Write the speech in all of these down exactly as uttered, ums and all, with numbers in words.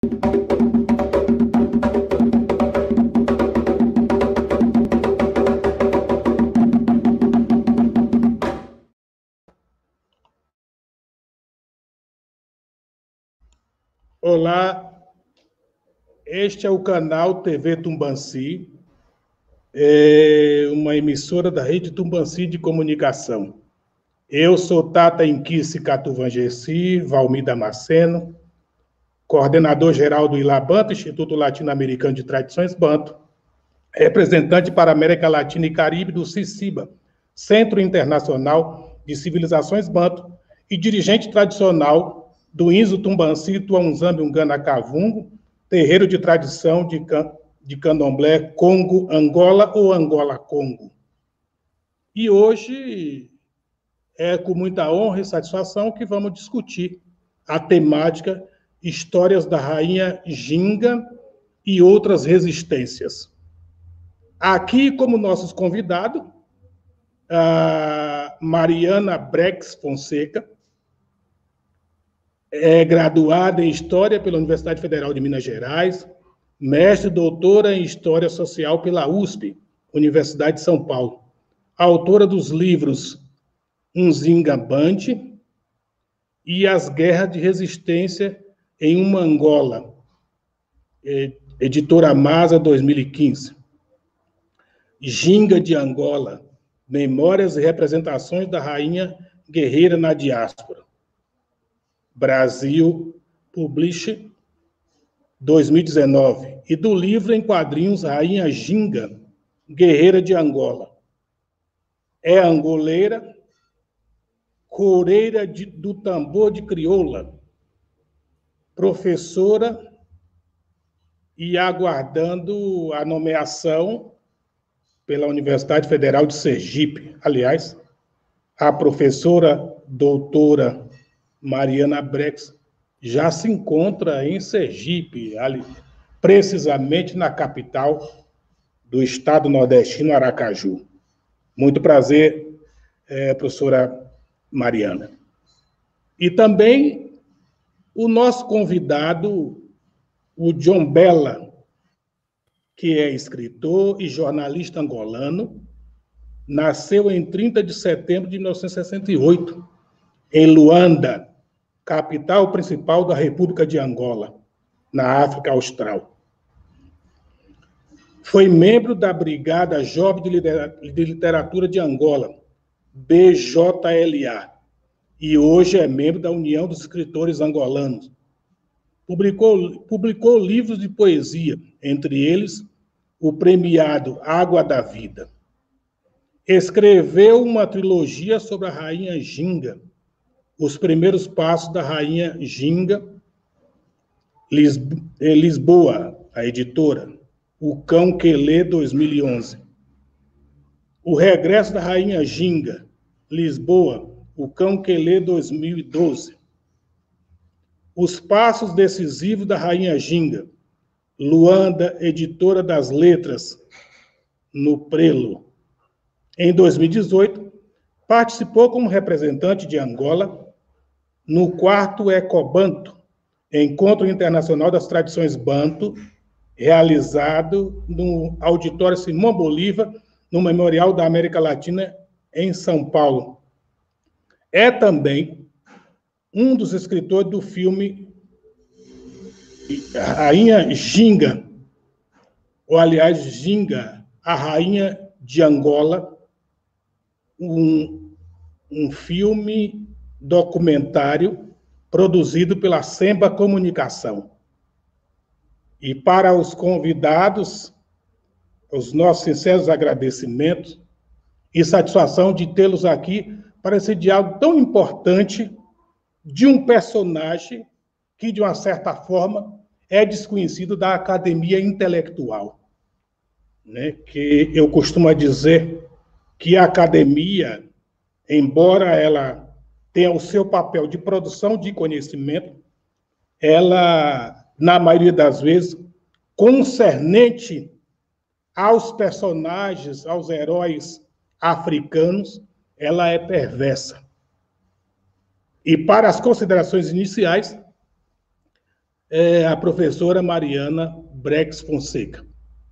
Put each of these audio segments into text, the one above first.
Olá, este é o canal T V Tumbanci, é uma emissora da Rede Tumbanci de Comunicação. Eu sou Tata Inquice Catuvangesi, Valmir Damasceno, coordenador-geral do ILABANTO, Instituto Latino-Americano de Tradições Banto, representante para a América Latina e Caribe do CICIBA, Centro Internacional de Civilizações Banto, e dirigente tradicional do Inzo Tumbanci Tuanzambe Ungana Kavungo, terreiro de tradição de, can, de candomblé Congo, Angola ou Angola-Congo. E hoje é com muita honra e satisfação que vamos discutir a temática Histórias da Rainha Ginga e outras resistências. Aqui, como nossos convidados, a Mariana Brex Fonseca, é graduada em História pela Universidade Federal de Minas Gerais, mestre e doutora em História Social pela U S P, Universidade de São Paulo. Autora dos livros Unzinga Band e As Guerras de Resistência em uma Angola, editora Masa, dois mil e quinze. Ginga de Angola, Memórias e Representações da Rainha Guerreira na Diáspora. Brasil Publish, dois mil e dezenove. E do livro em quadrinhos Rainha Ginga, Guerreira de Angola. É angoleira, coreira de, do tambor de crioula, professora e aguardando a nomeação pela Universidade Federal de Sergipe. Aliás, a professora doutora Mariana Brex já se encontra em Sergipe, ali, precisamente na capital do estado nordestino, Aracaju. Muito prazer, é, professora Mariana. E também o nosso convidado, o John Bella, que é escritor e jornalista angolano, nasceu em trinta de setembro de mil novecentos e sessenta e oito, em Luanda, capital principal da República de Angola, na África Austral. Foi membro da Brigada Jovem de Literatura de Angola, B J L A, e hoje é membro da União dos Escritores Angolanos. Publicou, publicou livros de poesia, entre eles o premiado Água da Vida. Escreveu uma trilogia sobre a Rainha Ginga, Os Primeiros Passos da Rainha Ginga, Lisboa, a editora, O Cão Quelê, dois mil e onze. O Regresso da Rainha Ginga, Lisboa, O Cão Quelê, dois mil e doze. Os Passos Decisivos da Rainha Ginga, Luanda, editora das Letras, no Prelo. Em dois mil e dezoito, participou como representante de Angola no quarto Ecobanto, Encontro Internacional das Tradições Banto, realizado no Auditório Simão Bolívar, no Memorial da América Latina, em São Paulo. É também um dos escritores do filme Rainha Ginga, ou, aliás, Ginga, a Rainha de Angola, um, um filme documentário produzido pela Semba Comunicação. E para os convidados, os nossos sinceros agradecimentos e satisfação de tê-los aqui para esse diálogo tão importante de um personagem que, de uma certa forma, é desconhecido da academia intelectual, né? Que eu costumo dizer que a academia, embora ela tenha o seu papel de produção de conhecimento, ela, na maioria das vezes, concernente aos personagens, aos heróis africanos, ela é perversa. E para as considerações iniciais, é a professora Mariana Brex Fonseca.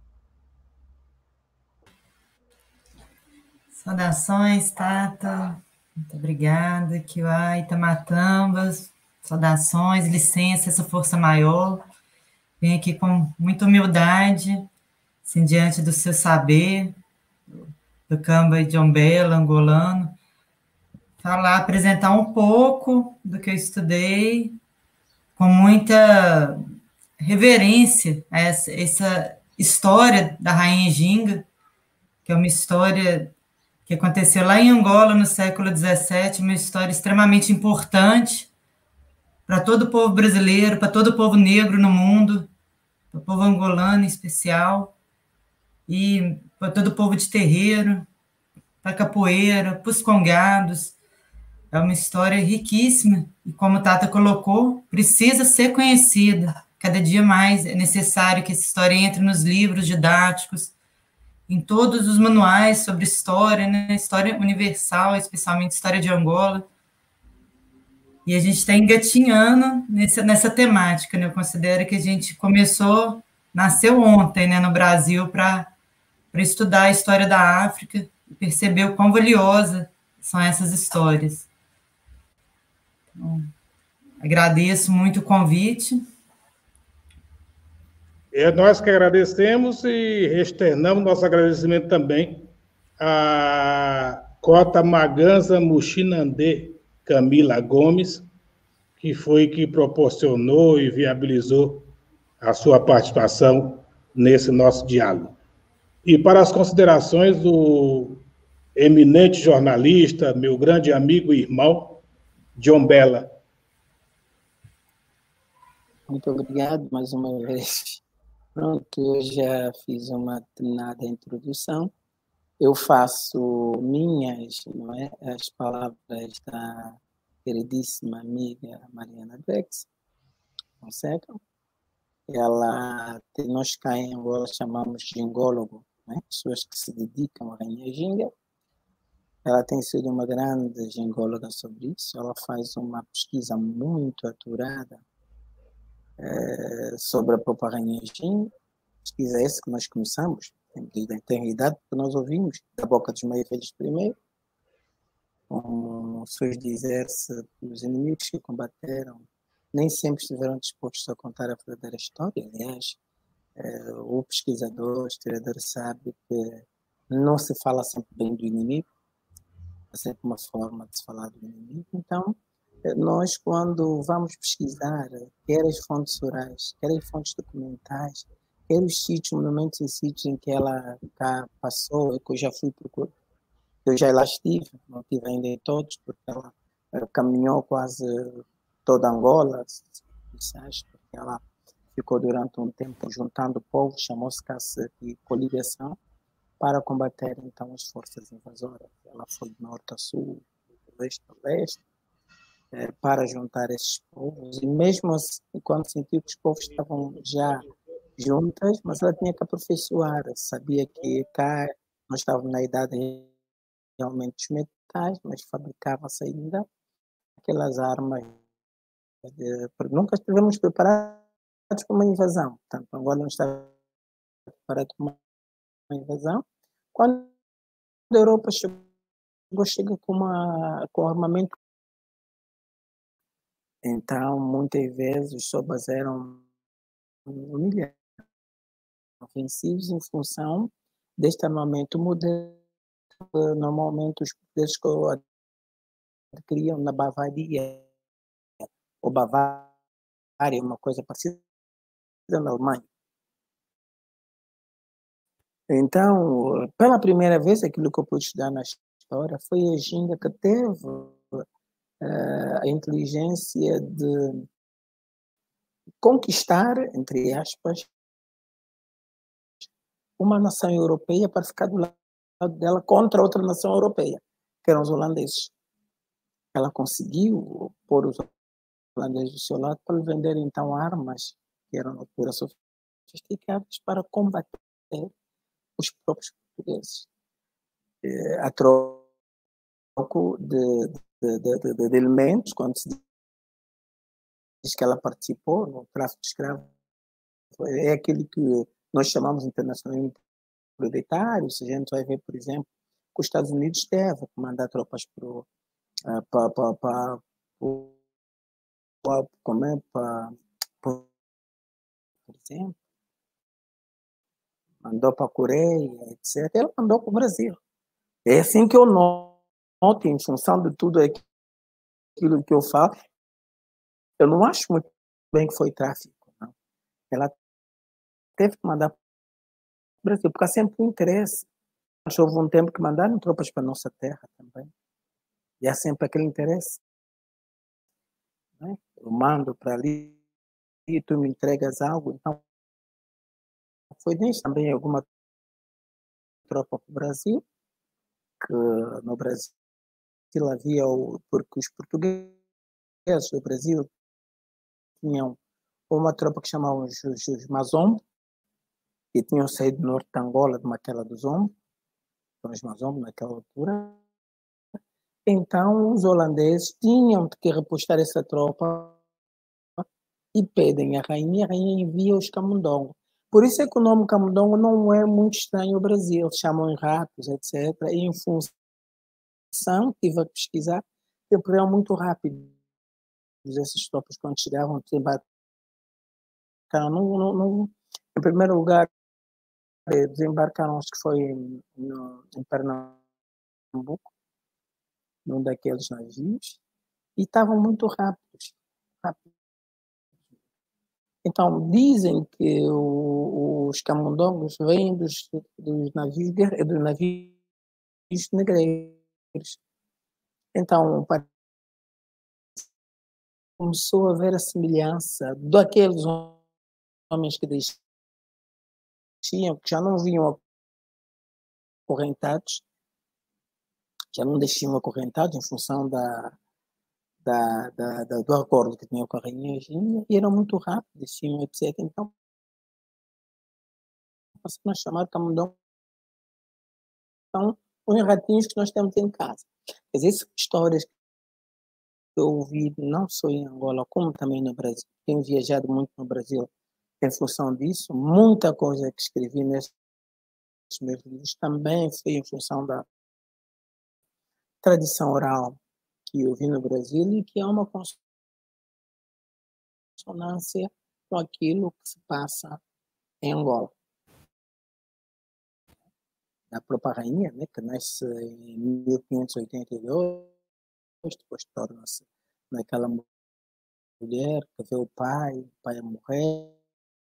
Saudações, Tata. Muito obrigada. Kiwá, Itamatambas. Saudações, licença, essa força maior. Venho aqui com muita humildade, assim, diante do seu saber, do Camba de Ombela, angolano, falar, apresentar um pouco do que eu estudei, com muita reverência a essa, essa história da Rainha Ginga, que é uma história que aconteceu lá em Angola no século dezessete, uma história extremamente importante para todo o povo brasileiro, para todo o povo negro no mundo, para o povo angolano em especial, e para todo o povo de terreiro, para capoeira, para os congados. É uma história riquíssima, e como a Tata colocou, precisa ser conhecida. Cada dia mais é necessário que essa história entre nos livros didáticos, em todos os manuais sobre história, né? História universal, especialmente história de Angola. E a gente está engatinhando nessa, nessa temática, né? Eu considero que a gente começou, nasceu ontem, né, no Brasil, para estudar a história da África e perceber o quão valiosa são essas histórias. Então, agradeço muito o convite. É nós que agradecemos e externamos nosso agradecimento também à Cota Maganza Muxinandê Camila Gomes, que foi que proporcionou e viabilizou a sua participação nesse nosso diálogo. E para as considerações do eminente jornalista, meu grande amigo e irmão, John Bella. Muito obrigado mais uma vez. Pronto, eu já fiz uma determinada introdução. Eu faço minhas, não é, as palavras da queridíssima amiga Mariana Brex Fonseca. Ela, nós cá em Angola chamamos de gingólogo, né? Pessoas que se dedicam à Rainha Ginga. Ela tem sido uma grande gingóloga sobre isso. Ela faz uma pesquisa muito aturada é, sobre a própria Rainha Ginga. Pesquisa essa que nós começamos, tem idade, porque nós ouvimos da boca dos meio velhos primeiro, como seus dizer-se, os inimigos que combateram nem sempre estiveram dispostos a contar a verdadeira história. Aliás, é, o pesquisador, o historiador sabe que não se fala sempre bem do inimigo, há sempre uma forma de se falar do inimigo. Então, nós, quando vamos pesquisar, quer as fontes orais, quer as fontes documentais, quer os sítios, monumentos e sítios em que ela cá passou, que eu já fui procurar, eu já lá estive, não estive ainda em todos, porque ela caminhou quase toda Angola, porque ela ficou durante um tempo juntando o povo, chamou-se Caça de Coligação, para combater então as forças invasoras. Ela foi de norte a sul, do leste a leste, para juntar esses povos, e mesmo assim, quando sentiu que os povos estavam já juntas, mas ela tinha que aperfeiçoar, sabia que cá nós estávamos na idade realmente dos metais, mas fabricava-se ainda aquelas armas, de, nunca estivemos preparados para uma invasão, portanto, agora não está preparado para uma invasão. Quando a Europa chegou, chega com, uma, com armamento. Então, muitas vezes, os sobas eram humilhantes, ofensivos em função deste armamento moderno. Normalmente, os poderes que adquiriam na Bavaria, ou Bavária, uma coisa parecida na Alemanha. Então, pela primeira vez, aquilo que eu pude estudar na história foi a Ginga que teve uh, a inteligência de conquistar, entre aspas, uma nação europeia para ficar do lado dela contra outra nação europeia, que eram os holandeses. Ela conseguiu pôr os holandeses do seu lado para vender, então, armas que eram na altura sofisticadas para combater os próprios portugueses. A troco de, de, de, de, de elementos, quando se que ela participou no tráfico de escravos é aquele que nós chamamos internacionalmente prioritário. Se a gente vai ver, por exemplo, que os Estados Unidos devem mandar tropas para uh, pa, pa, pa, pa, como é, pa, por exemplo, mandou para a Coreia, etcétera. Ela mandou para o Brasil. É assim que eu noto, em função de tudo aquilo que eu falo, eu não acho muito bem que foi tráfico. Não. Ela teve que mandar para o Brasil, porque há sempre um interesse. Acho que houve um tempo que mandaram tropas para a nossa terra também. E há sempre aquele interesse. Né? Eu mando para ali e tu me entregas algo. Então, foi nisso também alguma tropa para o Brasil, que no Brasil havia, o, porque os portugueses do Brasil tinham uma tropa que chamavam os, os, os Mazombo, que tinham saído do norte de Angola, de Maquela do Zombo, os Mazombo naquela altura. Então, os holandeses tinham que repostar essa tropa e pedem à rainha, a rainha envia os camundongos. Por isso é que o nome camundongo não é muito estranho ao Brasil, eles chamam em ratos, etcétera. E em função, tive a pesquisar, temporal muito rápido. Essas tropas, quando chegavam, desembarcaram. No, no, no, em primeiro lugar, desembarcaram, acho que foi no, em Pernambuco, num daqueles navios, e estavam muito rápidos. rápidos. Então, dizem que o, os camundongos vêm dos, dos navios, dos navios negreiros. Então, começou a ver a semelhança daqueles homens que desciam, que já não vinham acorrentados, já não desciam acorrentados em função da, da, da, da, do acordo que tinham com a rainha Eugênia, e eram muito rápidos, desciam, etcétera. Então, passamos a chamar camundongo. Então, os ratinhos que nós temos em casa. Quer dizer, são histórias que eu ouvi não só em Angola, como também no Brasil. Tenho viajado muito no Brasil em função disso. Muita coisa que escrevi nesses meus livros também foi em função da tradição oral que eu vi no Brasil e que é uma consonância com aquilo que se passa em Angola. A própria rainha, né, que nasce em mil quinhentos e oitenta e dois, depois torna-se naquela mulher que vê o pai, o pai a morrer.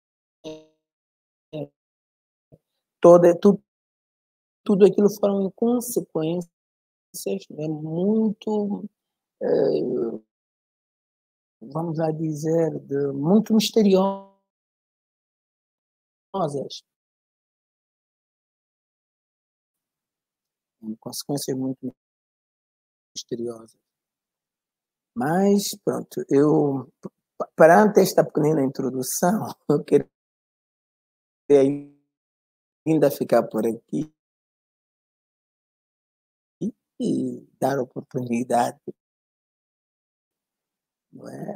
Toda, tudo, tudo aquilo foram consequências, né, muito, eh, vamos lá dizer, de, muito misteriosas. Consequências muito misteriosas. Mas, pronto, eu, perante esta pequenina introdução, eu queria ainda ficar por aqui e dar oportunidade, não é?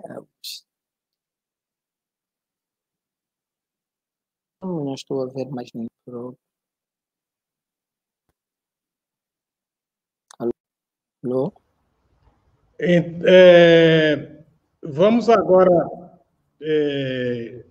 Não estou a ver mais nem por outro. Alô? É, vamos agora é,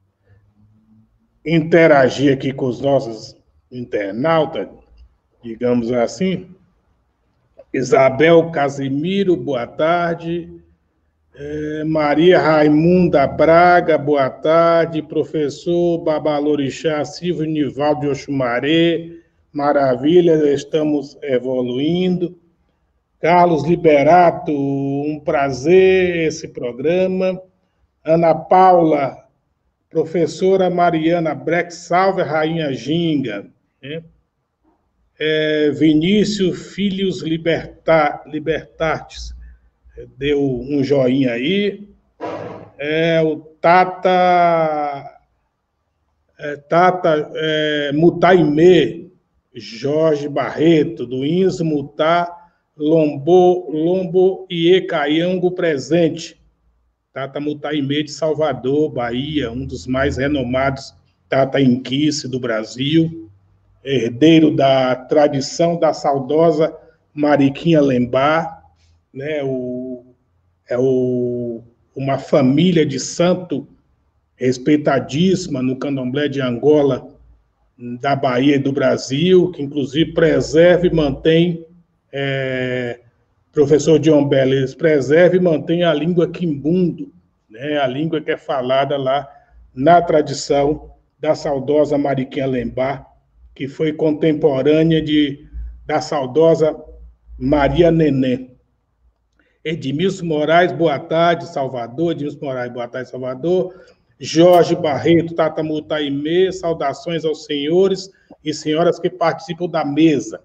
interagir aqui com os nossos internautas, digamos assim. Isabel Casimiro, boa tarde. É, Maria Raimunda Braga, boa tarde. Professor Babalorixá Silvio Nivaldo de Oxumaré, maravilha, estamos evoluindo. Carlos Liberato, um prazer esse programa. Ana Paula, professora Mariana Breck, salve Rainha Ginga. Né? É, Vinícius Filhos Libertar, Libertatis, deu um joinha aí. É, o Tata, é, Tata é, Mutaime, Jorge Barreto, do Inso Mutá, Lombo, Lombo e Ecaiango presente. Tata Mutaimê de Salvador, Bahia, um dos mais renomados Tata Inquice do Brasil, herdeiro da tradição da saudosa Mariquinha Lembá, né, o, é o, uma família de santo respeitadíssima no candomblé de Angola, da Bahia e do Brasil, que inclusive preserva e mantém, é, professor John Bellis, preserva e mantém a língua quimbundo, né, a língua que é falada lá na tradição da saudosa Mariquinha Lembá, que foi contemporânea de, da saudosa Maria Nenê. Edmilson Moraes, boa tarde, Salvador. Edmilson Moraes, boa tarde, Salvador. Jorge Barreto, Tata Mutaimê, saudações aos senhores e senhoras que participam da mesa.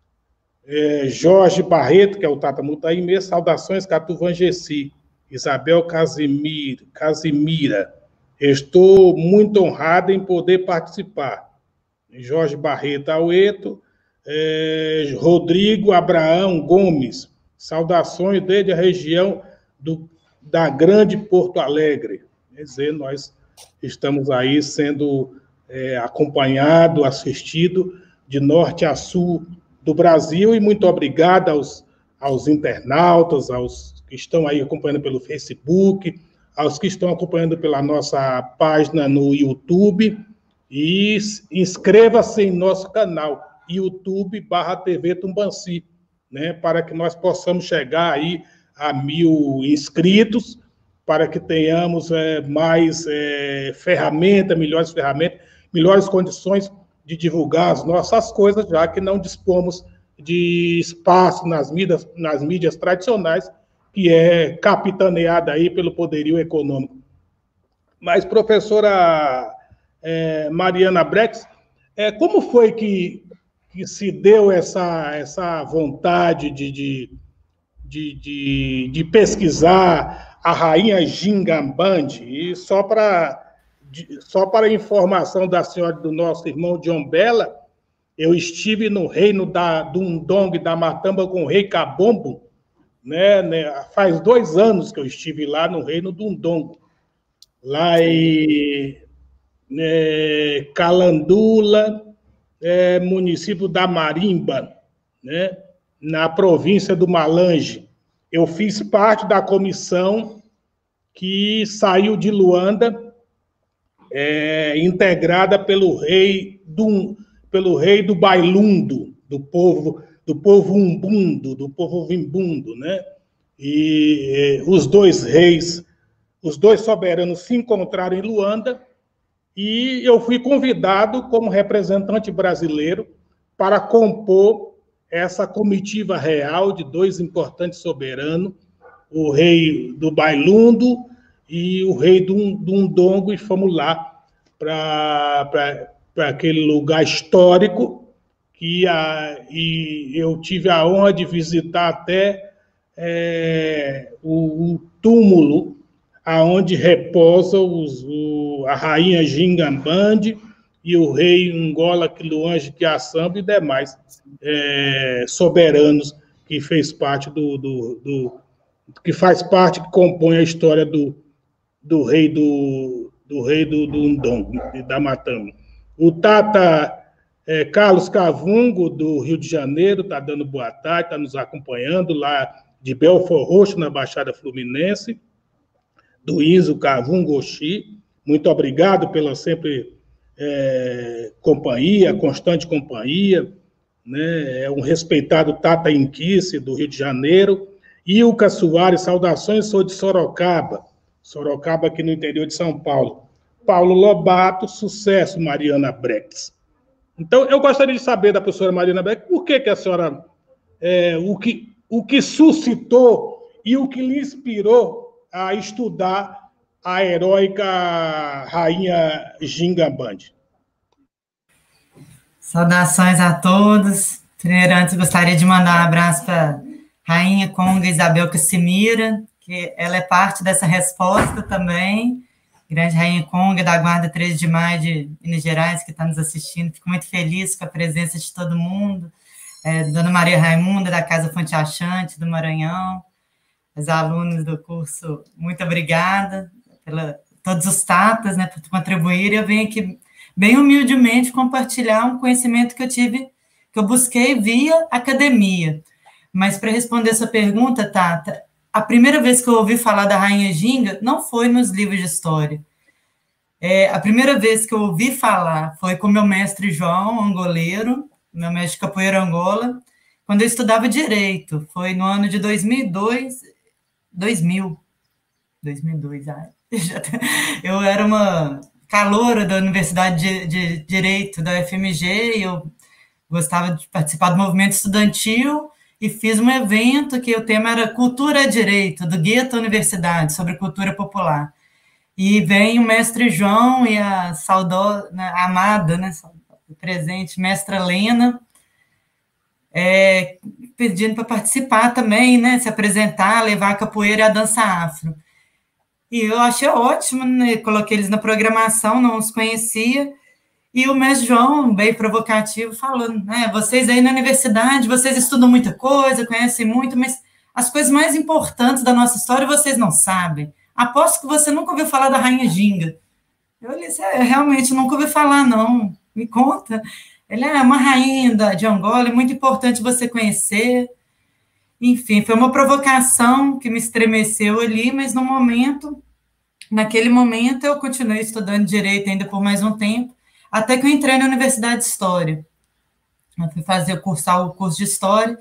É, Jorge Barreto, que é o Tata Mutaimê, saudações Catuvangeci. Isabel Casimir, Casimira, estou muito honrado em poder participar. Jorge Barreto Aueto, é, Rodrigo Abraão Gomes, saudações desde a região do, da Grande Porto Alegre. Quer dizer, nós estamos aí sendo é, acompanhado, assistido de norte a sul do Brasil, e muito obrigado aos, aos internautas, aos que estão aí acompanhando pelo Facebook, aos que estão acompanhando pela nossa página no YouTube, e inscreva-se em nosso canal, YouTube barra T V Tumbanci, né, para que nós possamos chegar aí a mil inscritos, para que tenhamos é, mais é, ferramentas, melhores ferramentas, melhores condições de divulgar as nossas coisas, já que não dispomos de espaço nas mídias, nas mídias tradicionais, que é capitaneada aí pelo poderio econômico. Mas, professora é, Mariana Brex, é, como foi que, que se deu essa, essa vontade de, de, de, de, de pesquisar a rainha Gingambande? E só para só para informação da senhora e do nosso irmão John Bella, eu estive no reino da, do Undong da Matamba com o rei Cabombo, né, né, faz dois anos que eu estive lá no reino do Undong, lá em né, Calandula, é, município da Marimba, né, na província do Malange. Eu fiz parte da comissão que saiu de Luanda, é, integrada pelo rei do, pelo rei do Bailundo, do povo do povo umbundo, do povo vimbundo, né? E, e os dois reis, os dois soberanos se encontraram em Luanda, e eu fui convidado como representante brasileiro para compor essa comitiva real de dois importantes soberanos, o rei do Bailundo e o rei do, do Undongo, e fomos lá para aquele lugar histórico, que a, e eu tive a honra de visitar até é, o, o túmulo aonde repousa os, o, a rainha Gingambande e o rei Ngola Quiluange Quiaçamba e demais é, soberanos que fez parte do, do, do que faz parte, que compõe a história do, do rei do, do rei do, do Undong, da Matamba. O Tata é, Carlos Cavungo, do Rio de Janeiro, está dando boa tarde, está nos acompanhando lá de Belfort Roxo, na Baixada Fluminense, do Inzo Cavungo Oxi. Muito obrigado pela sempre é, companhia, constante companhia, né? É um respeitado Tata Inquice, do Rio de Janeiro. Ilka Soares, saudações, sou de Sorocaba, Sorocaba aqui no interior de São Paulo. Paulo Lobato, sucesso, Mariana Brex. Então, eu gostaria de saber da professora Mariana Brex, por que, que a senhora, é, o, que, o que suscitou e o que lhe inspirou a estudar a heróica rainha Gingambande. Saudações a todos. Primeiro, antes, gostaria de mandar um abraço para a rainha Conga Isabel Cassimira, que ela é parte dessa resposta também. Grande rainha Conga, da Guarda treze de maio de Minas Gerais, que está nos assistindo. Fico muito feliz com a presença de todo mundo. É, Dona Maria Raimunda, da Casa Fonte Achante, do Maranhão. as alunas do curso, muito obrigada pela todos os tatas, né, por contribuir. Eu venho aqui bem humildemente compartilhar um conhecimento que eu tive, que eu busquei via academia. Mas para responder essa pergunta, Tata, a primeira vez que eu ouvi falar da Rainha Ginga não foi nos livros de história. É, a primeira vez que eu ouvi falar foi com meu mestre João, angoleiro, meu mestre de capoeira Angola, quando eu estudava Direito. Foi no ano de dois mil e dois, dois mil, dois mil e dois, ah, eu era uma caloura da Universidade de, de Direito da U F M G, e eu gostava de participar do movimento estudantil, e fiz um evento que o tema era Cultura é Direito, do Gueto Universidade, sobre cultura popular. E vem o mestre João e a saudosa, né, a amada, né, presente, mestra Lena, é, pedindo para participar também, né, se apresentar, levar a capoeira e a dança afro. E eu achei ótimo, né, coloquei eles na programação, não os conhecia, e o mestre João, bem provocativo, falando, né, vocês aí na universidade, vocês estudam muita coisa, conhecem muito, mas as coisas mais importantes da nossa história vocês não sabem. Aposto que você nunca ouviu falar da Rainha Ginga. Eu disse, é, realmente, nunca ouvi falar, não. Me conta. Ele é uma rainha de Angola, é muito importante você conhecer. Enfim, foi uma provocação que me estremeceu ali, mas no momento, naquele momento, eu continuei estudando Direito ainda por mais um tempo, até que eu entrei na Universidade de História. Eu fui fazer, cursar o curso de História,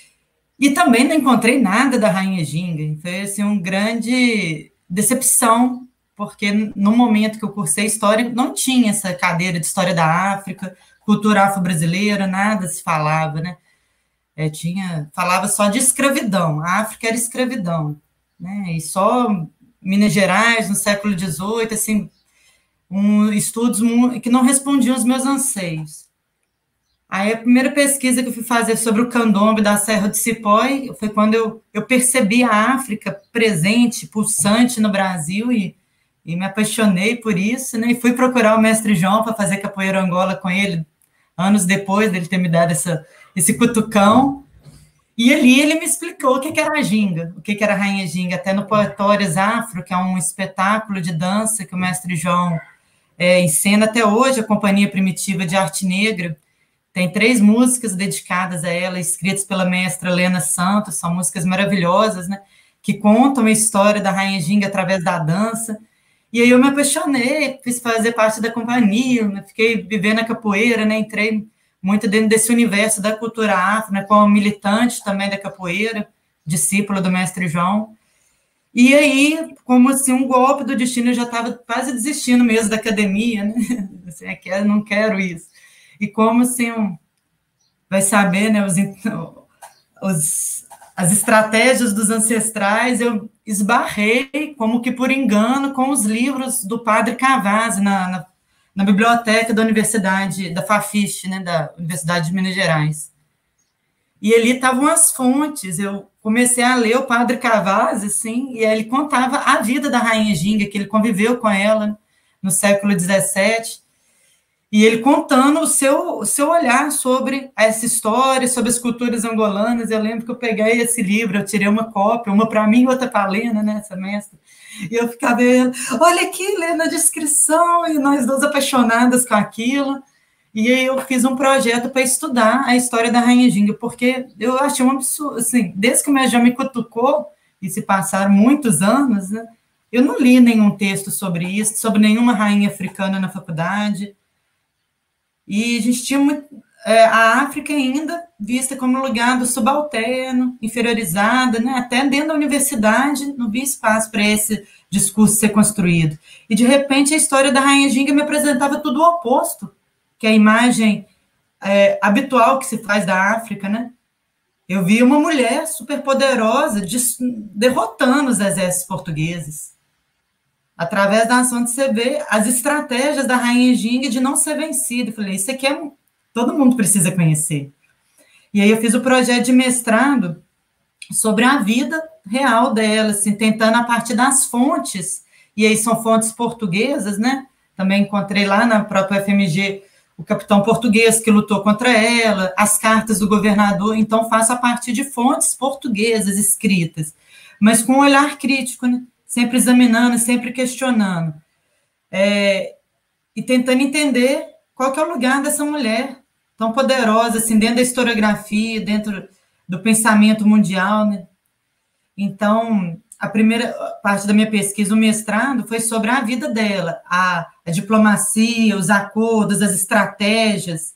e também não encontrei nada da Rainha Ginga. Foi, assim, uma grande decepção, porque no momento que eu cursei História, não tinha essa cadeira de História da África, cultura afro-brasileira, nada se falava, né? É, tinha, falava só de escravidão, a África era escravidão, né? E só Minas Gerais, no século dezoito, assim, um, estudos que não respondiam aos meus anseios. Aí a primeira pesquisa que eu fui fazer sobre o candomblé da Serra do Cipó foi quando eu, eu percebi a África presente, pulsante no Brasil, e, e me apaixonei por isso, né? E fui procurar o mestre João para fazer capoeira Angola com ele, anos depois dele ter me dado essa, esse cutucão. E ali ele me explicou o que, que era a ginga, o que, que era a Rainha Ginga, até no Poetórias Afro, que é um espetáculo de dança que o mestre João é, ensina até hoje, a Companhia Primitiva de Arte Negra. Tem três músicas dedicadas a ela, escritas pela mestra Lena Santos, são músicas maravilhosas, né, que contam a história da Rainha Ginga através da dança. E aí eu me apaixonei, quis fazer parte da companhia, né, fiquei vivendo a capoeira, né, entrei muito dentro desse universo da cultura afro, né, como militante também da capoeira, discípula do mestre João. E aí, como assim, um golpe do destino, eu já estava quase desistindo mesmo da academia, né, assim, eu não quero isso. E como assim, um, vai saber, né, os, os, as estratégias dos ancestrais, eu esbarrei, como que por engano, com os livros do padre Cavazzi, na, na na biblioteca da Universidade, da Fafiche, né, da Universidade de Minas Gerais. E ali estavam as fontes, eu comecei a ler o padre Cavazzi, assim, e aí ele contava a vida da Rainha Ginga, que ele conviveu com ela no século dezessete, e ele contando o seu, o seu olhar sobre essa história, sobre as culturas angolanas. Eu lembro que eu peguei esse livro, eu tirei uma cópia, uma para mim e outra para a Lena, né, essa mestra, e eu ficava vendo, olha aqui, lendo a descrição, e nós duas apaixonadas com aquilo. E aí eu fiz um projeto para estudar a história da Rainha Ginga, porque eu achei um absurdo, assim, desde que o meu já me cutucou, e se passaram muitos anos, né, eu não li nenhum texto sobre isso, sobre nenhuma rainha africana na faculdade. E a gente tinha muito, é, a África ainda vista como lugar do subalterno, inferiorizada, né? Até dentro da universidade não havia espaço para esse discurso ser construído. E, de repente, a história da Rainha Ginga me apresentava tudo o oposto, que é a imagem é, habitual que se faz da África, né? Eu vi uma mulher superpoderosa derrotando os exércitos portugueses. Através da ação de você ver as estratégias da Rainha Ginga de não ser vencida. Eu falei, isso aqui é, todo mundo precisa conhecer. E aí eu fiz o projeto de mestrado sobre a vida real dela, assim, tentando a partir das fontes, e aí são fontes portuguesas, né? Também encontrei lá na própria U F M G o capitão português que lutou contra ela, as cartas do governador, então faço a partir de fontes portuguesas escritas. mas com um olhar crítico, né? Sempre examinando, sempre questionando, é, e tentando entender qual que é o lugar dessa mulher tão poderosa, assim, dentro da historiografia, dentro do pensamento mundial, né? Então, a primeira parte da minha pesquisa, o mestrado, foi sobre a vida dela, a, a diplomacia, os acordos, as estratégias,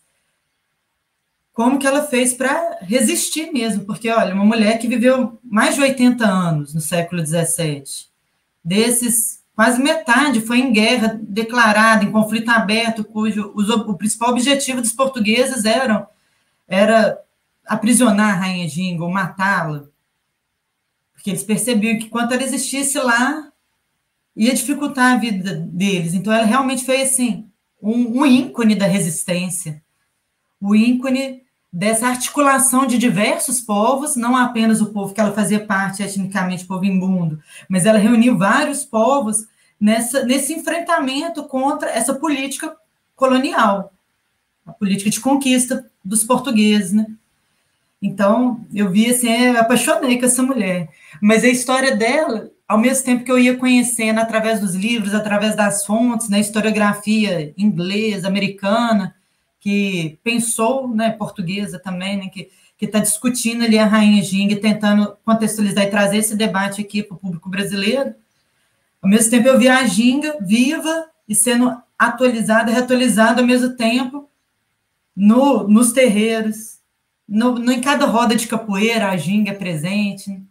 como que ela fez para resistir mesmo, porque, olha, uma mulher que viveu mais de oitenta anos no século dezessete, desses, quase metade foi em guerra declarada, em conflito aberto, cujo os, o principal objetivo dos portugueses era, era aprisionar a Rainha Ginga, ou matá-la, porque eles percebiam que, enquanto ela existisse lá, ia dificultar a vida deles. Então, ela realmente foi, assim, um, um ícone da resistência, o ícone dessa articulação de diversos povos, não apenas o povo que ela fazia parte etnicamente, o povo imbundo, mas ela reuniu vários povos nessa, nesse enfrentamento contra essa política colonial, a política de conquista dos portugueses, né? Então, eu vi assim, eu apaixonei com essa mulher. Mas a história dela, ao mesmo tempo que eu ia conhecendo através dos livros, através das fontes, na historiografia inglesa, americana, que pensou, né, portuguesa também, né, que que está discutindo ali a Rainha Ginga, tentando contextualizar e trazer esse debate aqui para o público brasileiro. Ao mesmo tempo, eu vi a Ginga viva e sendo atualizada, reatualizada ao mesmo tempo no, nos terreiros, no, no, em cada roda de capoeira, a Ginga é presente,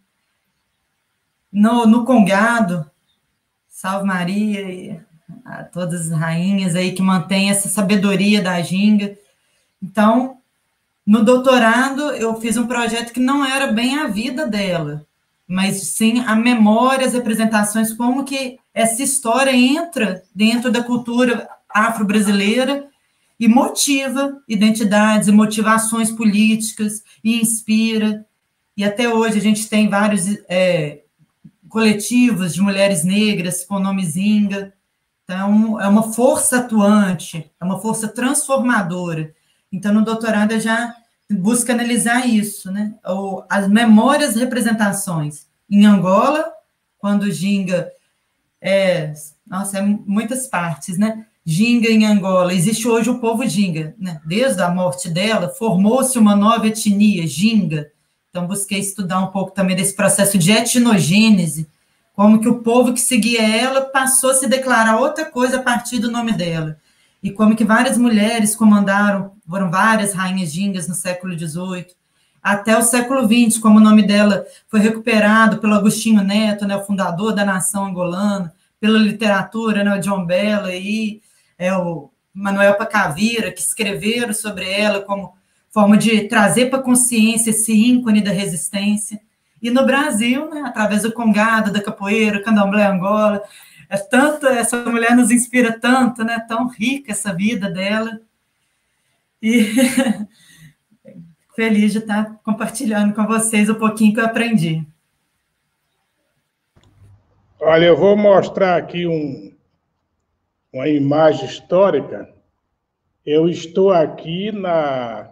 no, no congado, Salve Maria, e a todas as rainhas aí que mantêm essa sabedoria da Ginga. Então, no doutorado, eu fiz um projeto que não era bem a vida dela, mas sim a memória, as representações, como que essa história entra dentro da cultura afro-brasileira e motiva identidades e motivações políticas e inspira. E até hoje a gente tem vários é, coletivos de mulheres negras com o nome Zinga. Então, é uma força atuante, é uma força transformadora. Então, no doutorado, eu já busco analisar isso, né? As memórias, representações. Em Angola, quando Ginga é... Nossa, é muitas partes, né? Ginga em Angola. Existe hoje o povo Ginga, né? Desde a morte dela, formou-se uma nova etnia, Ginga. Então, busquei estudar um pouco também desse processo de etnogênese, como que o povo que seguia ela passou a se declarar outra coisa a partir do nome dela. E como que várias mulheres comandaram, foram várias rainhas gingas no século dezoito, até o século vinte, como o nome dela foi recuperado pelo Agostinho Neto, né, o fundador da nação angolana, pela literatura, né, o John Bella e é, o Manuel Pacavira, que escreveram sobre ela como forma de trazer para a consciência esse ícone da resistência. E no Brasil, né, através do congado, da capoeira, candomblé Angola, é tanto, essa mulher nos inspira tanto, né, tão rica essa vida dela. E feliz de estar compartilhando com vocês um pouquinho que eu aprendi. Olha, eu vou mostrar aqui um, uma imagem histórica. Eu estou aqui na...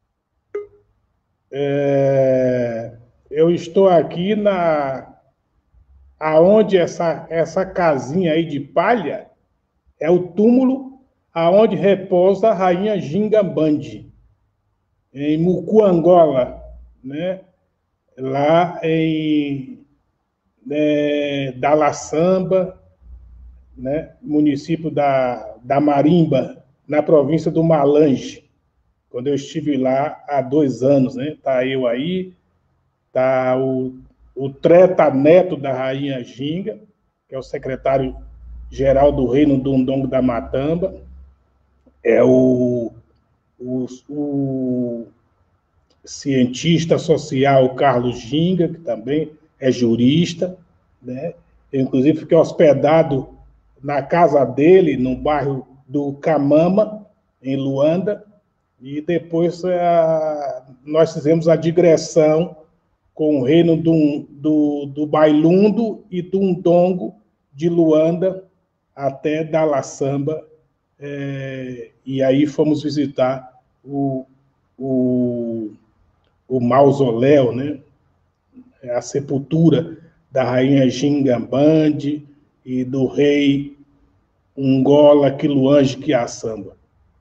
É, eu estou aqui na... aonde essa, essa casinha aí de palha é o túmulo aonde repousa a rainha Ginga Mbandi, em Mucu, Angola, né? Lá em é, Dalassamba, né? Município da, da Marimba, na província do Malange, quando eu estive lá há dois anos, né? Tá eu aí, tá o, o Treta Neto da rainha Ginga, que é o secretário-geral do Reino do Ndongo da Matamba, é o, o, o cientista social Carlos Ginga, que também é jurista, né? Eu, inclusive, fiquei hospedado na casa dele, no bairro do Camama, em Luanda, e depois a, nós fizemos a digressão com o reino do, do, do Bailundo e do Ndongo de Luanda até Dalassamba, é, e aí fomos visitar o, o, o mausoléu, né, a sepultura da rainha Gingambande e do rei Ungola Quiluange Quiaçamba.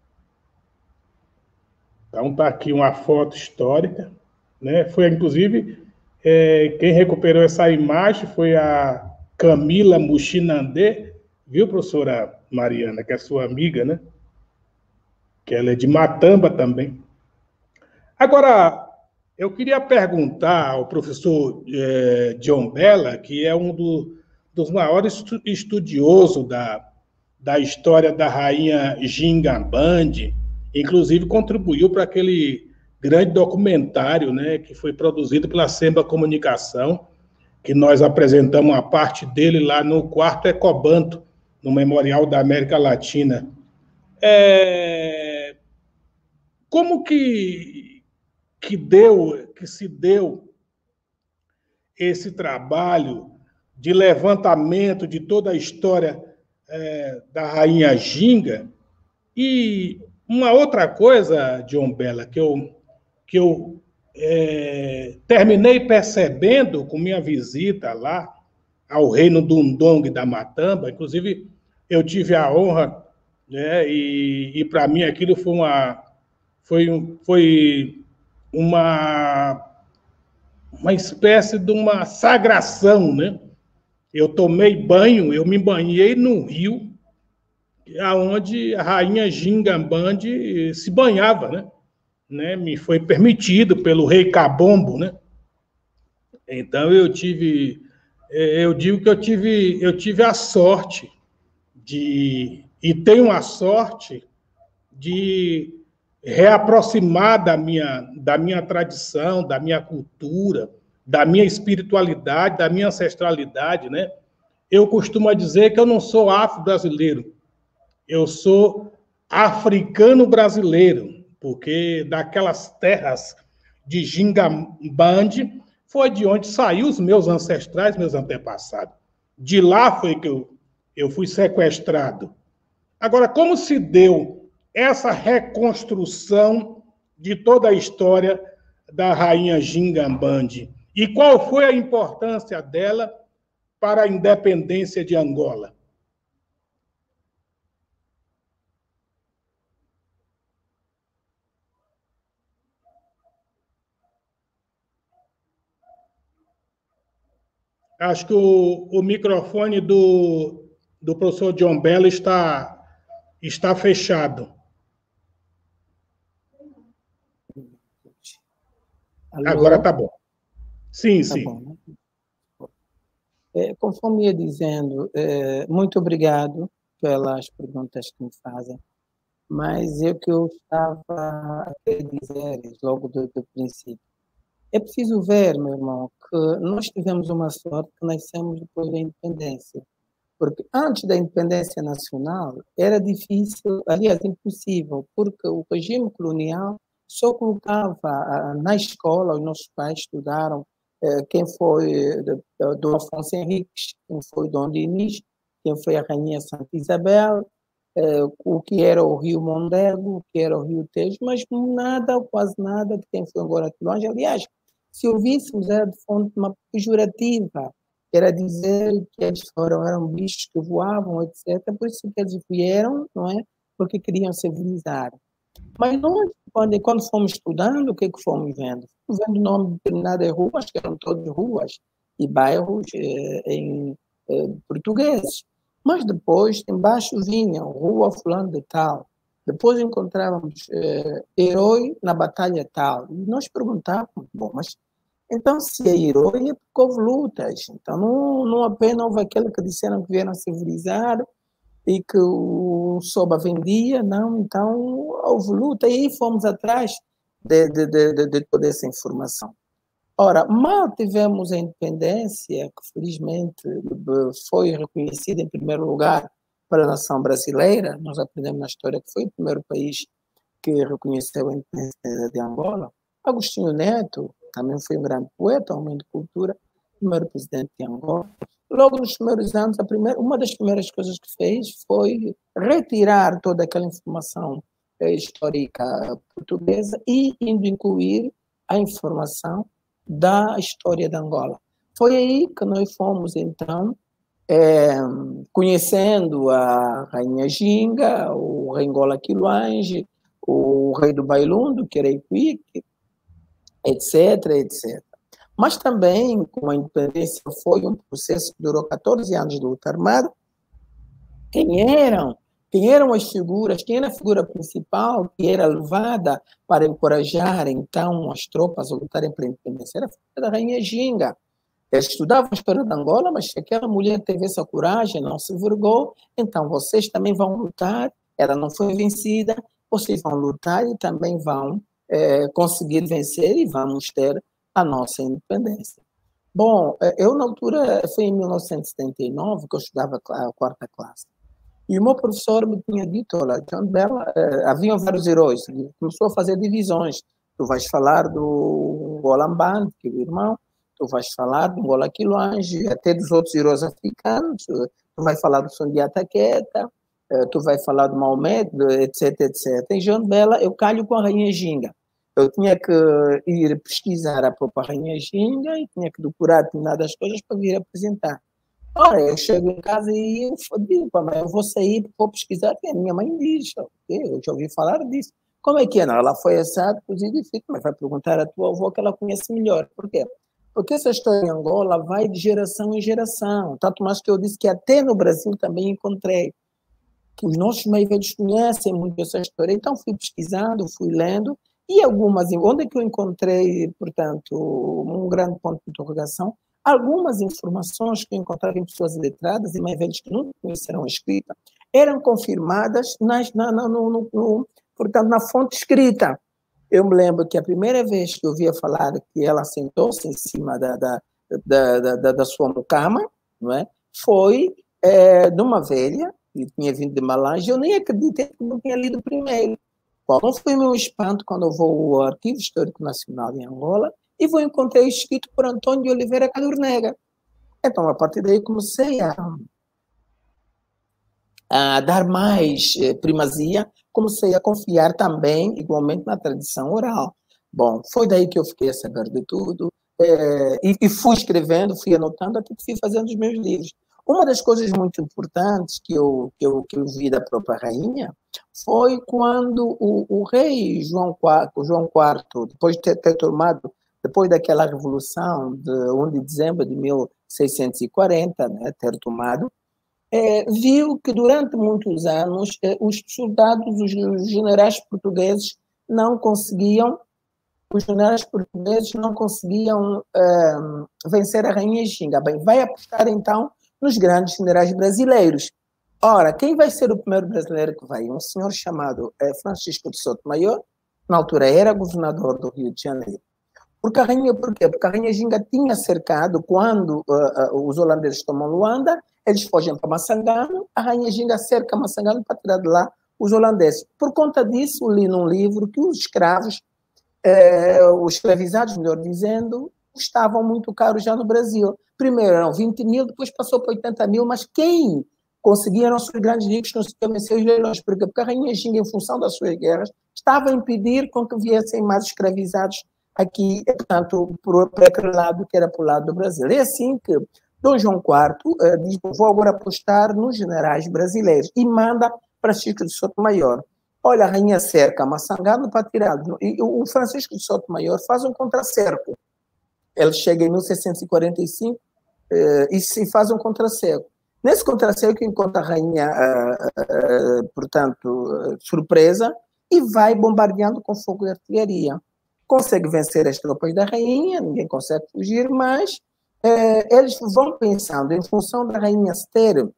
Então está aqui uma foto histórica, né? Foi inclusive é, quem recuperou essa imagem foi a Camila Muxinandê, viu, professora Mariana, que é sua amiga, né? Que ela é de Matamba também. Agora, eu queria perguntar ao professor eh, John Bella, que é um do, dos maiores estudiosos da, da história da rainha Gingambande, inclusive contribuiu para aquele grande documentário, né, que foi produzido pela Semba Comunicação, que nós apresentamos a parte dele lá no quarto Ecobanto, no Memorial da América Latina. É... Como que, que, deu, que se deu esse trabalho de levantamento de toda a história é, da rainha Ginga? E uma outra coisa, John Bella, que eu, que eu é, terminei percebendo com minha visita lá ao reino do Ndongue da Matamba, inclusive eu tive a honra, né, e, e para mim aquilo foi uma, foi, foi uma, uma espécie de uma sagração, né? Eu tomei banho, eu me banhei no rio, onde a rainha Gingambande se banhava, né? né? Me foi permitido pelo rei Cabombo, né? Então eu tive, eu digo que eu tive, eu tive a sorte de, e tenho a sorte de reaproximar da minha, da minha tradição, da minha cultura, da minha espiritualidade, da minha ancestralidade, né? Eu costumo dizer que eu não sou afro-brasileiro, eu sou africano-brasileiro, porque daquelas terras de Gingambande foi de onde saíram os meus ancestrais, meus antepassados. De lá foi que eu, eu fui sequestrado. Agora, como se deu essa reconstrução de toda a história da rainha Gingambande? E qual foi a importância dela para a independência de Angola? Acho que o, o microfone do, do professor John Bella está, está fechado. Alô? Agora está bom. Sim, tá sim. Bom, né? é, conforme ia dizendo, é, muito obrigado pelas perguntas que me fazem, mas é o que eu estava a querer dizer logo do, do princípio. É preciso ver, meu irmão, que nós tivemos uma sorte que nascemos depois da independência. Porque antes da independência nacional era difícil, aliás, impossível, porque o regime colonial só colocava na escola, os nossos pais estudaram quem foi Dom Afonso Henriques, quem foi Dom Dinis, quem foi a Rainha Santa Isabel, o que era o Rio Mondego, o que era o Rio Tejo, mas nada, quase nada de quem foi agora de longe. Aliás, se ouvíssemos, era de fonte uma pejorativa, era dizer que eles foram, eram bichos que voavam, etcétera. Por isso que eles vieram, não é? Porque queriam civilizar. Mas nós, quando, quando fomos estudando, o que é que fomos vendo? Fomos vendo o nome de determinadas ruas, que eram todas ruas e bairros eh, em eh, portugueses. Mas depois, embaixo vinham Rua Fulano de Tal. Depois encontrávamos eh, herói na batalha tal. E nós perguntávamos, bom, mas então se é herói é porque houve lutas. Então não, não apenas houve aquele que disseram que vieram civilizar e que o Soba vendia, não, então houve luta. E aí fomos atrás de, de, de, de toda essa informação. Ora, mal tivemos a independência, que felizmente foi reconhecida em primeiro lugar para a nação brasileira, nós aprendemos na história que foi o primeiro país que reconheceu a independência de Angola. Agostinho Neto também foi um grande poeta, um homem de cultura, primeiro presidente de Angola. Logo nos primeiros anos, a primeira, uma das primeiras coisas que fez foi retirar toda aquela informação histórica portuguesa e indo incluir a informação da história de Angola, Foi aí que nós fomos, então, é, conhecendo a Rainha Ginga, o rei Ngola Quiluange, o rei do Bailundo, que era Iquique, etc, etcétera. Mas também, com a independência, foi um processo que durou quatorze anos de luta armada. Quem eram? Quem eram as figuras? Quem era a figura principal que era levada para encorajar, então, as tropas a lutarem pela independência? Era a figura da Rainha Ginga. Eles estudavam a história de Angola, mas se aquela mulher teve essa coragem, não se vergou, então vocês também vão lutar. Ela não foi vencida, vocês vão lutar e também vão é, conseguir vencer e vamos ter a nossa independência. Bom, eu na altura, foi em mil novecentos e setenta e nove que eu estudava a quarta classe. E o meu professor me tinha dito, olha, John Bell, eh, haviam vários heróis, ele começou a fazer divisões. Tu vais falar do Ngola Mbambe, que é o irmão, tu vais falar do Ngola Quiluange, até dos outros heróis africanos, tu vais falar do Sundiata Keita, tu vais falar do Maomé, etc, etcétera. Em John Bella, eu calho com a Rainha Ginga. Eu tinha que ir pesquisar a própria Rainha Ginga e tinha que decorar determinadas coisas para vir apresentar. Ora, eu chego em casa e eu digo, mas eu vou sair, vou pesquisar, e a minha mãe diz, eu já ouvi falar disso. Como é que é? Não, ela foi assada, cozido e frito, mas vai perguntar à tua avó que ela conhece melhor. Por quê? Porque essa história em Angola vai de geração em geração. Tanto mais que eu disse que até no Brasil também encontrei. Que os nossos mais velhos conhecem muito essa história. Então fui pesquisando, fui lendo, e algumas, onde é que eu encontrei, portanto, um grande ponto de interrogação, algumas informações que eu encontrava em pessoas letradas e mais velhos que nunca conheceram a escrita, eram confirmadas nas, na, na, no, no, no, portanto, na fonte escrita. Eu me lembro que a primeira vez que eu ouvia falar que ela sentou-se em cima da, da, da, da, da sua mucama, não é? Foi é, de uma velha, que tinha vindo de Malange, eu nem acreditei que não tinha lido primeiro. Qual não foi o meu espanto quando eu vou ao Arquivo Histórico Nacional em Angola e vou encontrar escrito por Antônio de Oliveira Cadornega. Então, a partir daí, comecei a, a dar mais eh, primazia, comecei a confiar também, igualmente, na tradição oral. Bom, foi daí que eu fiquei a saber de tudo, eh, e, e fui escrevendo, fui anotando, até que fui fazendo os meus livros. Uma das coisas muito importantes que eu, que eu, que eu vi da própria rainha foi quando o, o rei João quarto, João quarto, depois de ter, ter tomado, depois daquela revolução de primeiro de dezembro de mil seiscentos e quarenta, né, ter tomado, é, viu que durante muitos anos é, os soldados, os, os generais portugueses não conseguiam, os generais portugueses não conseguiam é, vencer a rainha Ginga. Bem, vai apostar então nos grandes generais brasileiros. Ora, quem vai ser o primeiro brasileiro que vai? Um senhor chamado é, Francisco de Sotomayor, na altura era governador do Rio de Janeiro. Porque a rainha, por quê? Porque a rainha Ginga tinha cercado, quando uh, uh, os holandeses tomam Luanda, eles fogem para Massangano, a rainha Ginga cerca Massangano para tirar de lá os holandeses. Por conta disso, li num livro que os escravos, eh, os escravizados, melhor dizendo, estavam muito caros já no Brasil. Primeiro eram vinte mil, depois passou para oitenta mil, mas quem conseguiam os grandes ricos não se vencer os leilões, porque a rainha Ginga, em função das suas guerras, estava a impedir com que viessem mais escravizados aqui, portanto, por, por aquele lado que era para o lado do Brasil. É assim que Dom João quarto uh, diz, vou agora apostar nos generais brasileiros, e manda Francisco de Sotomayor. Olha, a rainha cerca Massangano para tirar, e o Francisco de Sotomayor faz um contracerco. Ele chega em mil seiscentos e quarenta e cinco uh, e se faz um contracerco. Nesse contracerco encontra a rainha, uh, uh, portanto, uh, surpresa, e vai bombardeando com fogo de artilharia. Consegue vencer as tropas da rainha, ninguém consegue fugir, mas eh, eles vão pensando, em função da rainha se ter,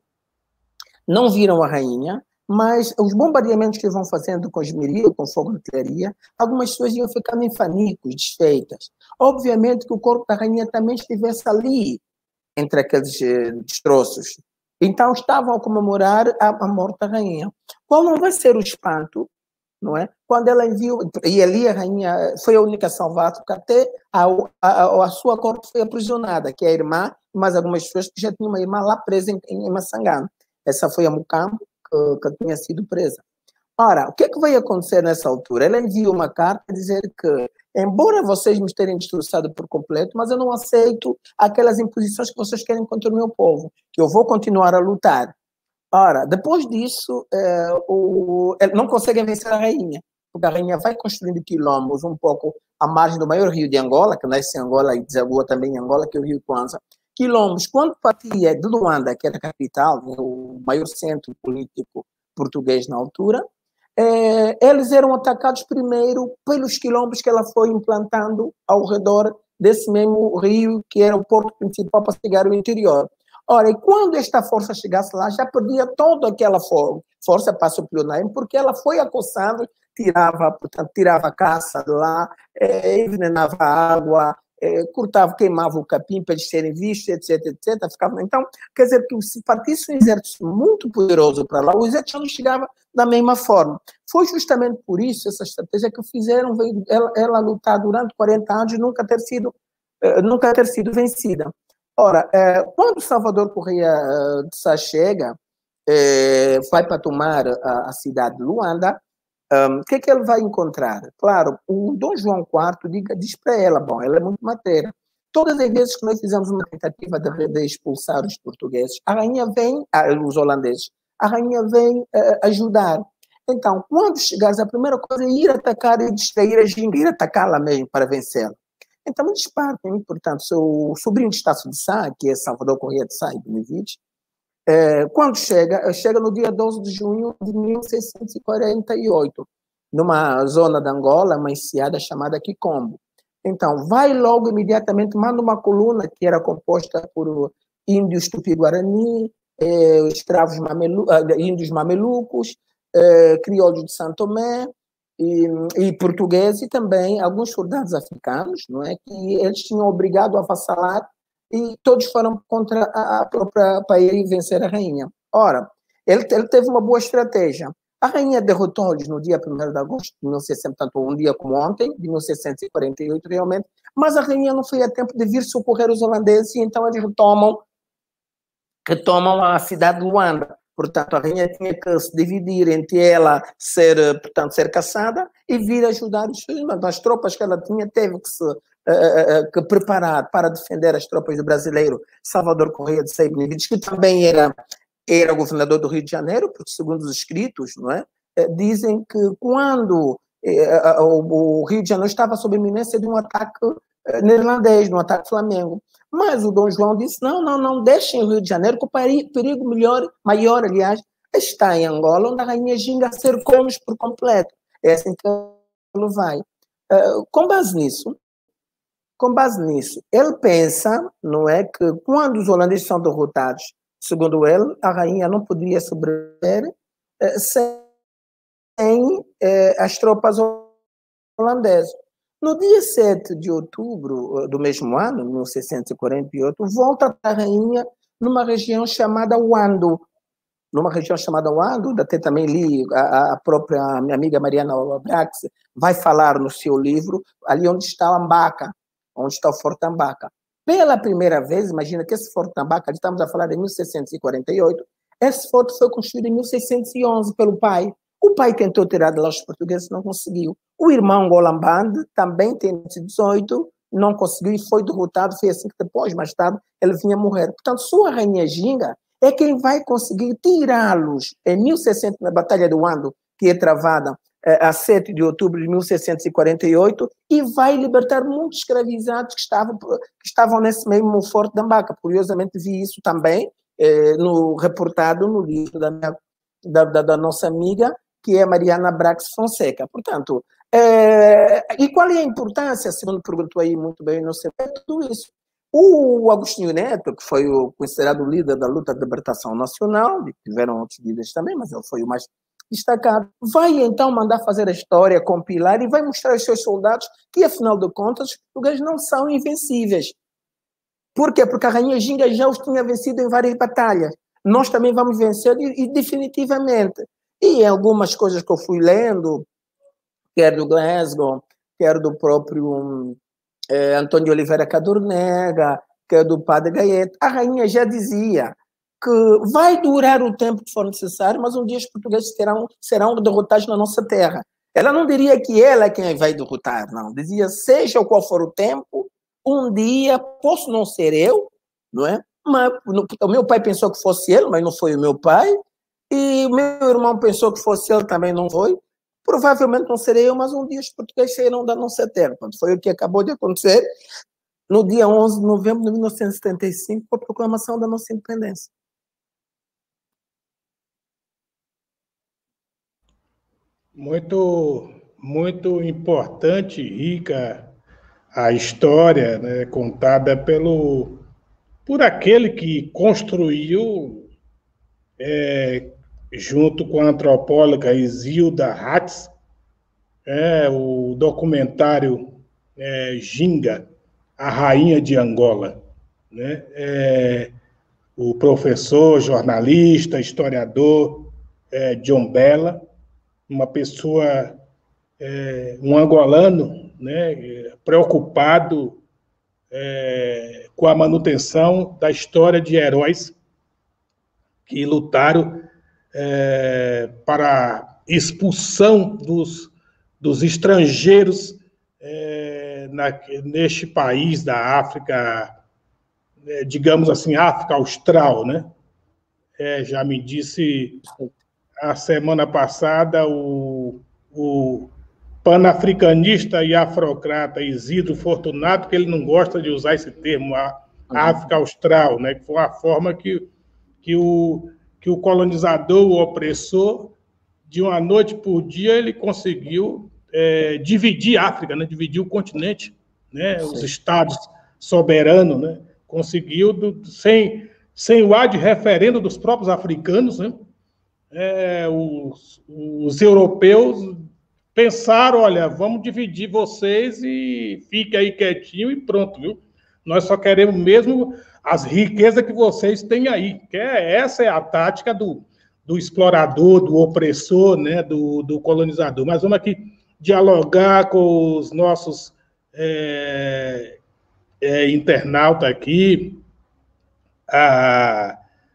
não viram a rainha, mas os bombardeamentos que vão fazendo com esmeril, com fogo de artilharia, algumas pessoas iam ficando em fanicos, desfeitas. Obviamente que o corpo da rainha também estivesse ali, entre aqueles eh, destroços. Então estavam a comemorar a, a morte da rainha. Qual não vai ser o espanto, não é? Quando ela enviou, e ali a rainha foi a única salvada, porque até a, a, a sua corte foi aprisionada, que é a irmã, mais algumas pessoas que já tinham uma irmã lá presa em, em Massangano. Essa foi a Mucambo, que, que tinha sido presa. Ora, o que é que vai acontecer nessa altura? Ela envia uma carta a dizer que, embora vocês me terem destroçado por completo, mas eu não aceito aquelas imposições que vocês querem contra o meu povo, que eu vou continuar a lutar. Ora, depois disso, eh, o, não conseguem vencer a rainha, porque a rainha vai construindo quilombos um pouco à margem do maior rio de Angola, que nasce em Angola e desagua também em Angola, que é o rio Kwanza. Quilombos, quando partia de Luanda, que era a capital, o maior centro político português na altura, eh, eles eram atacados primeiro pelos quilombos que ela foi implantando ao redor desse mesmo rio, que era o porto principal para chegar ao interior. Ora, e quando esta força chegasse lá, já perdia toda aquela for força para suplementar, porque ela foi acossando, tirava, portanto, tirava a caça de lá, eh, envenenava a água, eh, cortava, queimava o capim para eles serem vistos, etc, etcétera. Ficava, então, quer dizer que se partisse um exército muito poderoso para lá, o exército já não chegava da mesma forma. Foi justamente por isso, essa estratégia que fizeram ela, ela lutar durante quarenta anos e nunca ter sido, eh, nunca ter sido vencida. Ora, eh, quando Salvador Correia de Sá chega, eh, vai para tomar a, a cidade de Luanda, um, o que é que ele vai encontrar? Claro, o Dom João quarto diga, diz para ela, bom, ela é muito mateira. Todas as vezes que nós fizemos uma tentativa de, de expulsar os portugueses, a rainha vem, ah, os holandeses, a rainha vem uh, ajudar. Então, quando chegares, a primeira coisa é ir atacar e distrair a ginga, ir atacá-la mesmo para vencê-la. Então, eles partem, portanto, o sobrinho de Estácio de Sá, que é Salvador Correia de Sá e Benevite, eh, quando chega, chega no dia doze de junho de mil seiscentos e quarenta e oito, numa zona de Angola, uma enseada chamada Quicombo. Então, vai logo, imediatamente, manda uma coluna que era composta por índios tupi-guarani, eh, escravos mamelu índios mamelucos, eh, crioulos de São Tomé, E, e português, e também alguns soldados africanos, não é, que eles tinham obrigado a avassalar, e todos foram contra a própria para ir vencer a rainha. Ora, ele, ele teve uma boa estratégia. A rainha derrotou-lhes no dia primeiro de agosto de mil e seiscentos, tanto um dia como ontem, de mil seiscentos e quarenta e oito, realmente, mas a rainha não foi a tempo de vir socorrer os holandeses, e então eles retomam, retomam a cidade de Luanda. Portanto, a rainha tinha que se dividir entre ela ser, portanto, ser caçada e vir ajudar os seus irmãos. As tropas que ela tinha teve que se uh, uh, que preparar para defender as tropas do brasileiro Salvador Correia de Sá e Benevite, que também era, era governador do Rio de Janeiro, porque segundo os escritos, não é, dizem que quando uh, o, o Rio de Janeiro estava sob a iminência de um ataque uh, neerlandês, de um ataque flamengo. Mas o Dom João disse, não, não, não, deixem o Rio de Janeiro, que o perigo melhor, maior, aliás, está em Angola, onde a rainha ginga cercou-nos por completo. É assim que ele vai. Uh, com base nisso, com base nisso, ele pensa, não é, que quando os holandeses são derrotados, segundo ele, a rainha não poderia sobreviver uh, sem uh, as tropas holandesas. No dia sete de outubro do mesmo ano, mil seiscentos e quarenta e oito, volta a rainha numa região chamada Wando. Numa região chamada Wando, até também li, a, a própria minha amiga Mariana Brax vai falar no seu livro, ali onde está Ambaca, onde está o Forte Ambaca. Pela primeira vez, imagina que esse Forte Ambaca, estamos a falar de mil seiscentos e quarenta e oito, esse forte foi construído em mil seiscentos e onze pelo pai. O pai tentou tirar de lá os portugueses, não conseguiu. O irmão Golamband também tem dezoito, não conseguiu e foi derrotado. Foi assim que depois, mais tarde, ele vinha morrer. Portanto, sua rainha ginga é quem vai conseguir tirá-los em mil e seiscentos, na Batalha do Wando, que é travada eh, a sete de outubro de mil seiscentos e quarenta e oito, e vai libertar muitos escravizados que estavam, que estavam nesse mesmo Forte de Ambaca. Curiosamente, vi isso também eh, no, reportado no livro da, minha, da, da, da nossa amiga, que é Mariana Brax Fonseca. Portanto, é, e qual é a importância, segundo perguntou aí muito bem, não sei, é tudo isso. O Agostinho Neto, que foi o considerado o líder da luta de libertação nacional, tiveram outros líderes também, mas ele foi o mais destacado, vai então mandar fazer a história, compilar, e vai mostrar aos seus soldados que, afinal de contas, os portugueses não são invencíveis. Por quê? Porque a rainha ginga já os tinha vencido em várias batalhas. Nós também vamos vencer, e, e definitivamente. E algumas coisas que eu fui lendo, quer do Glasgow, quer do próprio eh, Antônio Oliveira Cadornega, quer do Padre Gaeta, a rainha já dizia que vai durar o tempo que for necessário, mas um dia os portugueses terão, serão derrotados na nossa terra. Ela não diria que ela é quem vai derrotar, não. Dizia, seja qual for o tempo, um dia, posso não ser eu, não é? Mas, o meu pai pensou que fosse ele, mas não foi o meu pai, e o meu irmão pensou que fosse ele, também não foi. Provavelmente não serei eu, mas um dia os portugueses sairão da nossa terra. Foi o que acabou de acontecer no dia onze de novembro de mil novecentos e setenta e cinco, com a proclamação da nossa independência. Muito, muito importante e rica a história, né, contada pelo, por aquele que construiu, é, junto com a antropóloga Isilda Hatz, é, o documentário é, Ginga, a Rainha de Angola. Né? É, o professor, jornalista, historiador é, John Bella, uma pessoa, é, um angolano, né, preocupado é, com a manutenção da história de heróis que lutaram é, para a expulsão dos, dos estrangeiros é, na, neste país da África, é, digamos assim, África Austral, né? É, já me disse a semana passada o, o panafricanista e afrocrata Isidro Fortunato, que ele não gosta de usar esse termo, a África Austral, né? Que foi a forma que, que, o, que o colonizador, o opressor, de uma noite por dia, ele conseguiu é, dividir a África, né? Dividir o continente, né? Os estados soberanos, né? Conseguiu, do, sem, sem o ad referendo dos próprios africanos, né? É, os, os europeus pensaram, olha, vamos dividir vocês e fique aí quietinho e pronto, viu? Nós só queremos mesmo as riquezas que vocês têm aí, que é, essa é a tática do, do explorador, do opressor, né, do, do colonizador. Mas vamos aqui dialogar com os nossos é, é, internautas aqui. A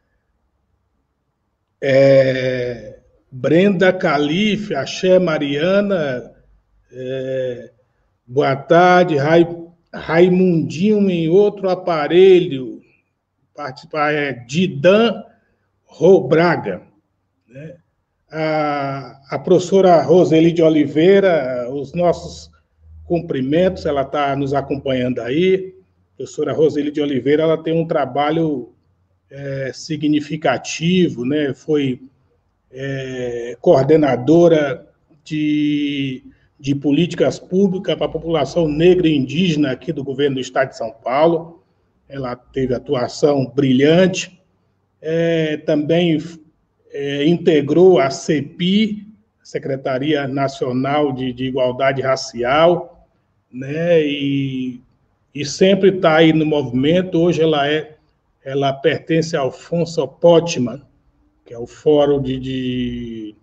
É, Brenda Calife, Axé Mariana, é, boa tarde, Rai, Raimundinho em outro aparelho, participar é Didan Robraga, né? a, a professora Roseli de Oliveira, os nossos cumprimentos, ela está nos acompanhando aí. A professora Roseli de Oliveira, ela tem um trabalho É, significativo, né? Foi é, coordenadora de, de políticas públicas para a população negra e indígena aqui do governo do Estado de São Paulo. Ela teve atuação brilhante. É, também é, integrou a CEPI, Secretaria Nacional de, de Igualdade Racial, né? E, e sempre está aí no movimento. Hoje ela é Ela pertence ao Afonso Potman, que é o fórum de, de,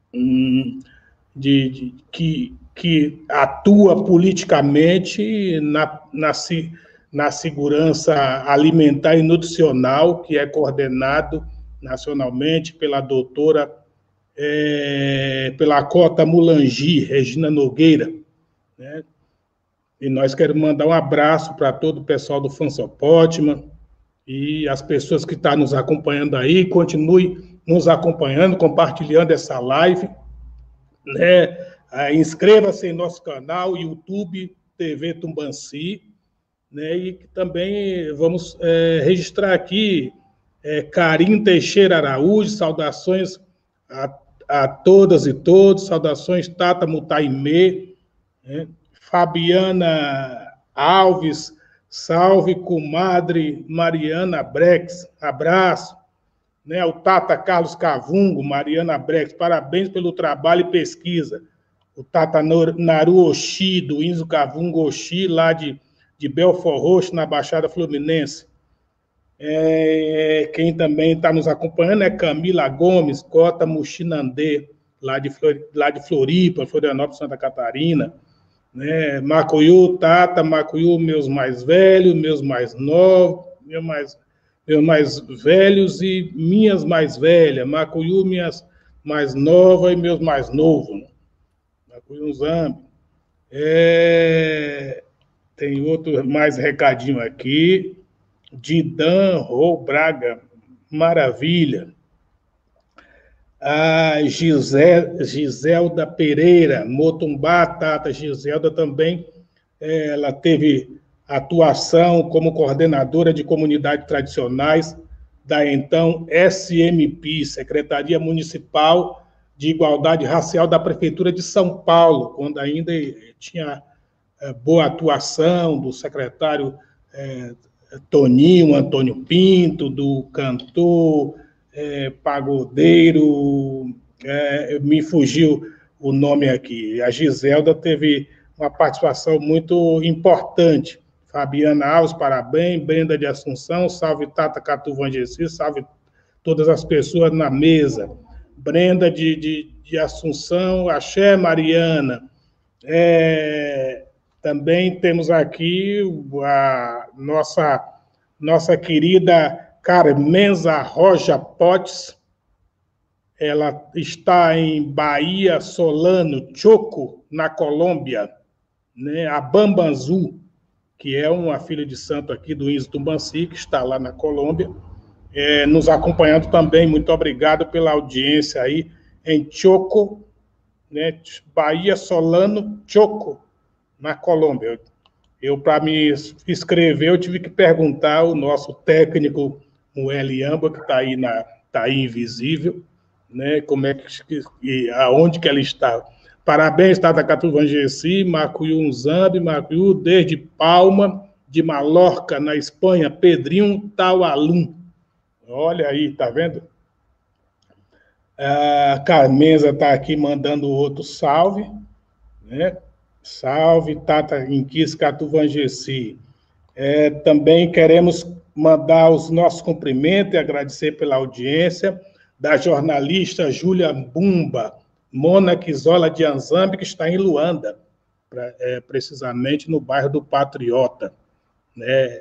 de, de que, que atua politicamente na, na, na segurança alimentar e nutricional, que é coordenado nacionalmente pela doutora, é, pela Cota Mulangi, Regina Nogueira, né? E nós queremos mandar um abraço para todo o pessoal do Afonso Potman, e as pessoas que estão nos acompanhando aí, continue nos acompanhando, compartilhando essa live, né? Ah, inscreva-se em nosso canal, YouTube, T V Tumbanci, né? E também vamos é, registrar aqui é, Karim Teixeira Araújo, saudações a, a todas e todos, saudações Tata Mutaimê, né? Fabiana Alves, salve, comadre Mariana Brex, abraço, né? O Tata Carlos Cavungo, Mariana Brex, parabéns pelo trabalho e pesquisa. O Tata Naru Oxi, do Inzo Cavungo Oxi, lá de, de Belfort Roxo, na Baixada Fluminense. É, quem também está nos acompanhando é Camila Gomes, Cota Muxinandê, lá de, lá de Floripa, Florianópolis, Santa Catarina. Né? Macuyu, Tata, Macuyu, meus mais velhos, meus mais novos, meu mais, meus mais velhos e minhas mais velhas, Macuyu, minhas mais novas e meus mais novos, né? Macuyu Zambi. É... Tem outro mais recadinho aqui. Didan Rô Braga, maravilha. A Gisel, Giselda Pereira, Motumbá, Tata Giselda também, ela teve atuação como coordenadora de comunidades tradicionais da então S M P, Secretaria Municipal de Igualdade Racial da Prefeitura de São Paulo, quando ainda tinha boa atuação do secretário é, Toninho, Antônio Pinto, do cantor, é, pagodeiro, é, me fugiu o nome aqui. A Giselda teve uma participação muito importante. Fabiana Alves, parabéns. Brenda de Assunção, salve Tata Catuvangesi, salve todas as pessoas na mesa. Brenda de, de, de Assunção, axé Mariana. É, também temos aqui a nossa, nossa querida Carmenza Roja Potes. Ela está em Bahia Solano, Choco, na Colômbia, né? A Bambanzu, que é uma filha de santo aqui do Índio Tumbanci, que está lá na Colômbia, é, nos acompanhando também. Muito obrigado pela audiência aí em Choco, né? Bahia Solano, Choco, na Colômbia. Eu, para me inscrever, eu tive que perguntar ao nosso técnico, o Eliamba, que está aí, na, tá aí invisível, né? Como é que, e aonde que ela está. Parabéns, Tata Catuvangesi, Macuyu Zambi, Macuyu, desde Palma, de Malorca, na Espanha, Pedrinho Taualum. Olha aí, tá vendo? A Carmenza está aqui mandando outro salve, né? Salve, Tata Inquis Catuvangesi. É, também queremos mandar os nossos cumprimentos e agradecer pela audiência da jornalista Júlia Bumba, Mona Kizola de Anzambi, que está em Luanda, pra, é, precisamente no bairro do Patriota, né?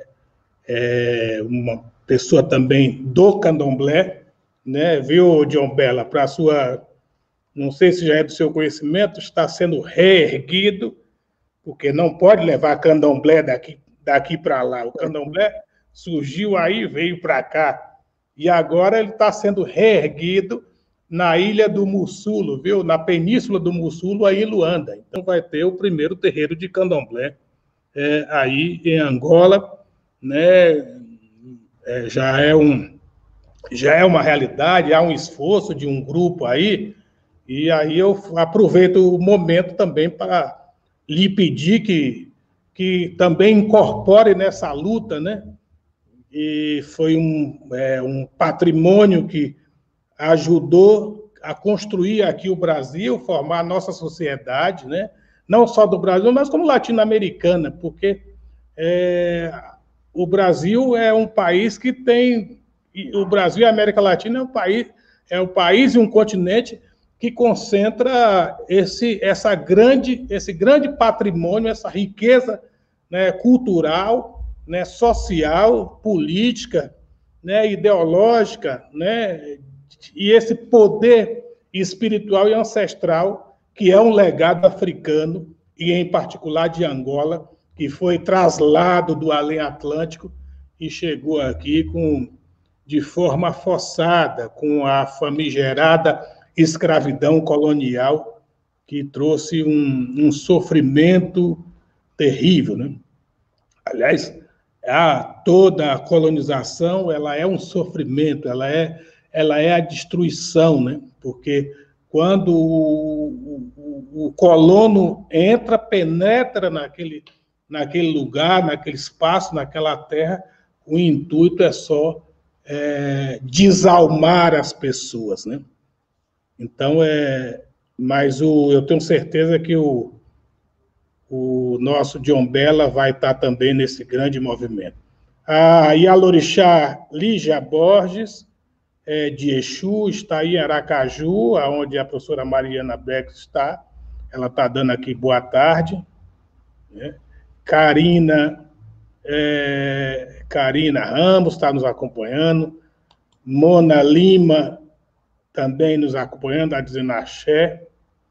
É uma pessoa também do candomblé, né? Viu, John Bella, para sua, não sei se já é do seu conhecimento, está sendo reerguido, porque não pode levar candomblé daqui, daqui para lá. O candomblé surgiu aí, veio para cá, e agora ele está sendo reerguido na ilha do Mussulo, viu? Na península do Mussulo, aí em Luanda. Então vai ter o primeiro terreiro de candomblé é, aí em Angola, né? É, já é um já é uma realidade, há um esforço de um grupo aí, e aí eu aproveito o momento também para lhe pedir que, que também incorpore nessa luta, né? E foi um, é, um patrimônio que ajudou a construir aqui o Brasil, formar a nossa sociedade, né? Não só do Brasil, mas como latino-americana, porque é, o Brasil é um país que tem... O Brasil e a América Latina é um país, é um país e um continente que concentra esse, essa grande, esse grande patrimônio, essa riqueza, né, cultural, né, social, política, né, ideológica, né, e esse poder espiritual e ancestral que é um legado africano, e em particular de Angola, que foi traslado do além Atlântico e chegou aqui com, de forma forçada, com a famigerada escravidão colonial, que trouxe um, um sofrimento terrível, né? Aliás, a, toda a colonização ela é um sofrimento, ela é, ela é a destruição, né? Porque quando o, o, o colono entra, penetra naquele, naquele lugar, naquele espaço, naquela terra, o intuito é só é, desalmar as pessoas, né? Então, é, mas o, eu tenho certeza que o, o nosso John Bella vai estar também nesse grande movimento. A Yalorixá Lígia Borges, é, de Exu, está aí em Aracaju, onde a professora Mariana Beck está. Ela está dando aqui boa tarde. Né? Karina É, Karina Ramos está nos acompanhando. Mona Lima também nos acompanhando, está dizendo axé.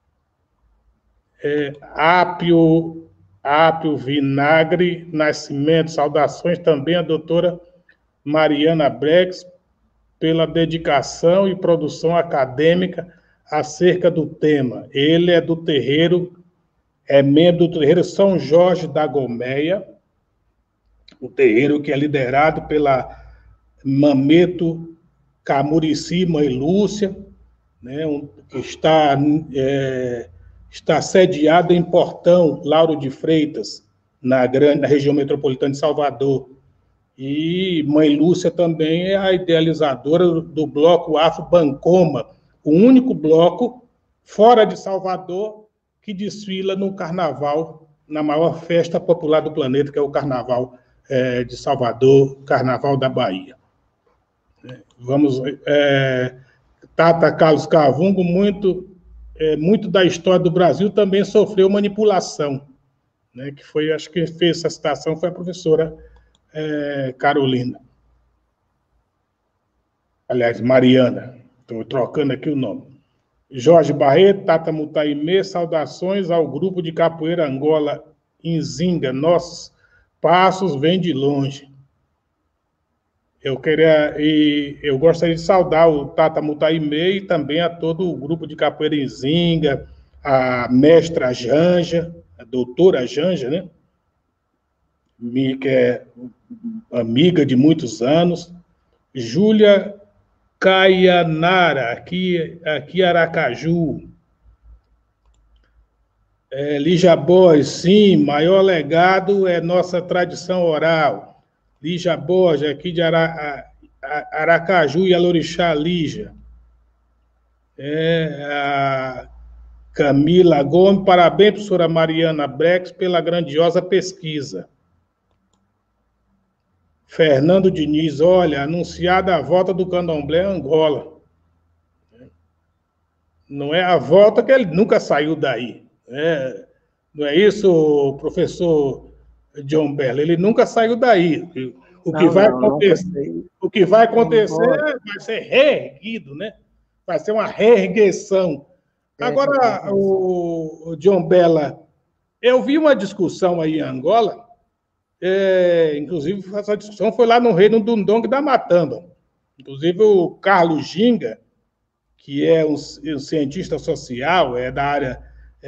É, Ápio, Ápio Vinagre Nascimento, saudações também à doutora Mariana Brex pela dedicação e produção acadêmica acerca do tema. Ele é do terreiro, é membro do terreiro São Jorge da Gomeia, o terreiro que é liderado pela Mameto Camurici Mãe Lúcia, né, um, que está, é, está sediado em Portão, Lauro de Freitas, na, grande, na região metropolitana de Salvador. E Mãe Lúcia também é a idealizadora do bloco Afro Bancoma, o único bloco fora de Salvador que desfila no carnaval, na maior festa popular do planeta, que é o Carnaval é, de Salvador, Carnaval da Bahia. Vamos... É, Tata Carlos Cavungo, muito, é, muito da história do Brasil também sofreu manipulação, né, que foi, acho que fez essa citação foi a professora é, Carolina. Aliás, Mariana, estou trocando aqui o nome. Jorge Barreto, Tata Mutaimê, saudações ao grupo de capoeira Angola Inzinga, nossos passos vêm de longe. Eu queria e eu gostaria de saudar o Tata Mutaimê e também a todo o grupo de capoeira Inzinga, a mestra Janja, a doutora Janja, né? Que é amiga de muitos anos. Júlia Caianara, aqui, aqui Aracaju. É, Lígia Borges, sim, maior legado é nossa tradição oral. Lígia Borges, aqui de Ara, a, Aracaju e Alorixá, Lígia. É, a Camila Gomes, parabéns, professora Mariana Brex, pela grandiosa pesquisa. Fernando Diniz, olha, anunciada a volta do candomblé em Angola. Não é a volta que ele nunca saiu daí. Né? Não é isso, professor John Bell? Ele nunca saiu daí. O que, Não, vai, não, nunca acontecer, sei. o que vai acontecer Embora. vai ser reerguido, né? Vai ser uma reerguição. É, Agora, é, o, o John Bella, eu vi uma discussão aí em Angola, é, inclusive essa discussão foi lá no Reino do Ndongue da Matamba. Inclusive o Carlos Ginga, que é um, um cientista social, é da área,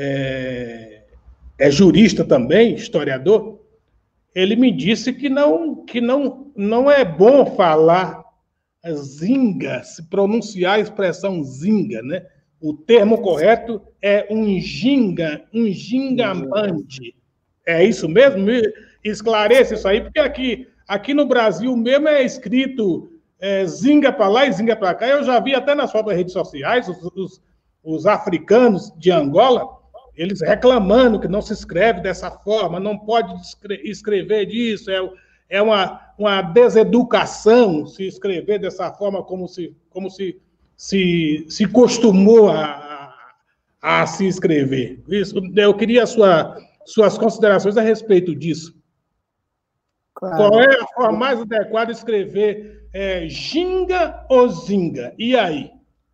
é, é jurista também, historiador, ele me disse que não, que não, não é bom falar zinga, se pronunciar a expressão zinga, né? O termo correto é um ginga, um gingamante. É isso mesmo? Me esclareça isso aí, porque aqui, aqui no Brasil mesmo é escrito é, zinga para lá e zinga para cá. Eu já vi até nas próprias redes sociais os, os, os africanos de Angola, eles reclamando que não se escreve dessa forma, não pode escrever disso, é, é uma, uma deseducação se escrever dessa forma como se, como se, se, se costumou a, a, a se escrever. Isso, eu queria a sua, suas considerações a respeito disso. claro. Qual é a forma mais adequada de escrever é, ginga ou zinga? E aí?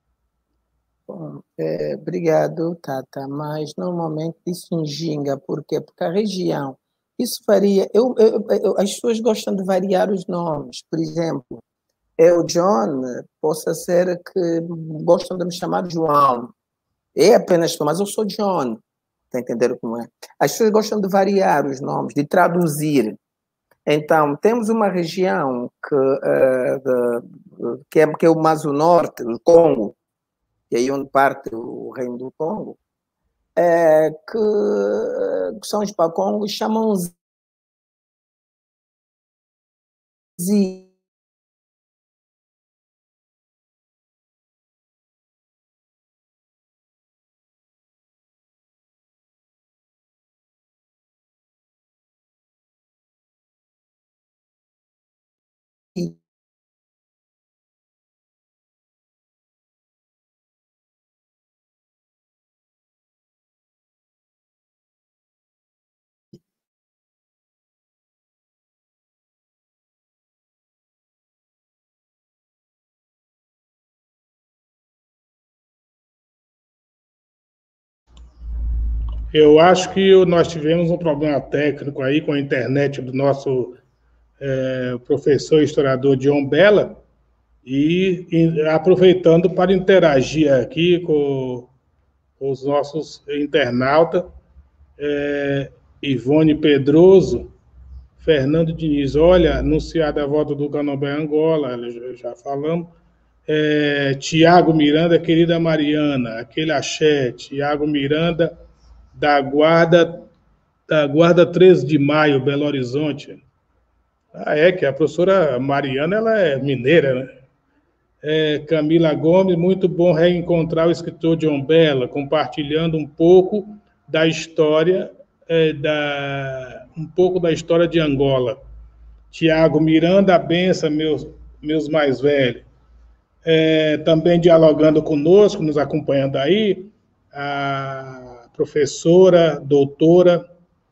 Bom, é, obrigado, Tata, mas normalmente isso em ginga, por quê? Porque a região, isso varia, eu, eu, eu, as pessoas gostam de variar os nomes, por exemplo, eu, John, possa ser que gostam de me chamar João, é apenas, mas eu sou John, está entendendo como é? As pessoas gostam de variar os nomes, de traduzir. Então, temos uma região que, uh, de, que, é, que é o Mazo Norte, o Congo, que é aí onde parte o reino do Congo, é, que, que são os pacongos, chamam Zi. Eu acho que nós tivemos um problema técnico aí com a internet do nosso é, professor historiador John Bella, e, e aproveitando para interagir aqui com, com os nossos internautas, é, Ivone Pedroso, Fernando Diniz, olha, anunciada a volta do Candomblé Angola, já falamos. É, Tiago Miranda, querida Mariana, aquele axé, Tiago Miranda, da Guarda, da Guarda treze de Maio, Belo Horizonte. Ah, é, que a professora Mariana, ela é mineira, né? É, Camila Gomes, muito bom reencontrar o escritor John Bella, compartilhando um pouco da história, é, da, um pouco da história de Angola. Tiago Miranda, a benção, meus, meus mais velhos. É, também dialogando conosco, nos acompanhando aí, a professora, doutora,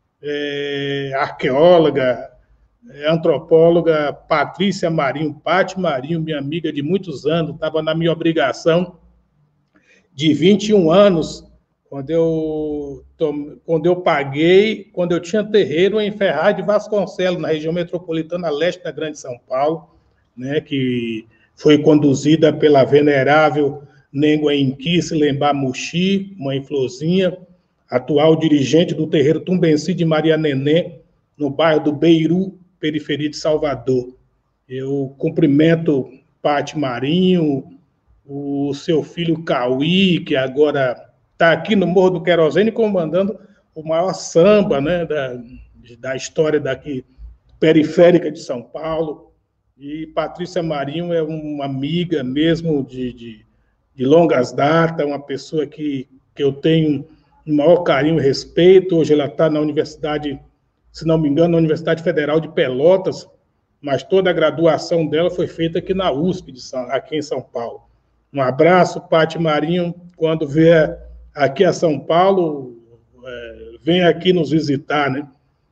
é, arqueóloga, é, antropóloga Patrícia Marinho, Pati Marinho, minha amiga de muitos anos, estava na minha obrigação de vinte e um anos, quando eu, quando eu paguei, quando eu tinha terreiro em Ferraz de Vasconcelos, na região metropolitana leste da Grande São Paulo, né, que foi conduzida pela venerável Nengua Inquice Lembá Muxi, Mãe Florzinha, atual dirigente do terreiro Tumbenci de Maria Nenê, no bairro do Beiru, periferia de Salvador. Eu cumprimento Pati Marinho, o seu filho Cauí, que agora está aqui no Morro do Querosene comandando o maior samba, né, da, da história daqui, periférica de São Paulo. E Patrícia Marinho é uma amiga mesmo de, de, de longas datas, uma pessoa que, que eu tenho o maior carinho e respeito. Hoje ela está na universidade, se não me engano, na Universidade Federal de Pelotas, mas toda a graduação dela foi feita aqui na U S P, de São, aqui em São Paulo. Um abraço, Pati Marinho. Quando vier aqui a São Paulo, é, vem aqui nos visitar, né?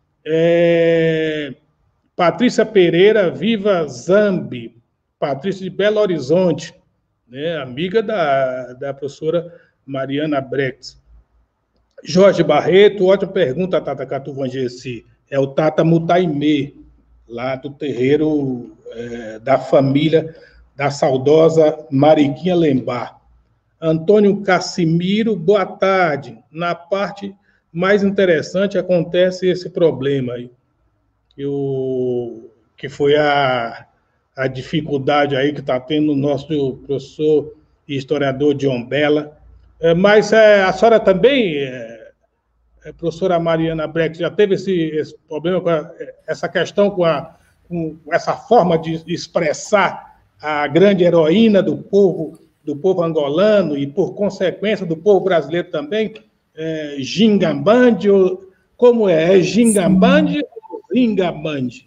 É... Patrícia Pereira, viva Zambi, Patrícia de Belo Horizonte, né, amiga da, da professora Mariana Brex. Jorge Barreto, ótima pergunta, Tata Catuvangesi, é o Tata Mutaimê, lá do terreiro é, da família da saudosa Mariquinha Lembá. Antônio Cassimiro, boa tarde. Na parte mais interessante acontece esse problema aí. Que, o, que foi a, a dificuldade aí que está tendo o nosso professor e historiador John Bella. É, mas é, a senhora também, é, é, professora Mariana Brecht, já teve esse, esse problema, com a, essa questão com, a, com essa forma de expressar a grande heroína do povo, do povo angolano e, por consequência, do povo brasileiro também, é, Gingambande, ou, como é? É Gingambande? Gingamande.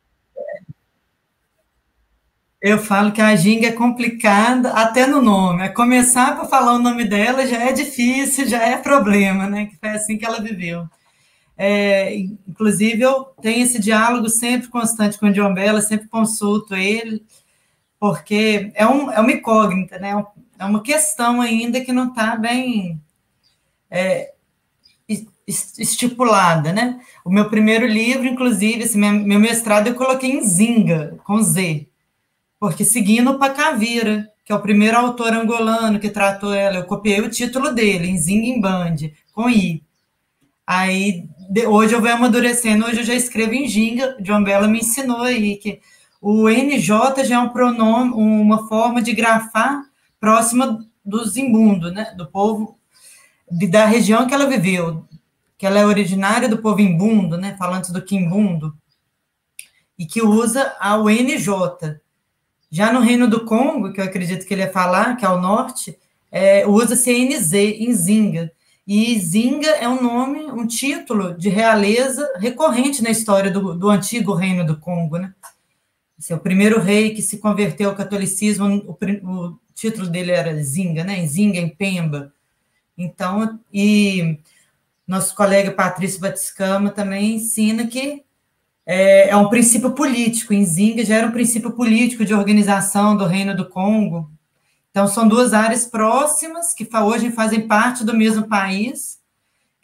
Eu falo que a ginga é complicada até no nome. É começar para falar o nome dela já é difícil, já é problema, né? Que foi assim que ela viveu. É, inclusive, eu tenho esse diálogo sempre constante com o John Bella, sempre consulto ele, porque é, um, é uma incógnita, né? É uma questão ainda que não está bem... É, estipulada, né? O meu primeiro livro, inclusive, esse meu mestrado, eu coloquei em Zinga, com Z, porque seguindo o Pacavira, que é o primeiro autor angolano que tratou ela, eu copiei o título dele, em Zingimbande, com I. Aí, de, hoje eu venho amadurecendo, hoje eu já escrevo em Ginga, John Bella me ensinou aí que o N J já é um pronome, uma forma de grafar próxima do Zimbundo, né? Do povo, de, da região que ela viveu, que ela é originária do povo imbundo, né, falando do quimbundo, e que usa a U N J. Já no Reino do Congo, que eu acredito que ele ia falar, que é ao norte, é, usa-se N Z, em Zinga. E Zinga é um nome, um título de realeza recorrente na história do, do antigo Reino do Congo, né? Esse é o primeiro rei que se converteu ao catolicismo, o, o título dele era Zinga, né? Em Zinga, em Pemba. Então, e... nosso colega Patrício Batiscama também ensina que é, é um princípio político. Em Zinga já era um princípio político de organização do Reino do Congo. Então, são duas áreas próximas, que hoje fazem parte do mesmo país,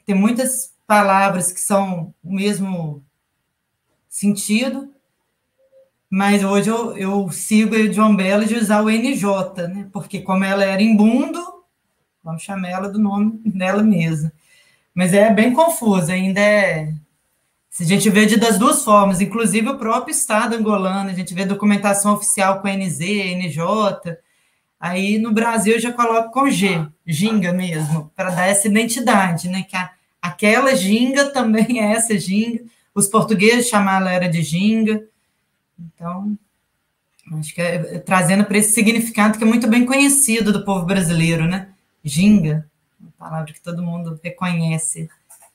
tem muitas palavras que são o mesmo sentido, mas hoje eu, eu sigo a Ediombela de usar o N J, né? Porque como ela era imbundo, vamos chamar ela do nome dela mesma. Mas é bem confuso, ainda é... Se a gente vê de, das duas formas, inclusive o próprio Estado angolano, a gente vê documentação oficial com N Z, N J, aí no Brasil eu já coloco com G, ginga mesmo, para dar essa identidade, né? Que a, aquela ginga também é essa ginga, os portugueses chamaram ela de ginga, então, acho que é, é trazendo para esse significado que é muito bem conhecido do povo brasileiro, né? Ginga, uma palavra que todo mundo reconhece.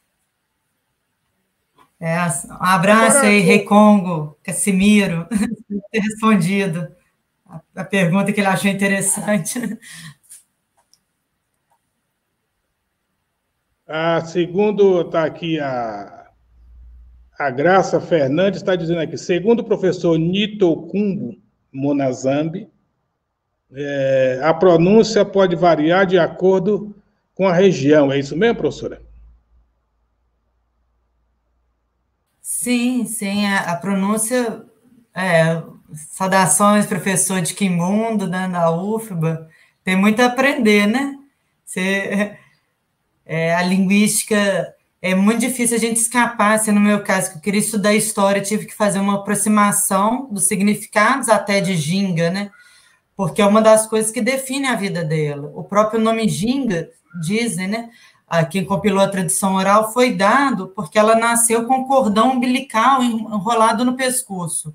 É, um abraço Agora, aí, Rei Congo, Cassimiro, por ter respondido a, a pergunta que ele achou interessante. A segundo, está aqui a, a Graça Fernandes, está dizendo aqui, segundo o professor Nitokumbo Monazambi, é, a pronúncia pode variar de acordo com a região. É isso mesmo, professora? Sim, sim, a, a pronúncia, é, saudações, professor de Quimundo, né, da U F B A, tem muito a aprender, né? Você, é, a linguística é muito difícil a gente escapar, assim, no meu caso, que eu queria estudar história, tive que fazer uma aproximação dos significados até de ginga, né? Porque é uma das coisas que define a vida dela. O próprio nome ginga, dizem, né? Quem compilou a tradição oral foi dado porque ela nasceu com cordão umbilical enrolado no pescoço.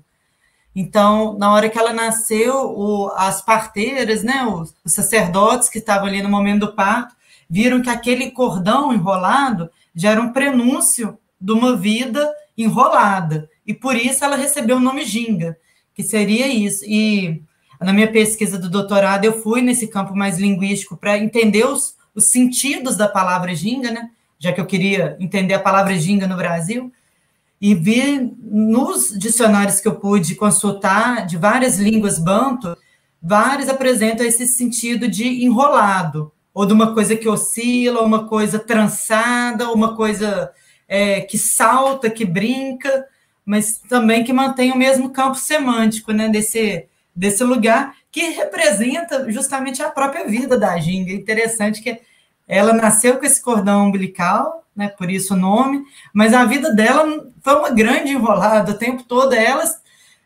Então, na hora que ela nasceu, o, as parteiras, né, os, os sacerdotes que estavam ali no momento do parto, viram que aquele cordão enrolado já era um prenúncio de uma vida enrolada. E por isso ela recebeu o nome ginga, que seria isso. E na minha pesquisa do doutorado, eu fui nesse campo mais linguístico para entender os os sentidos da palavra ginga, né? Já que eu queria entender a palavra ginga no Brasil, e vi nos dicionários que eu pude consultar, de várias línguas banto, vários apresentam esse sentido de enrolado, ou de uma coisa que oscila, ou uma coisa trançada, ou uma coisa é, que salta, que brinca, mas também que mantém o mesmo campo semântico, né? Desse, desse lugar que representa justamente a própria vida da ginga. Interessante que ela nasceu com esse cordão umbilical, né, por isso o nome, mas a vida dela foi uma grande enrolada, o tempo todo elas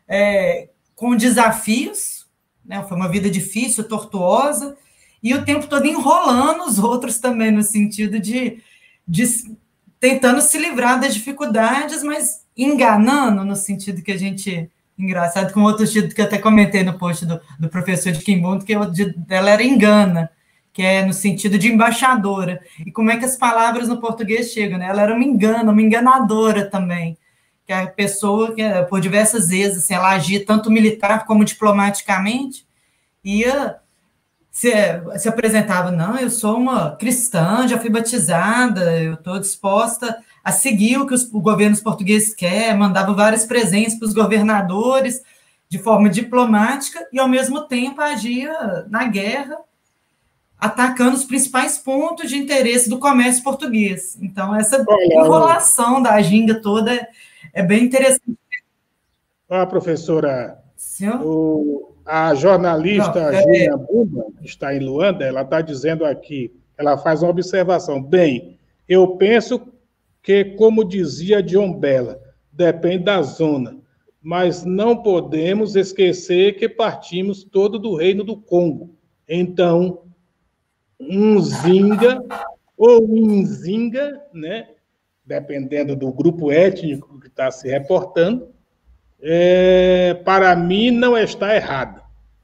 é, com desafios, né, foi uma vida difícil, tortuosa, e o tempo todo enrolando os outros também, no sentido de, de tentando se livrar das dificuldades, mas enganando, no sentido que a gente... Engraçado, com outro título que eu até comentei no post do, do professor de Quimundo, que ela era engana, que é no sentido de embaixadora. E como é que as palavras no português chegam, né? Ela era uma engana, uma enganadora também, que a pessoa, que por diversas vezes, assim, ela agia tanto militar como diplomaticamente, ia, se, se apresentava, não, eu sou uma cristã, já fui batizada, eu estou disposta a seguir o que os governos portugueses querem, mandava vários presentes para os governadores, de forma diplomática, e, ao mesmo tempo, agia na guerra, atacando os principais pontos de interesse do comércio português. Então, essa enrolação da ginga toda é, é bem interessante. Ah, professora, o, a jornalista Não, Júlia é... Bumba, que está em Luanda, ela está dizendo aqui, ela faz uma observação. Bem, eu penso que, como dizia Diombela, depende da zona, mas não podemos esquecer que partimos todo do reino do Congo. Então, um zinga ou um zinga, né, dependendo do grupo étnico que está se reportando, é, para mim não está errado.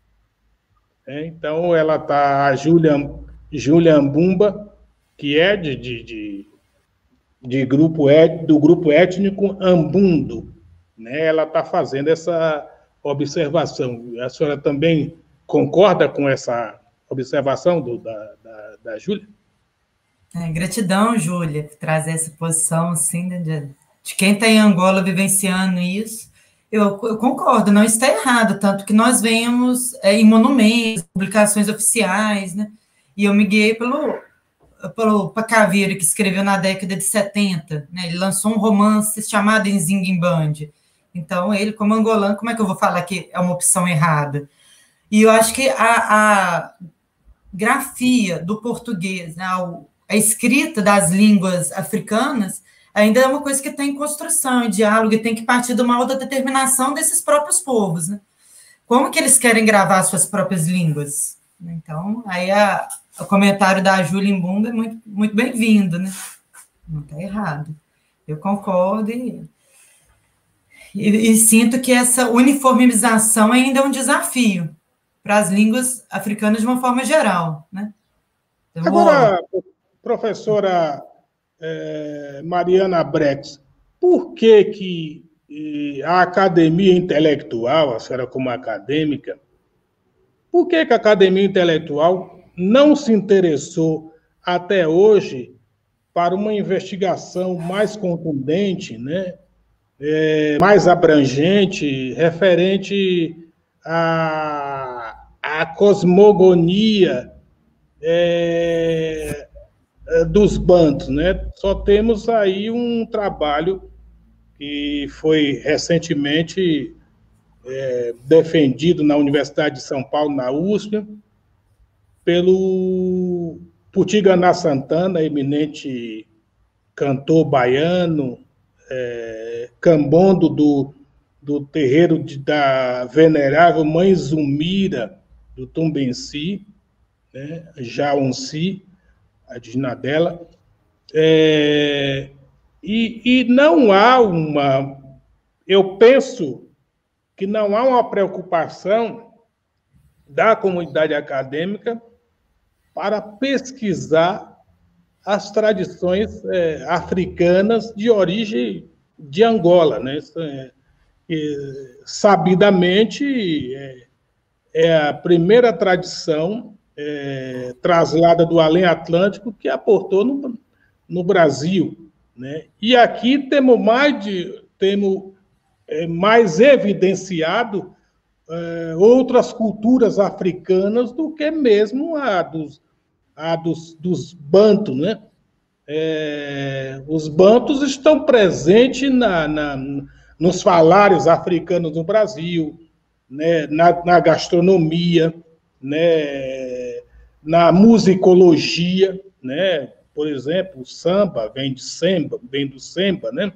É, então, ela está, a Júlia Júlia Bumba, que é de... de, de de grupo et, do grupo étnico Ambundo, né? Ela está fazendo essa observação. A senhora também concorda com essa observação do, da, da, da Júlia? É, gratidão, Júlia, por trazer essa posição assim, de, de quem está em Angola vivenciando isso. Eu, eu concordo, não está errado, tanto que nós vemos é, em monumentos, publicações oficiais, né? E eu me guiei pelo... pelo Pacaveira, que escreveu na década de setenta, né? Ele lançou um romance chamado Nzinguimbande. Então, ele, como angolano, como é que eu vou falar que é uma opção errada? E eu acho que a, a grafia do português, né, a escrita das línguas africanas, ainda é uma coisa que está em construção, em diálogo, e tem que partir de uma autodeterminação desses próprios povos, né? Como que eles querem gravar suas próprias línguas? Então, aí a, o comentário da Júlia Imbumba é muito, muito bem-vindo, né? Não está errado. Eu concordo e, e, e sinto que essa uniformização ainda é um desafio para as línguas africanas de uma forma geral, né? Eu Agora, vou... professora é, Mariana Brex, por que que a academia intelectual, a senhora como acadêmica, por que que a academia intelectual não se interessou até hoje para uma investigação mais contundente, né, é, mais abrangente, referente à, à cosmogonia é, dos bantos, né? Só temos aí um trabalho que foi recentemente é, defendido na Universidade de São Paulo, na U S P, pelo Putiganá Santana, eminente cantor baiano, é, cambondo do, do terreiro de, da venerável Mãe Zumira, do Tumbenci, né, Jaunci, a digna dela. É, e, e não há uma... Eu penso que não há uma preocupação da comunidade acadêmica para pesquisar as tradições é, africanas de origem de Angola, né? É, é, sabidamente, é, é a primeira tradição é, traslada do além Atlântico que aportou no, no Brasil, né? E aqui temos mais, de, temos, é, mais evidenciado é, outras culturas africanas do que mesmo a dos, a dos, dos bantos, né? É, os bantos estão presentes na, na, nos falários africanos no Brasil, né? na, na gastronomia, né? Na musicologia, né? Por exemplo, o samba vem de samba, vem do samba, né?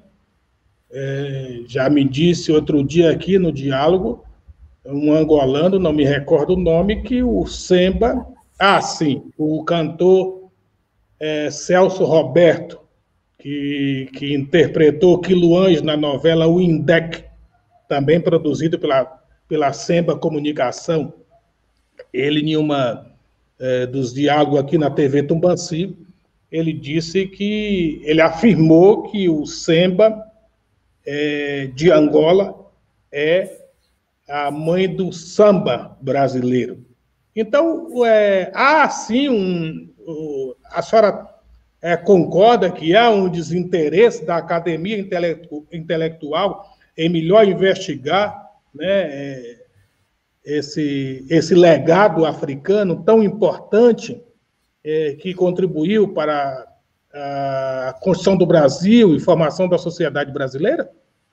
É, já me disse outro dia aqui no diálogo, um angolano, não me recordo o nome, que o samba... Ah, sim, o cantor é, Celso Roberto, que, que interpretou Quiluange na novela O Indec, também produzido pela, pela Semba Comunicação. Ele, em uma é, dos diálogos aqui na T V Tumbanci, ele disse que... Ele afirmou que o Semba é, de Angola é a mãe do samba brasileiro. Então, é, há sim um... A senhora é, concorda que há um desinteresse da academia intelectu, intelectual em melhor investigar, né, é, esse, esse legado africano tão importante é, que contribuiu para a construção do Brasil e formação da sociedade brasileira?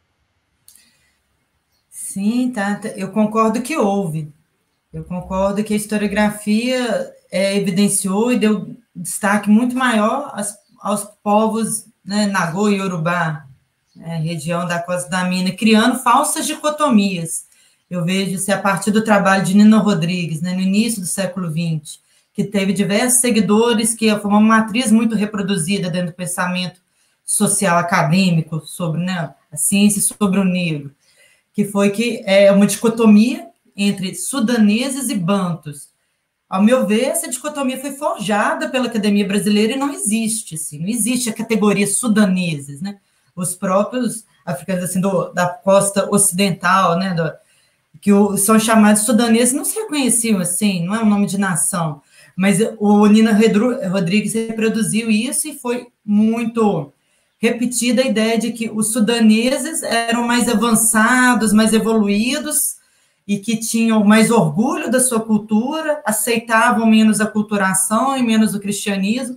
Sim, tá. Eu concordo que houve. Eu concordo que a historiografia é, evidenciou e deu destaque muito maior aos, aos povos, né, Nagô e Yorubá, né, região da Costa da Mina, criando falsas dicotomias. Eu vejo isso a partir do trabalho de Nina Rodrigues, né, no início do século vinte, que teve diversos seguidores, que foi uma matriz muito reproduzida dentro do pensamento social acadêmico sobre, né, a ciência sobre o negro, que foi que é uma dicotomia entre sudaneses e bantos. Ao meu ver, essa dicotomia foi forjada pela academia brasileira e não existe, assim, não existe a categoria sudaneses, né? Os próprios africanos assim, do, da costa ocidental, né, do, que o, são chamados sudaneses, não se reconheciam assim, não é um nome de nação, mas o Nina Rodrigues reproduziu isso e foi muito repetida a ideia de que os sudaneses eram mais avançados, mais evoluídos, e que tinham mais orgulho da sua cultura, aceitavam menos a aculturação e menos o cristianismo,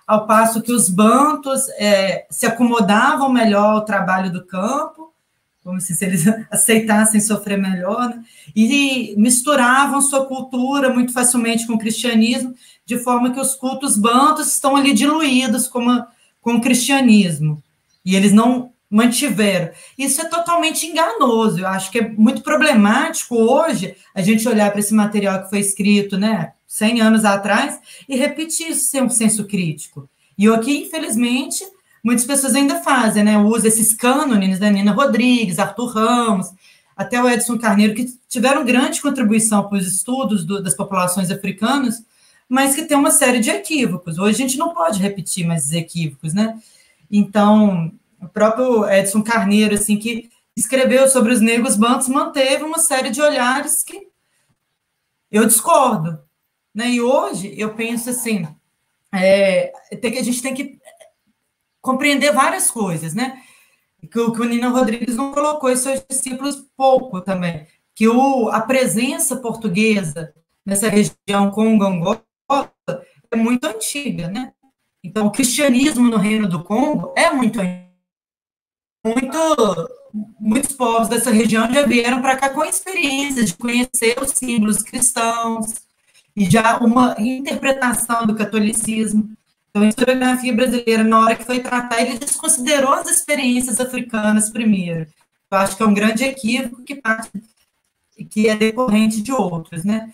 ao passo que os bantus é, se acomodavam melhor ao trabalho do campo, como se eles aceitassem sofrer melhor, né? E misturavam sua cultura muito facilmente com o cristianismo, de forma que os cultos bantus estão ali diluídos com, uma, com o cristianismo, e eles não mantiveram. Isso é totalmente enganoso, eu acho que é muito problemático hoje a gente olhar para esse material que foi escrito, né, cem anos atrás, e repetir isso sem um senso crítico. E aqui, infelizmente, muitas pessoas ainda fazem, né, usam esses cânones da Nina Rodrigues, Arthur Ramos, até o Edson Carneiro, que tiveram grande contribuição para os estudos do, das populações africanas, mas que tem uma série de equívocos. Hoje a gente não pode repetir mais esses equívocos, né? Então, o próprio Edson Carneiro, assim, que escreveu sobre os negros bantus, manteve uma série de olhares que eu discordo, né? E hoje eu penso assim, é, tem que, a gente tem que compreender várias coisas, né? Que o, que o Nina Rodrigues não colocou em seus discípulos pouco também, que o, a presença portuguesa nessa região Congo-Angola é muito antiga, né? Então, o cristianismo no Reino do Congo é muito antigo. Muito, muitos povos dessa região já vieram para cá com experiências de conhecer os símbolos cristãos e já uma interpretação do catolicismo. Então, a historiografia brasileira, na hora que foi tratar, ele desconsiderou as experiências africanas primeiro. Eu acho que é um grande equívoco que, parte, que é decorrente de outros, né?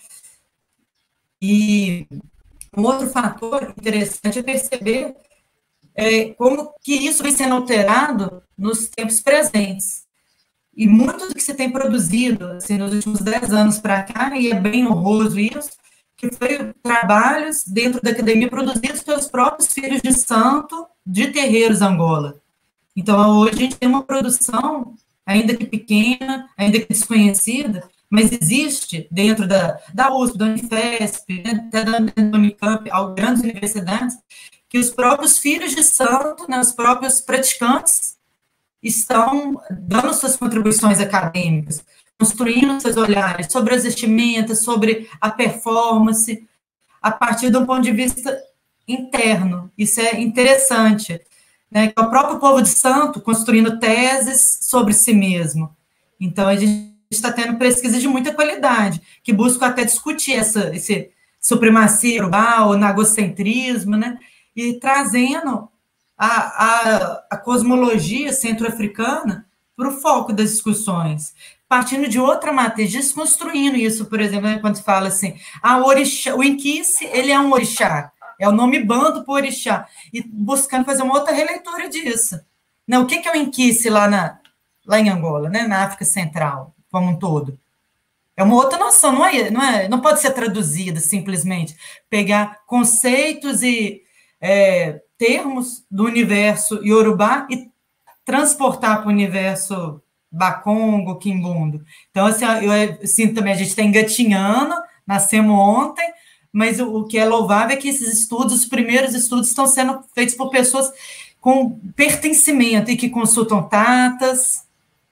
E um outro fator interessante é perceber é, como que isso vem sendo alterado nos tempos presentes. E muito do que se tem produzido assim, nos últimos dez anos para cá, e é bem honroso isso, que foi trabalhos dentro da academia produzidos pelos próprios filhos de santo de terreiros Angola. Então, hoje a gente tem uma produção, ainda que pequena, ainda que desconhecida, mas existe dentro da, da U S P, da Unifesp, né, até da Unicamp, grandes universidades, que os próprios filhos de santo, né, os próprios praticantes, estão dando suas contribuições acadêmicas, construindo seus olhares sobre as vestimentas, sobre a performance, a partir de um ponto de vista interno. Isso é interessante, né? O próprio povo de santo construindo teses sobre si mesmo. Então, a gente está tendo pesquisas de muita qualidade, que buscam até discutir essa, esse supremacia urbana, o nagocentrismo, né? E trazendo a, a, a cosmologia centro-africana para o foco das discussões, partindo de outra matriz, desconstruindo isso, por exemplo, né, quando se fala assim, ah, o, orixá, o Inquice, ele é um orixá, é o nome bando para o orixá, e buscando fazer uma outra releitura disso. Não, o que, que é o Inquice lá, na, lá em Angola, né, na África Central, como um todo? É uma outra noção, não é, não é, não pode ser traduzida simplesmente, pegar conceitos e é, termos do universo iorubá e transportar para o universo bacongo, quimbundo. Então, assim, eu sinto também, a gente está engatinhando, nascemos ontem, mas o, o que é louvável é que esses estudos, os primeiros estudos, estão sendo feitos por pessoas com pertencimento e que consultam tatas.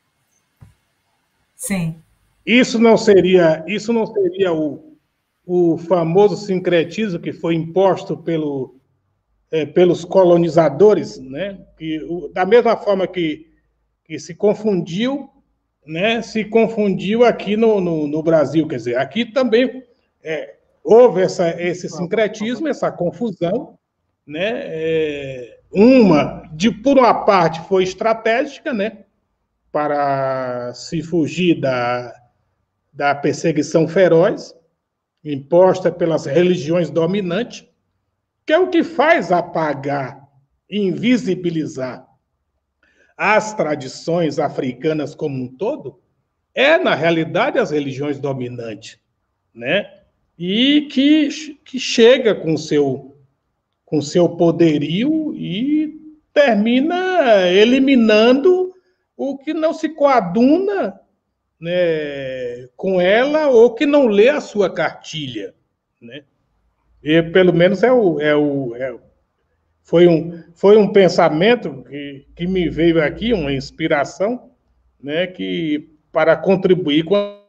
Sim. Isso não seria, isso não seria o, o famoso sincretismo que foi imposto pelo, é, pelos colonizadores, né? Que, o, da mesma forma que, que se confundiu, né? Se confundiu aqui no, no, no Brasil, quer dizer, aqui também é, houve essa, esse sincretismo, essa confusão, né? É, uma, de, por uma parte, foi estratégica, né? Para se fugir da da perseguição feroz imposta pelas religiões dominantes, que é o que faz apagar, invisibilizar as tradições africanas como um todo, é, na realidade, as religiões dominantes, né? E que, que chega com seu, com seu poderio e termina eliminando o que não se coaduna, né, com ela, ou que não lê a sua cartilha, né? E pelo menos é o, é o, é, foi, um, foi um pensamento que, que me veio aqui, uma inspiração, né, que, para contribuir com a...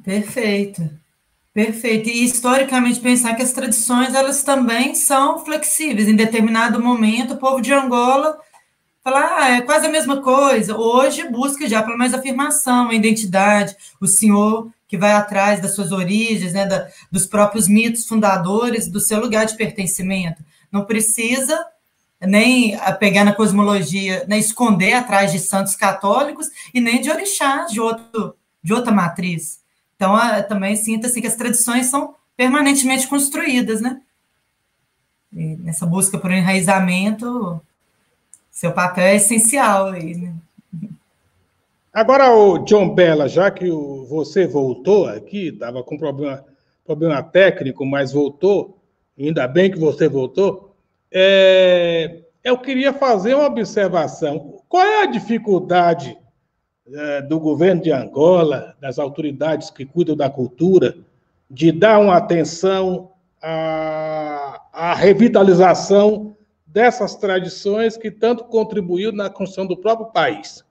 Perfeito, perfeito. E historicamente pensar que as tradições elas também são flexíveis. Em determinado momento, o povo de Angola fala, ah, é quase a mesma coisa. Hoje busca já pelo mais afirmação, a identidade, o senhor que vai atrás das suas origens, né, da, dos próprios mitos fundadores, do seu lugar de pertencimento. Não precisa nem pegar na cosmologia, nem esconder atrás de santos católicos e nem de orixás de, outro, de outra matriz. Então, também sinto assim, que as tradições são permanentemente construídas, né? E nessa busca por enraizamento, seu papel é essencial aí, né? Agora, o John Bella, já que o, você voltou aqui, estava com problema, problema técnico, mas voltou, ainda bem que você voltou, é, eu queria fazer uma observação. Qual é a dificuldade é, do governo de Angola, das autoridades que cuidam da cultura, de dar uma atenção à, à revitalização dessas tradições que tanto contribuiu na construção do próprio país?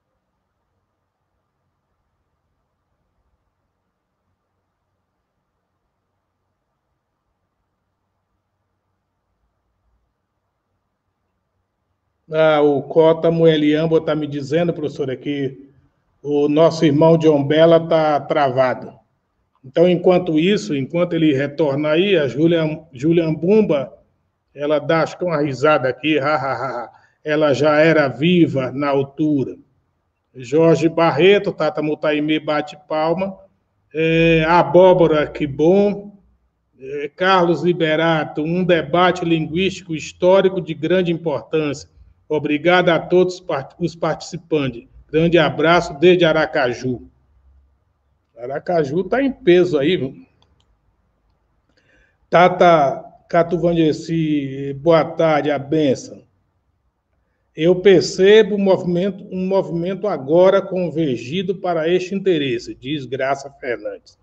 Ah, o Cota Moeliamba está me dizendo, professora, que o nosso irmão John Bella está travado. Então, enquanto isso, enquanto ele retorna aí, a Julian, Julian Bumba, ela dá, acho que uma risada aqui, ha, ha, ha, ela já era viva na altura. Jorge Barreto, Tata Mutaime bate palma. É, Abóbora, que bom. É, Carlos Liberato, um debate linguístico histórico de grande importância. Obrigado a todos os participantes. Grande abraço desde Aracaju. Aracaju está em peso aí, viu? Tata Catuvandeci, boa tarde, a benção. Eu percebo um movimento, um movimento agora convergido para este interesse, diz Graça Fernandes.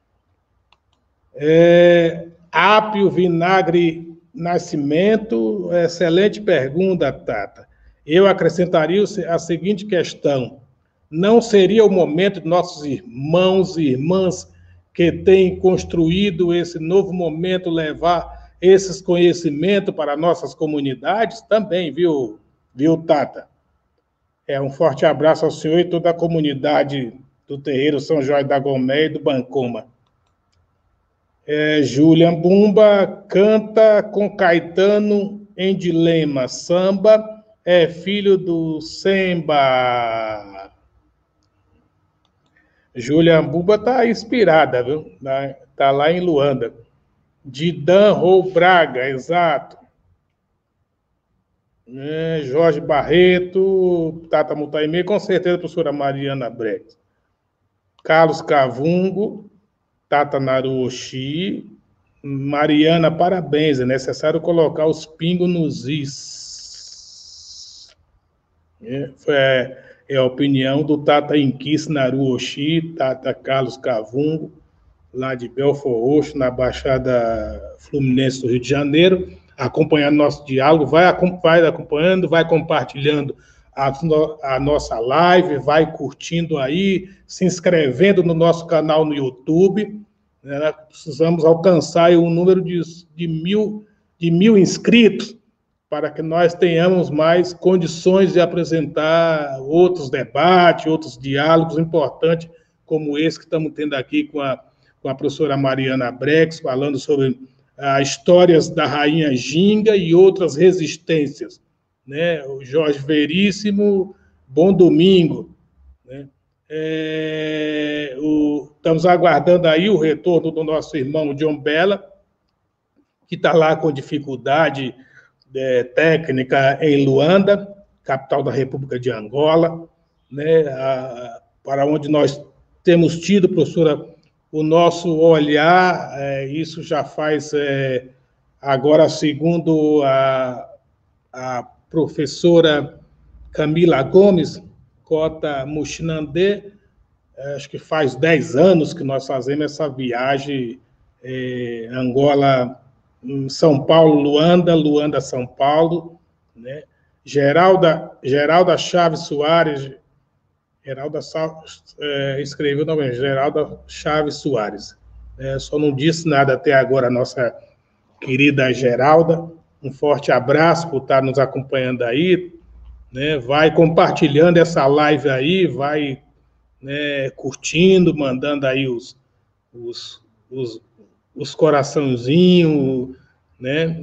É, Ápio Vinagre Nascimento, excelente pergunta, Tata. Eu acrescentaria a seguinte questão: não seria o momento de nossos irmãos e irmãs que têm construído esse novo momento levar esses conhecimentos para nossas comunidades? Também, viu, viu, Tata? É, um forte abraço ao senhor e toda a comunidade do terreiro São Jorge da Gomé e do Bancoma. É, Julian Bumba canta com Caetano em dilema. Samba é filho do Semba. Julian Bumba está inspirada, viu? Está lá em Luanda. Didan Rou Braga, exato. É, Jorge Barreto, Tata Mutaime, com certeza a professora Mariana Brecht. Carlos Cavungo, Tata Naruoshi, Mariana, parabéns, é necessário colocar os pingos nos is. É, é, é a opinião do Tata Inquis Naruoshi, Tata Carlos Cavungo, lá de Belfort Roxo, na Baixada Fluminense do Rio de Janeiro, acompanhando nosso diálogo, vai, vai acompanhando, vai compartilhando a, a nossa live, vai curtindo aí, se inscrevendo no nosso canal no YouTube. Né? Precisamos alcançar um número de, de, mil, de mil inscritos para que nós tenhamos mais condições de apresentar outros debates, outros diálogos importantes, como esse que estamos tendo aqui com a, com a professora Mariana Brecht, falando sobre as histórias da Rainha Ginga e outras resistências. Né? O Jorge Veríssimo, bom domingo. Né? É, o, estamos aguardando aí o retorno do nosso irmão John Bella, que está lá com dificuldade é, técnica em Luanda, capital da República de Angola, né? a, para onde nós temos tido, professora, o nosso olhar, é, isso já faz, é, agora, segundo a, a professora Camila Gomes, Cota Muxinandê, acho que faz dez anos que nós fazemos essa viagem é, Angola, São Paulo, Luanda, Luanda, São Paulo, né? Geralda, Geralda Chaves Soares, Geralda é, escreveu o nome, Geralda Chaves Soares. É, só não disse nada até agora a nossa querida Geralda. Um forte abraço por estar nos acompanhando aí. Né? Vai compartilhando essa live aí, vai, né, curtindo, mandando aí os, os, os, os coraçãozinhos, né?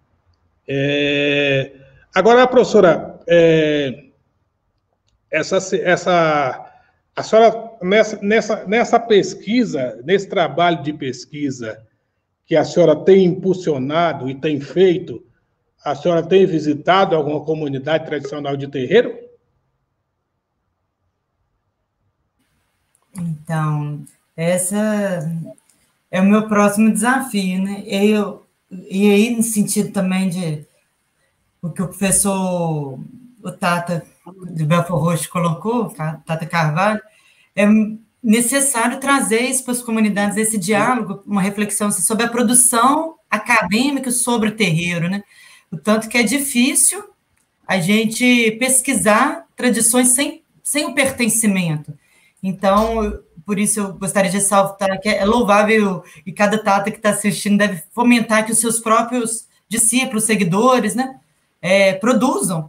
É, agora, professora, é, essa, essa, a senhora, nessa, nessa, nessa pesquisa, nesse trabalho de pesquisa que a senhora tem impulsionado e tem feito, a senhora tem visitado alguma comunidade tradicional de terreiro? Então, essa é o meu próximo desafio, né? Eu, e aí, no sentido também de o que o professor, o Tata de Belfort Roxo colocou, Tata Carvalho, é necessário trazer isso para as comunidades, esse diálogo, uma reflexão assim, sobre a produção acadêmica sobre o terreiro, né? O tanto que é difícil a gente pesquisar tradições sem, sem o pertencimento. Então, por isso eu gostaria de ressaltar que é louvável, e cada tata que está assistindo deve fomentar que os seus próprios discípulos, seguidores, né, é, produzam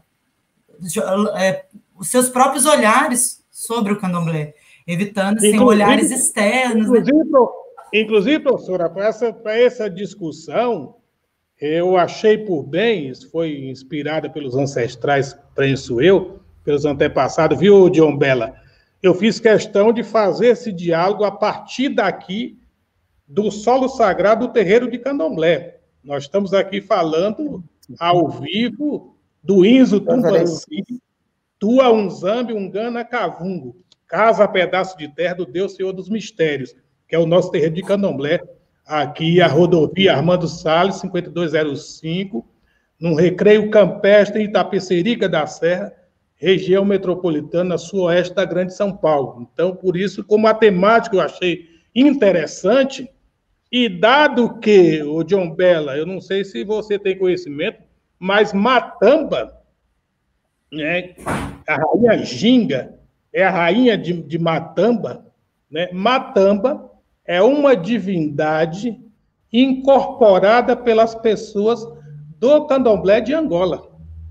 é, os seus próprios olhares sobre o candomblé, evitando assim, olhares externos. Inclusive, né? inclusive professora, para essa, para essa discussão, eu achei por bem, isso foi inspirada pelos ancestrais, penso eu, pelos antepassados, viu, John Bella? Eu fiz questão de fazer esse diálogo a partir daqui do solo sagrado do terreiro de Candomblé. Nós estamos aqui falando ao vivo do Inzo Tumbanci, Tua Unzambi Ungana Cavungo, Casa Pedaço de Terra do Deus Senhor dos Mistérios, que é o nosso terreiro de Candomblé, aqui a rodovia Armando Salles, cinquenta e dois zero cinco, no Recreio Campestre Itapecerica da Serra, região metropolitana suoeste da Grande São Paulo. Então, por isso, como a temática eu achei interessante, e dado que, o John Bella, eu não sei se você tem conhecimento, mas Matamba, né, a rainha Ginga, é a rainha de, de Matamba, né? Matamba é uma divindade incorporada pelas pessoas do candomblé de Angola.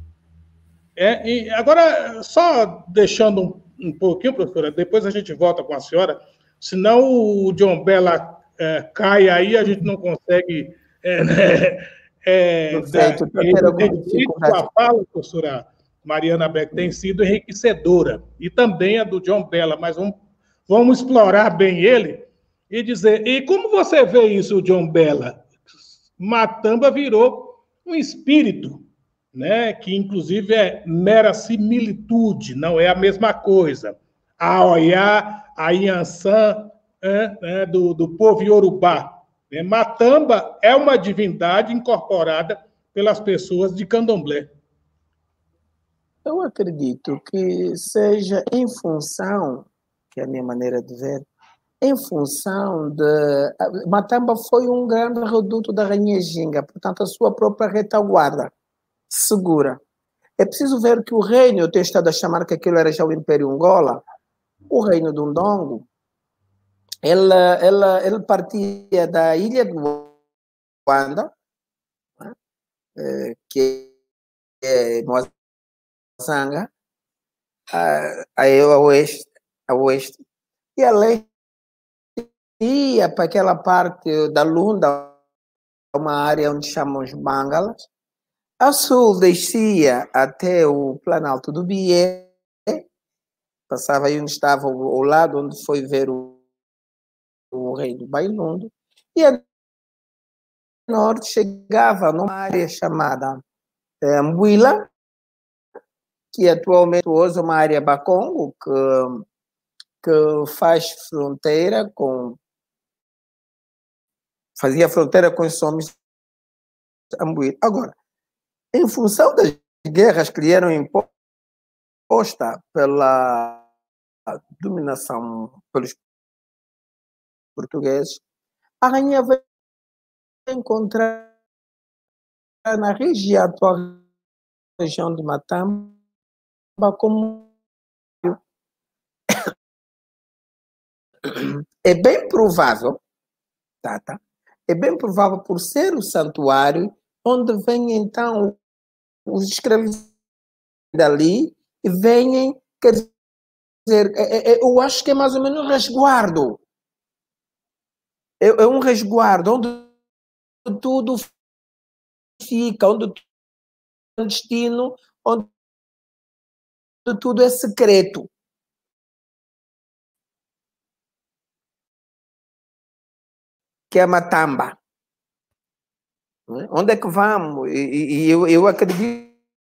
É, e agora, só deixando um, um pouquinho, professora, depois a gente volta com a senhora, senão o John Bella é, cai aí, a gente não consegue... É, né, é, Perfeito. Da, a fala, professora Mariana Beck, tem sido enriquecedora, e também a do John Bella, mas vamos, vamos explorar bem ele e dizer, e como você vê isso, John Bella? Matamba virou um espírito, né, que inclusive é mera similitude, não é a mesma coisa. A Oiá, a Inhansã, é, é, do, do povo Yorubá. Né? Matamba é uma divindade incorporada pelas pessoas de Candomblé. Eu acredito que seja em função, que é a minha maneira de ver, em função de... Matamba foi um grande reduto da Rainha Ginga, portanto, a sua própria retaguarda segura. É preciso ver que o reino, eu tenho estado a chamar que aquilo era já o Império Angola, o reino do Ndongo, ele, ele, ele partia da ilha de Luanda, né, que é Moazanga, a, a oeste, a oeste, e a leste ia para aquela parte da Lunda, uma área onde chamam os Bangalas. A sul descia até o Planalto do Bié, passava aí onde estava o lado onde foi ver o, o rei do Bailundo, e a norte chegava numa área chamada é, Ambuila, que atualmente hoje é uma área Bakongo, que, que faz fronteira com... fazia fronteira com os homens de Ambuila. Agora, em função das guerras que lhe eram impostas pela dominação pelos portugueses, a rainha veio encontrar na região, atual região de Matamba, como é bem provável, tá, tá? É bem provável por ser o santuário onde vêm então os escravos dali e vêm, quer dizer, é, é, eu acho que é mais ou menos um resguardo. É, é um resguardo onde tudo fica, onde tudo é um destino, onde tudo é secreto. Que é a Matamba. Onde é que vamos? E, e eu, eu acredito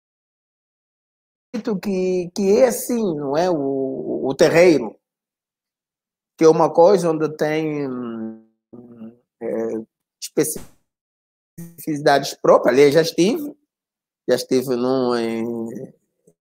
que, que é assim, não é? O, o terreiro, que é uma coisa onde tem é, especificidades próprias. Ali já estive, já estive num em,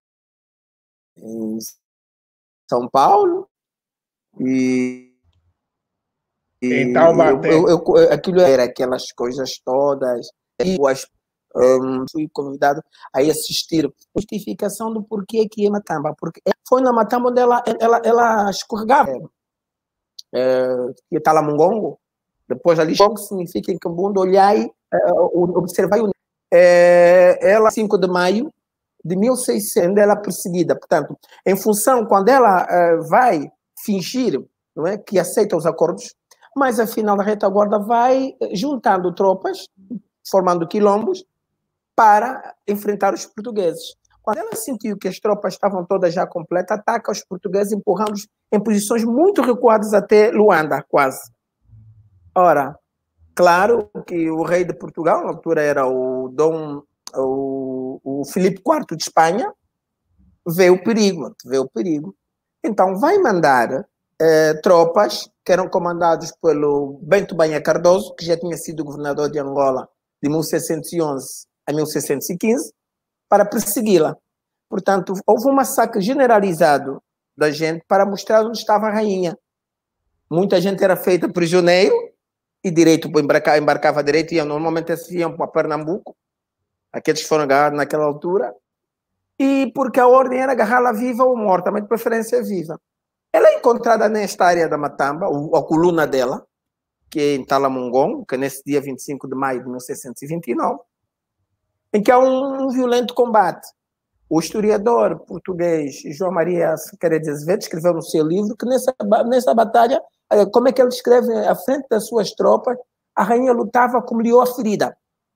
em São Paulo e, e Em Taubaté. eu, eu, eu, aquilo era aquelas coisas todas. E as, um, fui convidado a assistir a justificação do porquê que é Matamba, porque foi na Matamba onde ela, ela, ela escorregava. É, que é Talamongongo, depois ali Bongo significa em Cambundo, olhai, observai. É, ela, cinco de maio de mil e seiscentos, ela é perseguida. Portanto, em função, quando ela uh, vai fingir, não é, que aceita os acordos, mas afinal a retaguarda vai juntando tropas, formando quilombos, para enfrentar os portugueses. Quando ela sentiu que as tropas estavam todas já completas, ataca os portugueses, empurrando-os em posições muito recuadas até Luanda, quase. Ora, claro que o rei de Portugal, na altura era o Dom, o, o Filipe quarto de Espanha, vê o perigo, vê o perigo. Então vai mandar eh, tropas que eram comandadas pelo Bento Banha Cardoso, que já tinha sido governador de Angola de mil seiscentos e onze a mil seiscentos e quinze, para persegui-la. Portanto, houve um massacre generalizado da gente para mostrar onde estava a rainha. Muita gente era feita prisioneiro e direito embarcava, embarcava direito, e normalmente eles iam para Pernambuco, aqueles foram agarrados naquela altura, e porque a ordem era agarrá-la viva ou morta, mas de preferência viva. Ela é encontrada nesta área da Matamba, a coluna dela, que é em Talamongongo, que é nesse dia vinte e cinco de maio de mil seiscentos e vinte e nove, em que há um, um violento combate. O historiador português João Maria Sequeira de Azevedo escreveu no seu livro que nessa, nessa batalha, como é que ele escreve, à frente das suas tropas, a rainha lutava como leoa ferida.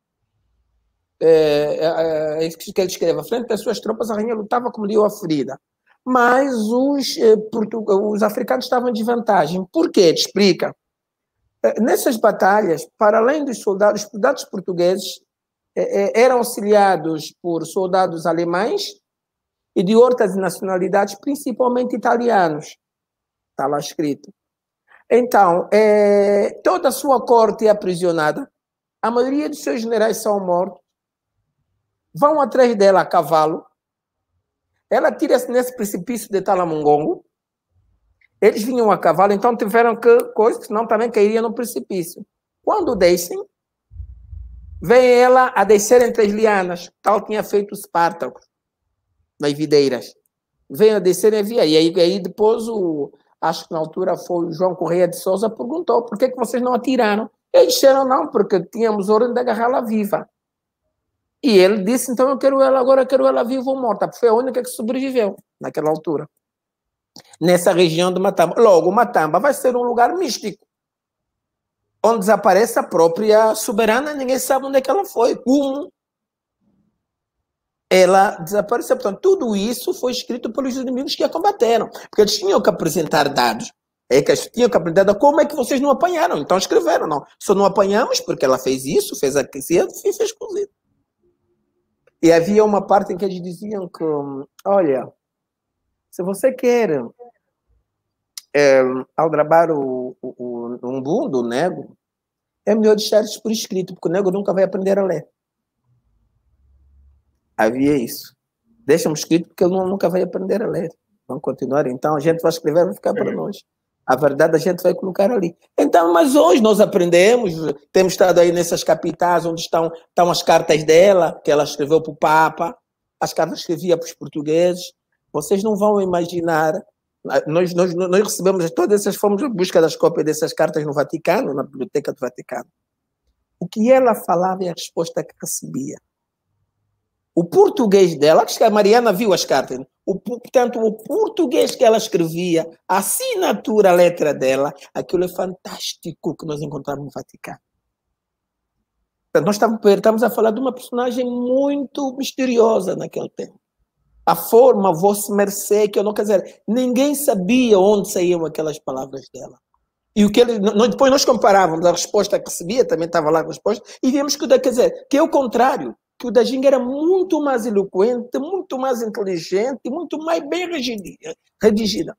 É, é isso que ele escreve, à frente das suas tropas, a rainha lutava como leoa ferida. Mas os, os africanos estavam em desvantagem. Por quê? Te explica. Nessas batalhas, para além dos soldados, os soldados portugueses eram auxiliados por soldados alemães e de outras nacionalidades, principalmente italianos. Está lá escrito. Então, é, toda a sua corte é aprisionada, a maioria dos seus generais são mortos, vão atrás dela a cavalo, ela tira-se nesse precipício de Talamongongo, eles vinham a cavalo, então tiveram que, coisa, senão também cairia no precipício. Quando descem, vem ela a descer entre as lianas, tal tinha feito o Espartaco, nas videiras. Vem a descer e via. E aí, aí depois, o, acho que na altura foi o João Correia de Sousa, perguntou por que, que vocês não atiraram? Eles disseram não, porque tínhamos ordem de agarrá-la viva. E ele disse, então eu quero ela, agora eu quero ela viva ou morta, porque foi a única que sobreviveu naquela altura. Nessa região de Matamba. Logo, Matamba vai ser um lugar místico, onde desaparece a própria soberana, ninguém sabe onde é que ela foi, como ela desapareceu. Portanto, tudo isso foi escrito pelos inimigos que a combateram, porque eles tinham que apresentar dados, é que eles tinham que apresentar como é que vocês não apanharam, então escreveram, não, só não apanhamos porque ela fez isso, fez aquilo e fez cozido. E havia uma parte em que eles diziam que, olha, se você quer é, aldrabar o, o, o umbu do nego, é melhor deixar isso por escrito, porque o nego nunca vai aprender a ler. Havia isso. Deixa-me escrito, porque ele nunca vai aprender a ler. Vamos continuar, então a gente vai escrever, vai ficar para nós. A verdade a gente vai colocar ali. Então, mas hoje nós aprendemos, temos estado aí nessas capitais onde estão, estão as cartas dela, que ela escreveu para o Papa, as cartas que escrevia para os portugueses. Vocês não vão imaginar Nós, nós, nós recebemos todas essas, fomos em busca das cópias dessas cartas no Vaticano, na Biblioteca do Vaticano. O que ela falava e a resposta que recebia. O português dela, acho que a Mariana viu as cartas, o, portanto, o português que ela escrevia, a assinatura, a letra dela, aquilo é fantástico que nós encontramos no Vaticano. Portanto, nós estamos, estamos a falar de uma personagem muito misteriosa naquele tempo. A forma, vossa mercê, que eu não quero dizer, ninguém sabia onde saíam aquelas palavras dela. E o que ele, nós, depois nós comparávamos a resposta que recebia, também estava lá a resposta, e vimos que, quer dizer, que é o contrário, que o da Ginga era muito mais eloquente, muito mais inteligente e muito mais bem redigida.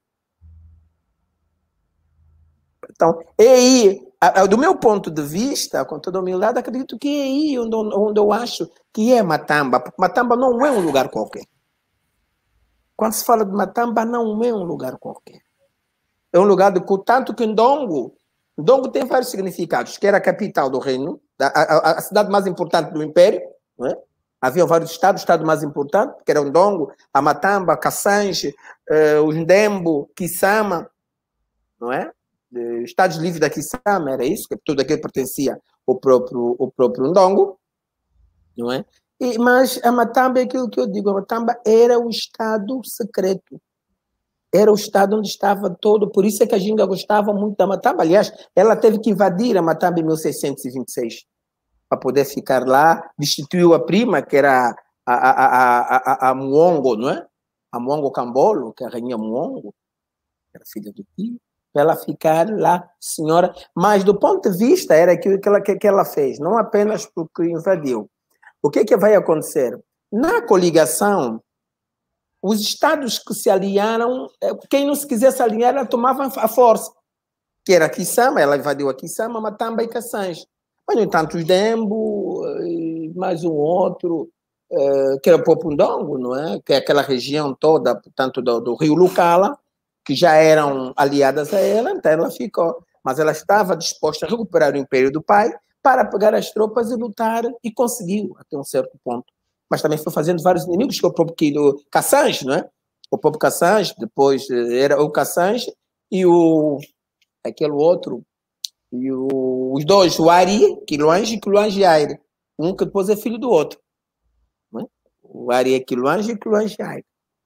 Então, é aí, do meu ponto de vista, com toda a humildade, acredito que é aí onde, onde eu acho que é Matamba, porque Matamba não é um lugar qualquer. Quando se fala de Matamba, não é um lugar qualquer. É um lugar de tanto que Ndongo, Ndongo tem vários significados, que era a capital do reino, a, a, a cidade mais importante do império, não é? Havia vários estados, o estado mais importante, que era o Ndongo, a Matamba, Kassange, eh, o Ndembo, Kisama, não é? Eh, Estados livres da Kisama, era isso, que tudo aquilo pertencia ao próprio, ao próprio Ndongo, não é? E, mas a Matamba é aquilo que eu digo, a Matamba era o estado secreto. Era o estado onde estava todo, por isso é que a Ginga gostava muito da Matamba. Aliás, ela teve que invadir a Matamba em mil seiscentos e vinte e seis para poder ficar lá, destituiu a prima, que era a, a, a, a, a Muongo, não é? A Muongo Cambolo, que é a rainha Muongo, que era filha do tio, para ela ficar lá, senhora. Mas do ponto de vista, era aquilo que ela, que, que ela fez, não apenas porque invadiu. O que é que vai acontecer? Na coligação, os estados que se aliaram, quem não se quisesse alinhar, ela tomava a força. Que era a Kisama, ela invadiu a Kisama, Matamba e Kassange. Mas, no entanto, os Dembo, mais um outro, que era o Popundongo, não é? Que é aquela região toda, portanto, do, do Rio Lucala, que já eram aliadas a ela, então ela ficou. Mas ela estava disposta a recuperar o império do pai para pegar as tropas e lutar, e conseguiu, até um certo ponto. Mas também foi fazendo vários inimigos, que é o próprio Kassange, não é? O próprio Kassange, depois era o Kassange e o, aquele outro, e o, os dois, o Ari, Quiluange e Quiluange Aire. Um que depois é filho do outro. Não é? O Ari é Quiluange e Quiluange Aire.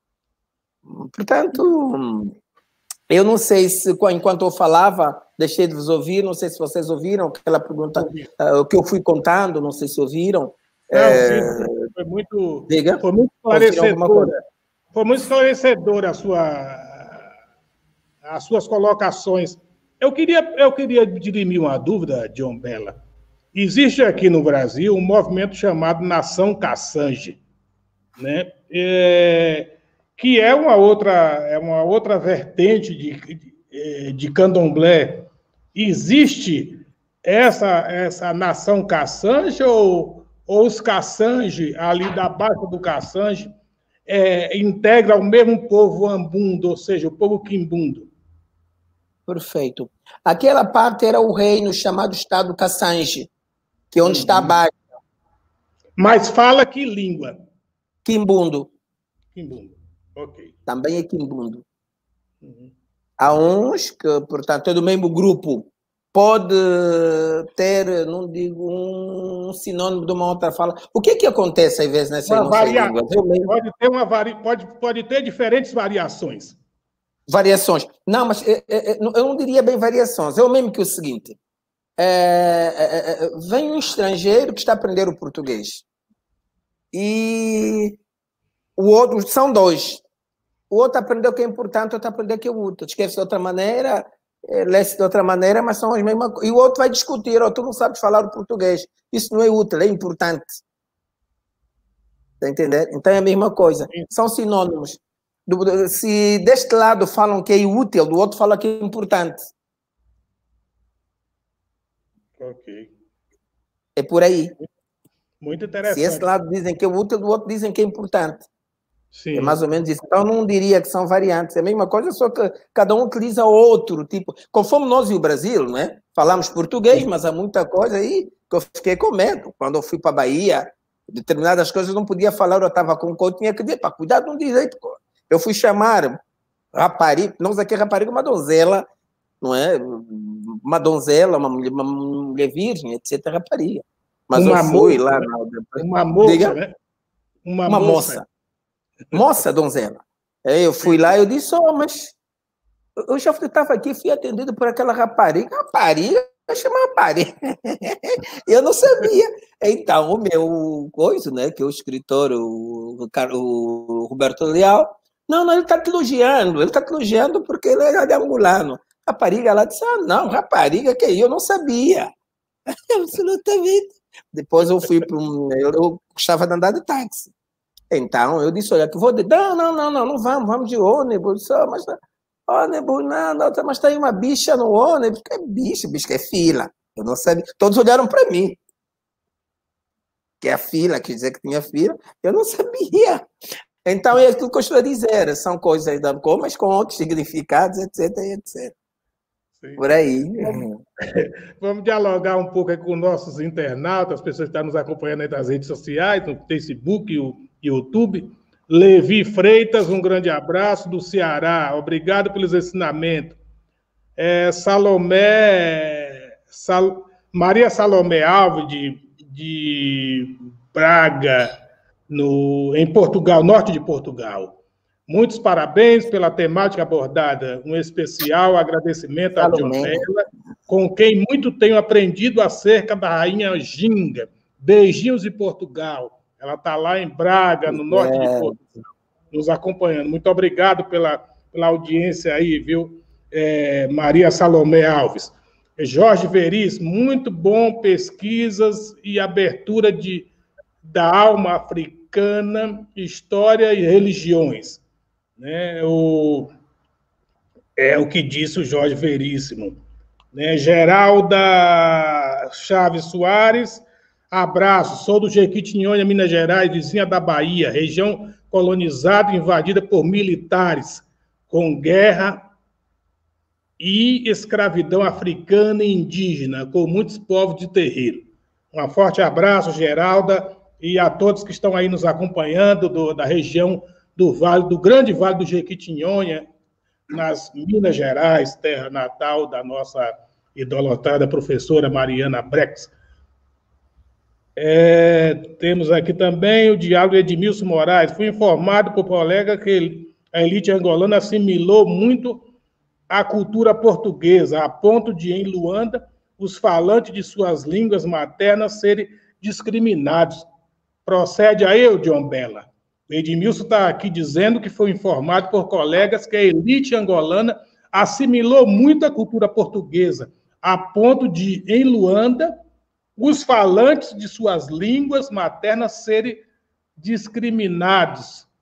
Portanto, eu não sei se, enquanto eu falava, deixei de vos ouvir, não sei se vocês ouviram aquela pergunta, uh, o que eu fui contando, não sei se ouviram. Não, é... foi muito, Diga. Foi muito esclarecedora. Foi muito esclarecedora a sua, as suas colocações. Eu queria, eu queria dirimir uma dúvida, John Bella. Existe aqui no Brasil um movimento chamado Nação Kassange, né? É, que é uma outra, é uma outra vertente de, de, de candomblé. Existe essa, essa nação Kassange ou ou os Kassange, ali da baixa do Kassange, é, integra o mesmo povo ambundo, ou seja, o povo quimbundo? Perfeito. Aquela parte era o reino chamado Estado Kassange, que é onde uhum. está a baixa. Mas fala que língua? Quimbundo. Quimbundo, ok. Também é quimbundo. Uhum. Há uns que, portanto, é do mesmo grupo. Pode ter, não digo, um sinônimo de uma outra fala. O que é que acontece, às vezes, nessa uma varia... Pode ter uma vari... pode, pode ter diferentes variações. Variações. Não, mas é, é, eu não diria bem variações. É o mesmo que o seguinte. É, é, é, vem um estrangeiro que está a aprender o português. E o outro, são dois. O outro aprendeu que é importante, o outro aprendeu que é útil. Esquece de outra maneira... lê-se de outra maneira, mas são as mesmas coisas. E o outro vai discutir, oh, tu não sabes falar o português. Isso não é útil, é importante. Está a entender? Então é a mesma coisa. São sinônimos. Se deste lado falam que é útil, do outro fala que é importante. Ok. É por aí. Muito interessante. Se esse lado dizem que é útil, do outro dizem que é importante. Sim. É mais ou menos isso. Então, eu não diria que são variantes. É a mesma coisa, só que cada um utiliza outro tipo. Conforme nós e o Brasil, não é? Falamos português, mas há muita coisa aí que eu fiquei com medo. Quando eu fui para a Bahia, determinadas coisas eu não podia falar, eu estava com o que eu tinha que dizer. Para cuidar de um direito. Eu fui chamar rapariga, nós aqui rapariga é uma donzela, não é? Uma donzela, uma mulher, uma mulher virgem, etcétera, rapariga. Mas uma eu fui moça, lá... né? Depois, uma moça, diga, né? Uma, uma moça. moça. Moça, donzela. Eu fui lá e eu disse, oh, mas eu já estava aqui, fui atendido por aquela rapariga. Rapariga? Eu chamo rapariga. Eu não sabia. Então, o meu coisa, né, que é o escritor, o, o Roberto Leal, não, não, ele está te elogiando, ele está te elogiando porque ele é de angolano. Rapariga, ela disse, ah, não, rapariga, que eu não sabia. Absolutamente. Depois eu fui para um... Eu, eu gostava de andar de táxi. Então, eu disse, olha, que vou de... Não, não, não, não, não vamos, vamos de ônibus. Só, mas ônibus, não, não, mas tem uma bicha no ônibus. Que é bicha, bicha, que é fila. Eu não sabia. Todos olharam para mim. Que é a fila, quer dizer que tinha fila. Eu não sabia. Então, é aquilo que eu estou a dizer. São coisas da cor, mas com outros significados, etc, etcétera. Sim. Por aí. Vamos, vamos dialogar um pouco aí com nossos internautas, as pessoas que estão nos acompanhando aí nas redes sociais, no Facebook e o YouTube. Levi Freitas, um grande abraço do Ceará. Obrigado pelos ensinamentos. É, Salomé, Sal, Maria Salomé Alves, de, de Braga, no, em Portugal, norte de Portugal. Muitos parabéns pela temática abordada. Um especial agradecimento a Diombela, com quem muito tenho aprendido acerca da rainha Ginga. Beijinhos de Portugal. Ela está lá em Braga, no norte é. de Portugal, nos acompanhando. Muito obrigado pela, pela audiência aí, viu, é, Maria Salomé Alves. Jorge Veris, muito bom pesquisas e abertura de, da alma africana, história e religiões. Né, o, é o que disse o Jorge Veríssimo. Né, Geralda Chaves Soares, abraço, sou do Jequitinhonha, Minas Gerais, vizinha da Bahia, região colonizada e invadida por militares, com guerra e escravidão africana e indígena, com muitos povos de terreiro. Um forte abraço, Geralda, e a todos que estão aí nos acompanhando do, da região do Vale, do grande Vale do Jequitinhonha, nas Minas Gerais, terra natal da nossa idolatrada professora Mariana Brex. É, temos aqui também o diálogo de Edmilson Moraes. Fui informado por colega que a elite angolana assimilou muito a cultura portuguesa, a ponto de, em Luanda, os falantes de suas línguas maternas serem discriminados. Procede aí, Diombela. O Edmilson está aqui dizendo que foi informado por colegas que a elite angolana assimilou muito a cultura portuguesa, a ponto de, em Luanda, os falantes de suas línguas maternas serem discriminados.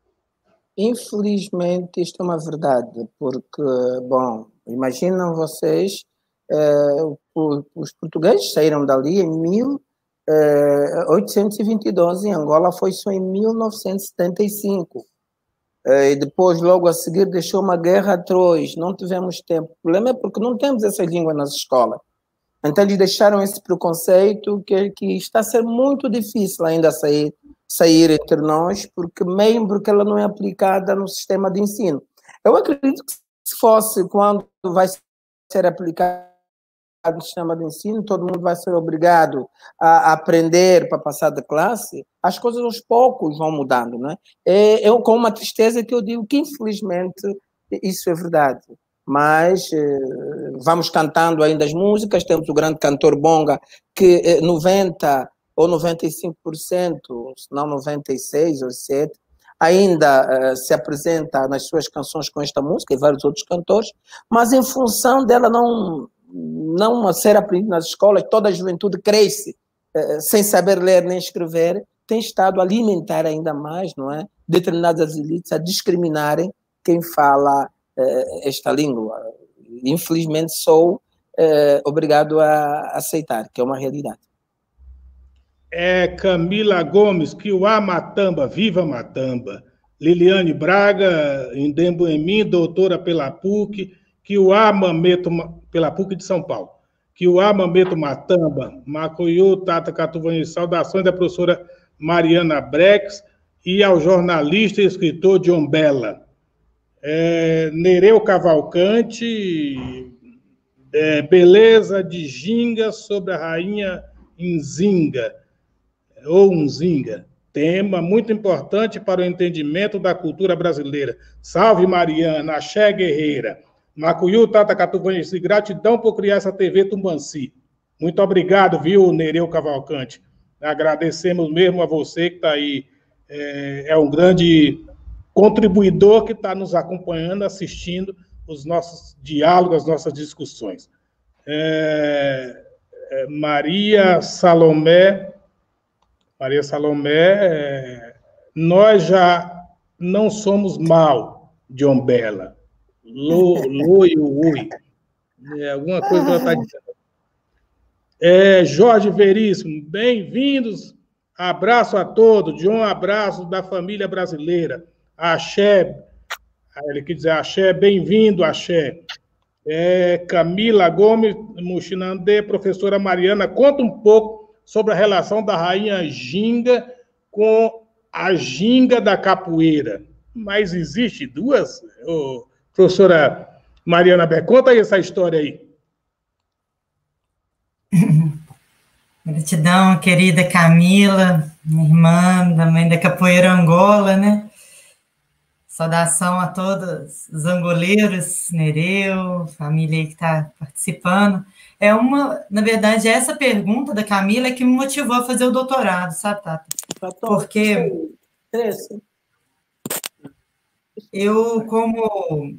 Infelizmente, isto é uma verdade, porque, bom, imaginam vocês, eh, os portugueses saíram dali em mil oitocentos e vinte e dois, em Angola foi só em mil novecentos e setenta e cinco. E depois, logo a seguir, deixou uma guerra atroz, não tivemos tempo. O problema é porque não temos essa língua nas escolas. Então, eles deixaram esse preconceito que, que está a ser muito difícil ainda sair, sair entre nós, porque mesmo porque ela não é aplicada no sistema de ensino. Eu acredito que se fosse quando vai ser aplicada no sistema de ensino, todo mundo vai ser obrigado a aprender para passar de classe, as coisas aos poucos vão mudando, né? É, eu, com uma tristeza que eu digo que, infelizmente, isso é verdade. Mas eh, vamos cantando ainda as músicas, temos o grande cantor Bonga, que eh, noventa ou noventa e cinco por cento, se não noventa e seis ou sete por cento, ainda eh, se apresenta nas suas canções com esta música e vários outros cantores, mas em função dela não, não ser aprendida nas escolas, toda a juventude cresce eh, sem saber ler nem escrever, tem estado a alimentar ainda mais, não é? Determinadas elites a discriminarem quem fala esta língua. Infelizmente, sou eh, obrigado a aceitar, que é uma realidade. É Camila Gomes, que o A Matamba, viva Matamba. Liliane Braga, em Demboemim, doutora pela P U C, que o A Mameto, pela P U C de São Paulo, que o A Mameto Matamba, Macoiô, Tata Catuvani, saudações da professora Mariana Brex e ao jornalista e escritor Diombela. é, Nereu Cavalcante, é, Beleza de Ginga sobre a rainha Nzinga, ou Nzinga, tema muito importante para o entendimento da cultura brasileira. Salve, Mariana, axé guerreira. Macuyu, Tata Catuvanesi, gratidão por criar essa T V Tumbanci. Muito obrigado, viu, Nereu Cavalcante. Agradecemos mesmo a você que está aí. É, é um grande contribuidor que está nos acompanhando, assistindo os nossos diálogos, as nossas discussões. É, é, Maria Salomé, Maria Salomé, é, nós já não somos mal, John Bella. Lo, lo e ui. É, alguma coisa que ela está dizendo. É, Jorge Veríssimo, bem-vindos. Abraço a todos. John, abraço da família brasileira. Axé, ele quer dizer Axé, bem-vindo, Axé. É, Camila Gomes Muxinandê, professora Mariana, conta um pouco sobre a relação da rainha Ginga com a ginga da capoeira. Mas existe duas? Oh, professora Mariana Bé, conta aí essa história aí. Gratidão, querida Camila, minha irmã, da mãe da capoeira Angola, né? Saudação a todos os angoleiros, Nereu, família aí que está participando. É uma, na verdade, essa pergunta da Camila é que me motivou a fazer o doutorado, sabe, Tata? Porque eu, como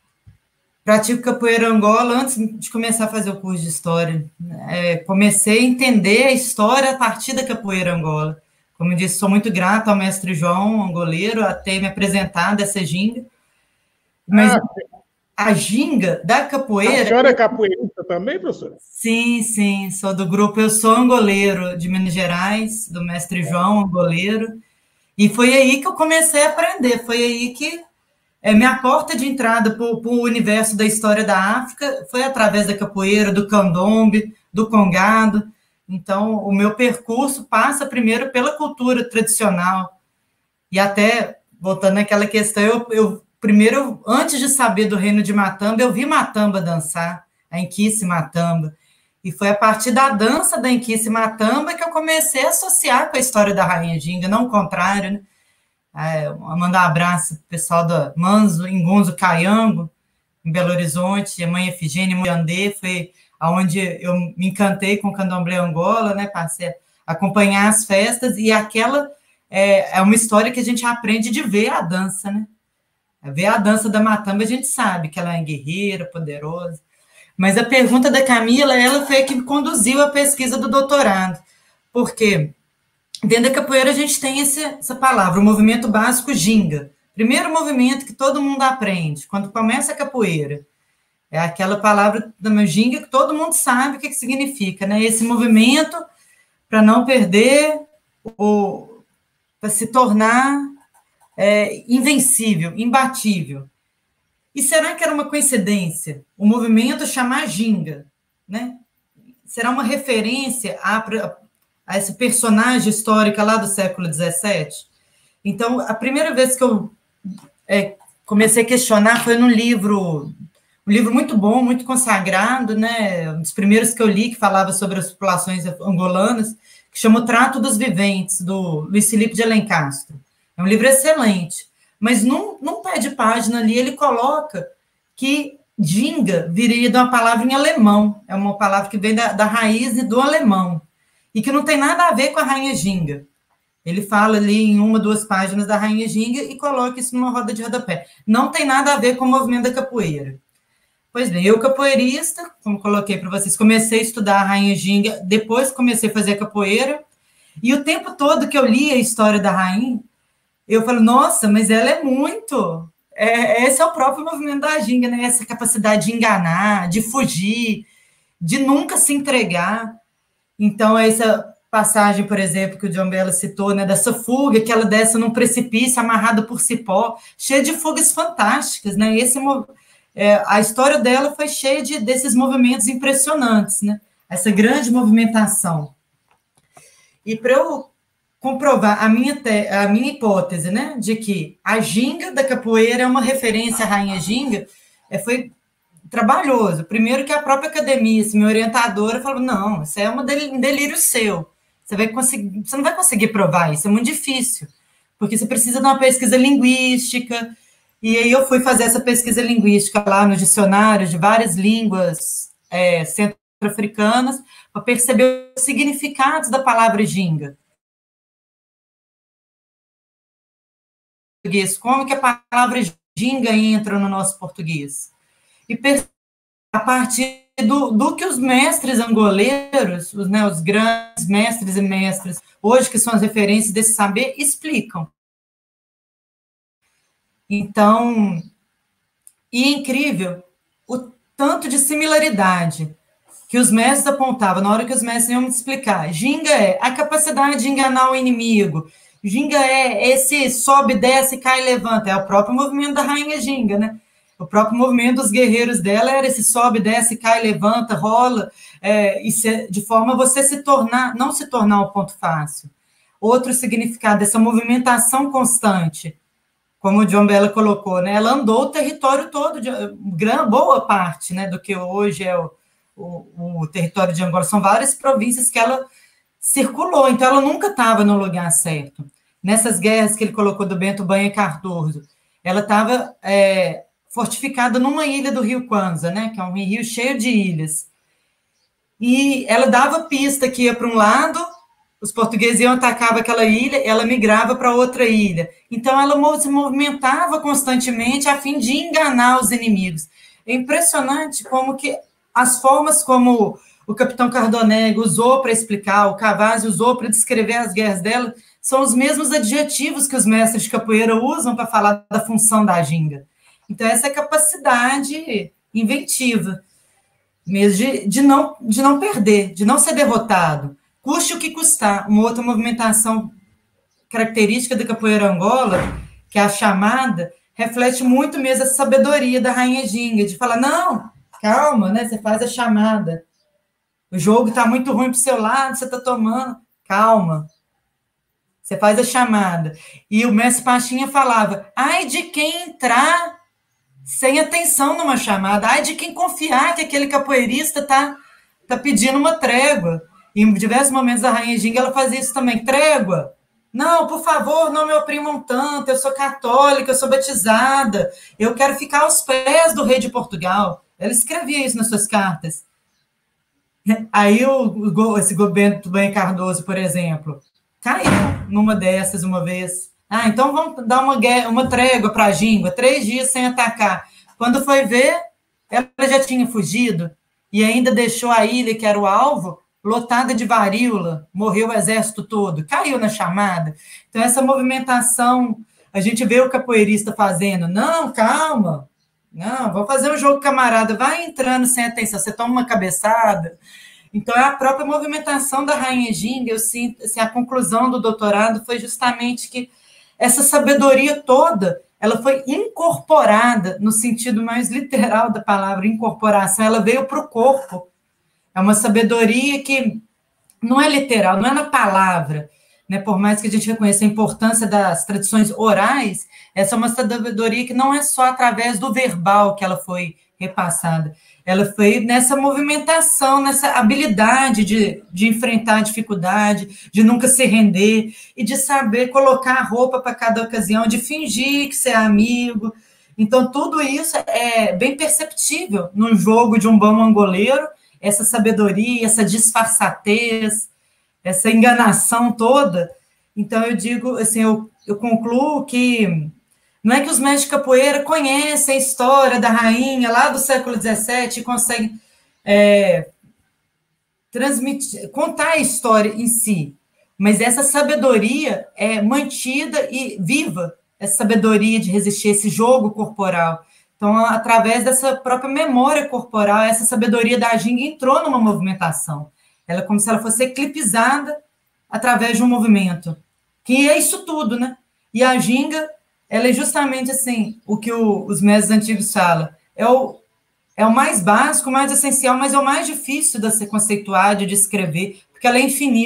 pratico capoeira Angola, antes de começar a fazer o curso de História, é, comecei a entender a história a partir da capoeira Angola. Como eu disse, sou muito grata ao mestre João, angoleiro, a ter me apresentado essa ginga. Mas ah, a ginga da capoeira... A senhora é capoeirista também, professora? Sim, sim, sou do grupo Eu Sou Angoleiro, de Minas Gerais, do mestre João, angoleiro. E foi aí que eu comecei a aprender, foi aí que é, minha porta de entrada para o universo da história da África foi através da capoeira, do candombe, do congado. Então, o meu percurso passa primeiro pela cultura tradicional. E até, voltando naquela questão, eu, eu primeiro, antes de saber do reino de Matamba, eu vi Matamba dançar, a Enquice Matamba. E foi a partir da dança da Enquice Matamba que eu comecei a associar com a história da Rainha Ginga, não o contrário, né? É, mandar um abraço para o pessoal da Manzo, Ingunzo, Caiango, em Belo Horizonte, a mãe Efigênia Moiandê, foi onde eu me encantei com o Candomblé Angola, né? Passei a acompanhar as festas, e aquela é, é uma história que a gente aprende de ver a dança, né? Ver a dança da Matamba, a gente sabe que ela é guerreira, poderosa. Mas a pergunta da Camila, ela foi a que conduziu a pesquisa do doutorado, porque dentro da capoeira a gente tem esse, essa palavra, o movimento básico ginga. Primeiro movimento que todo mundo aprende, quando começa a capoeira. É aquela palavra da ginga que todo mundo sabe o que, que significa, né? Esse movimento para não perder, ou para se tornar é, invencível, imbatível. E será que era uma coincidência o movimento chamar ginga, né? Será uma referência a, a esse personagem histórico lá do século dezessete? Então, a primeira vez que eu é, comecei a questionar foi num livro... Um livro muito bom, muito consagrado, né? Um dos primeiros que eu li, que falava sobre as populações angolanas, que chama O Trato dos Viventes, do Luiz Felipe de Alencastro. É um livro excelente, mas num, num pé de página ali ele coloca que ginga viria de uma palavra em alemão, é uma palavra que vem da, da raiz do alemão, e que não tem nada a ver com a rainha ginga. Ele fala ali em uma, duas páginas da rainha ginga e coloca isso numa roda de rodapé. Não tem nada a ver com o movimento da capoeira. Pois bem, eu capoeirista, como coloquei para vocês, comecei a estudar a Rainha Ginga, depois comecei a fazer capoeira, e o tempo todo que eu li a história da rainha, eu falo, nossa, mas ela é muito... É, esse é o próprio movimento da Ginga, né? Essa capacidade de enganar, de fugir, de nunca se entregar. Então, essa passagem, por exemplo, que o John Bella citou, né, dessa fuga, que ela desce num precipício amarrada por cipó, cheia de fugas fantásticas, né? Esse movimento... É, a história dela foi cheia de, desses movimentos impressionantes, né? Essa grande movimentação. E para eu comprovar a minha, te, a minha hipótese, né, de que a ginga da capoeira é uma referência à rainha ginga, é, foi trabalhoso. Primeiro que a própria academia, assim, minha orientadora, falou, não, isso é um delírio seu. Você, vai conseguir, você não vai conseguir provar isso, é muito difícil, porque você precisa de uma pesquisa linguística, e aí eu fui fazer essa pesquisa linguística lá no dicionário de várias línguas é, centro-africanas, para perceber os significados da palavra ginga. Como que a palavra ginga entra no nosso português. E a partir do, do que os mestres angoleiros, os, né, os grandes mestres e mestras, hoje que são as referências desse saber, explicam. Então, e é incrível o tanto de similaridade que os mestres apontavam na hora que os mestres iam me explicar. Ginga é a capacidade de enganar o inimigo. Ginga é esse sobe, desce, cai, levanta. É o próprio movimento da rainha Ginga, né? O próprio movimento dos guerreiros dela era esse sobe, desce, cai, levanta, rola, é, e se, de forma a você se tornar, não se tornar um ponto fácil. Outro significado, essa movimentação constante, como o John Bella colocou, né? Ela andou o território todo, de, gran, boa parte, né, do que hoje é o, o, o território de Angola. São várias províncias que ela circulou, então ela nunca estava no lugar certo. Nessas guerras que ele colocou do Bento Banha Cardoso, ela estava é, fortificada numa ilha do Rio Kwanza, né, que é um rio cheio de ilhas. E ela dava pista que ia para um lado, os portugueses iam atacar aquela ilha, ela migrava para outra ilha. Então, ela se movimentava constantemente a fim de enganar os inimigos. É impressionante como que as formas como o capitão Cardoneg usou para explicar, o Cavazzi usou para descrever as guerras dela, são os mesmos adjetivos que os mestres de capoeira usam para falar da função da ginga. Então, essa é a capacidade inventiva, mesmo de, de, não, de não perder, de não ser derrotado. Custe o que custar. Uma outra movimentação característica da capoeira Angola, que é a chamada, reflete muito mesmo a sabedoria da rainha Ginga, de falar, não, calma, né? Você faz a chamada. O jogo está muito ruim para o seu lado, você está tomando. Calma. Você faz a chamada. E o mestre Pachinha falava, ai de quem entrar sem atenção numa chamada, ai de quem confiar que aquele capoeirista está tá pedindo uma trégua. E em diversos momentos a rainha Ginga, ela fazia isso também, trégua. Não, por favor, não me oprimam tanto, eu sou católica, eu sou batizada, eu quero ficar aos pés do rei de Portugal. Ela escrevia isso nas suas cartas. Aí o, esse Bento Banha Cardoso, por exemplo, caiu numa dessas uma vez. Ah, então vamos dar uma, uma trégua para a Ginga, três dias sem atacar. Quando foi ver, ela já tinha fugido e ainda deixou a ilha, que era o alvo, lotada de varíola, morreu o exército todo, caiu na chamada. Então, essa movimentação, a gente vê o capoeirista fazendo, não, calma, não, vou fazer um jogo camarada, vai entrando sem atenção, você toma uma cabeçada. Então, é a própria movimentação da rainha Ginga, eu sinto, assim, a conclusão do doutorado foi justamente que essa sabedoria toda, ela foi incorporada, no sentido mais literal da palavra incorporação, ela veio para o corpo. É uma sabedoria que não é literal, não é na palavra, né? Por mais que a gente reconheça a importância das tradições orais, essa é uma sabedoria que não é só através do verbal que ela foi repassada, ela foi nessa movimentação, nessa habilidade de, de enfrentar a dificuldade, de nunca se render e de saber colocar a roupa para cada ocasião, de fingir que você é amigo. Então, tudo isso é bem perceptível no jogo de um bom angoleiro, essa sabedoria, essa disfarçatez, essa enganação toda. Então, eu digo, assim, eu, eu concluo que não é que os mestres de capoeira conhecem a história da rainha lá do século dezessete e conseguem é, transmitir, contar a história em si, mas essa sabedoria é mantida e viva, essa sabedoria de resistir a esse jogo corporal. Então, através dessa própria memória corporal, essa sabedoria da Ginga entrou numa movimentação. Ela é como se ela fosse eclipsada através de um movimento, que é isso tudo, né? E a Ginga, ela é justamente assim, o que o, os mestres antigos falam, é o, é o mais básico, o mais essencial, mas é o mais difícil de se conceituar, de descrever, porque ela é infinita.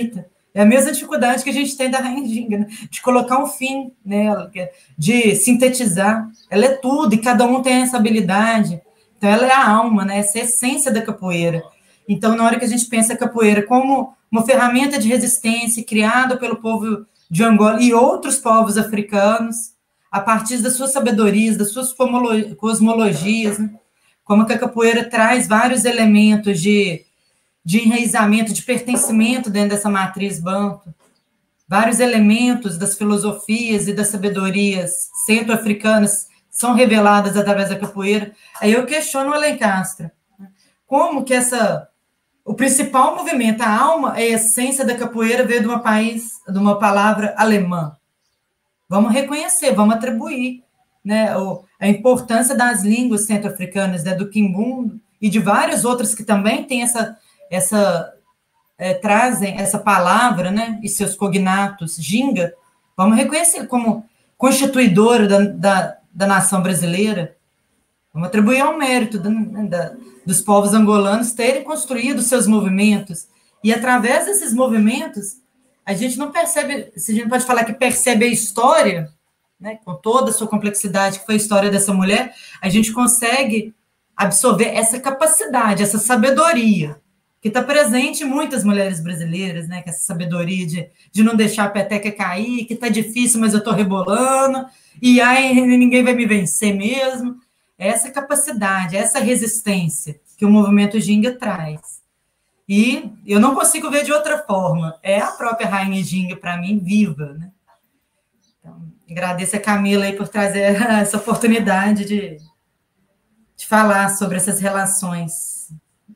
É a mesma dificuldade que a gente tem da Rainha Ginga, né? De colocar um fim nela, de sintetizar. Ela é tudo, e cada um tem essa habilidade. Então, ela é a alma, né? Essa é a essência da capoeira. Então, na hora que a gente pensa a capoeira como uma ferramenta de resistência criada pelo povo de Angola e outros povos africanos, a partir das suas sabedorias, das suas cosmologias, né? Como que a capoeira traz vários elementos de, de enraizamento, de pertencimento dentro dessa matriz banto, vários elementos das filosofias e das sabedorias centro-africanas são reveladas através da capoeira. Aí eu questiono o Alencastre. Como que essa... O principal movimento, a alma, a essência da capoeira veio de, uma país, de uma palavra alemã. Vamos reconhecer, vamos atribuir, né, a importância das línguas centro-africanas, né, do quimbundo e de várias outras que também têm essa, essa é, trazem essa palavra, né, e seus cognatos, ginga. Vamos reconhecer como constituidora da, da, da nação brasileira. Vamos atribuir ao mérito da, da, dos povos angolanos terem construído seus movimentos. E, através desses movimentos, a gente não percebe, se a gente pode falar que percebe a história, né, com toda a sua complexidade, que foi a história dessa mulher, a gente consegue absorver essa capacidade, essa sabedoria, que está presente em muitas mulheres brasileiras, né, que essa sabedoria de, de não deixar a peteca cair, que está difícil, mas eu estou rebolando, e aí ninguém vai me vencer mesmo. Essa capacidade, essa resistência que o movimento Ginga traz. E eu não consigo ver de outra forma. É a própria Rainha Ginga, para mim, viva, né? Então, agradeço a Camila aí por trazer essa oportunidade de, de falar sobre essas relações.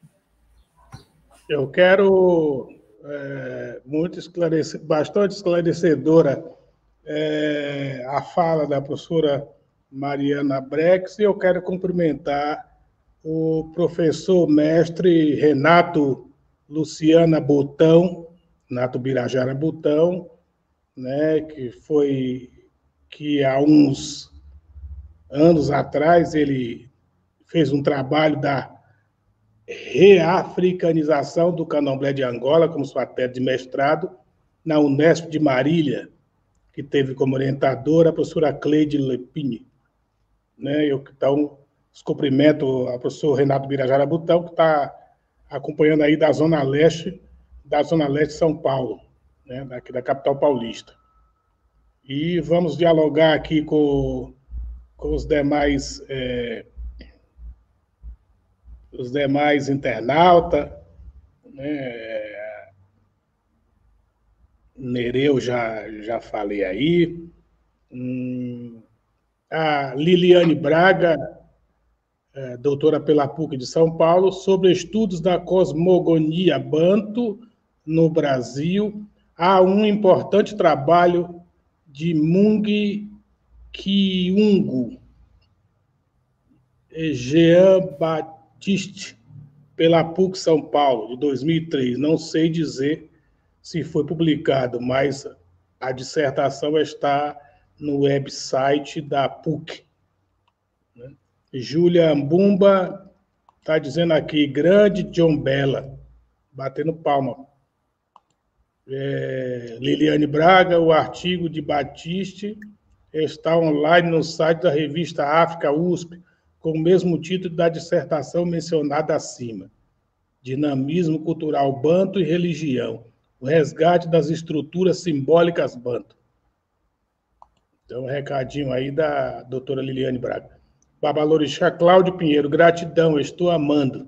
Eu quero, é, muito esclarecer, bastante esclarecedora é, a fala da professora Mariana Brex, e eu quero cumprimentar o professor mestre Renato Luciana Botão, Renato Birajara Botão, né, que foi que há uns anos atrás ele fez um trabalho da reafricanização do candomblé de Angola, como sua tese de mestrado, na Unesp de Marília, que teve como orientadora a professora Cleide Lepini. Né? Eu, então, cumprimento a professor Renato Birajara Botão, que está acompanhando aí da Zona Leste, da Zona Leste de São Paulo, né? Daqui da capital paulista. E vamos dialogar aqui com, com os demais... É, os demais internautas, né? Nereu já, já falei aí, hum, a Liliane Braga, é, doutora pela PUC de São Paulo, sobre estudos da cosmogonia banto no Brasil. Há um importante trabalho de Mung Kiungo, Jean Batiste, pela PUC São Paulo, de dois mil e três. Não sei dizer se foi publicado, mas a dissertação está no website da PUC. Né? Júlia Mbumba está dizendo aqui, grande John Bella, batendo palma. É, Liliane Braga, o artigo de Batiste está online no site da revista África U S P, com o mesmo título da dissertação mencionada acima. Dinamismo cultural banto e religião. O resgate das estruturas simbólicas banto. Então, um recadinho aí da doutora Liliane Braga. Babalorixá Cláudio Pinheiro, gratidão, estou amando.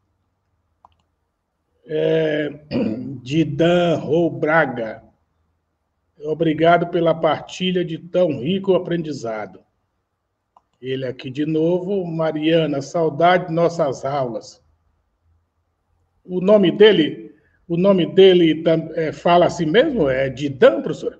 É, Didan Rou Braga, obrigado pela partilha de tão rico aprendizado. Ele aqui de novo, Mariana, saudade de nossas aulas. O nome dele, o nome dele é, fala assim mesmo? É Didan, professora?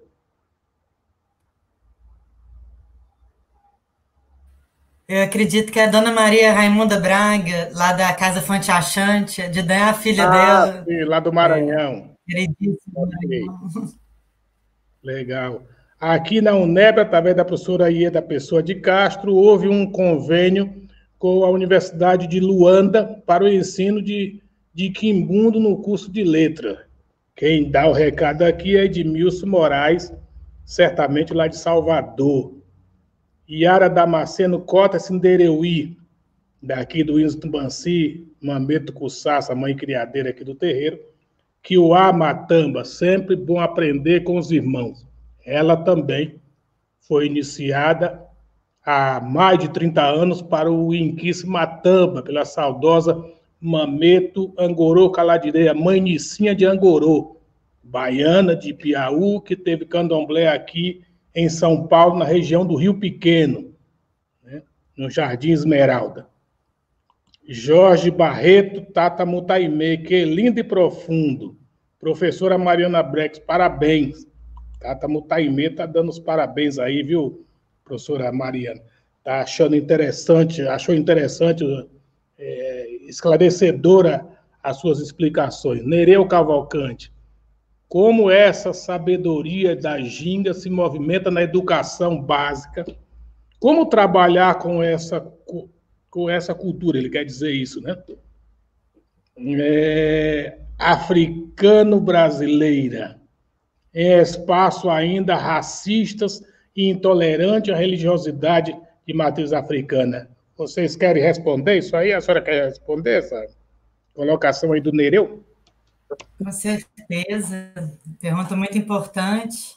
Eu acredito que é a dona Maria Raimunda Braga, lá da Casa Fonte Achante, Didan é a filha ah, dela. Sim, lá do Maranhão. É, queridíssimo okay. Maranhão. Legal. Aqui na UNEB, através da professora Ieda Pessoa de Castro, houve um convênio com a Universidade de Luanda para o ensino de, de quimbundo no curso de letra. Quem dá o recado aqui é Edmilson Moraes, certamente lá de Salvador. Yara Damasceno Cota Cindereuí, daqui do Índio Tumbanci, Mameto Cussassa, mãe criadeira aqui do terreiro, que o A Matamba, sempre bom aprender com os irmãos. Ela também foi iniciada há mais de trinta anos para o Inquice Matamba, pela saudosa Mameto Angorô Caladireia, mãe Nicinha de Angorô, baiana de Piauí, que teve candomblé aqui em São Paulo, na região do Rio Pequeno, né, no Jardim Esmeralda. Jorge Barreto Tata Mutaimê, que lindo e profundo. Professora Mariana Brex, parabéns. Tata Mutaimê está dando os parabéns aí, viu, professora Mariana? Está achando interessante, achou interessante, é, esclarecedora as suas explicações. Nereu Cavalcante, como essa sabedoria da ginga se movimenta na educação básica, como trabalhar com essa, com essa cultura, ele quer dizer isso, né? É, africano-brasileira, em espaço ainda racistas e intolerante à religiosidade de matriz africana. Vocês querem responder isso aí? A senhora quer responder essa colocação aí do Nereu? Com certeza, pergunta muito importante,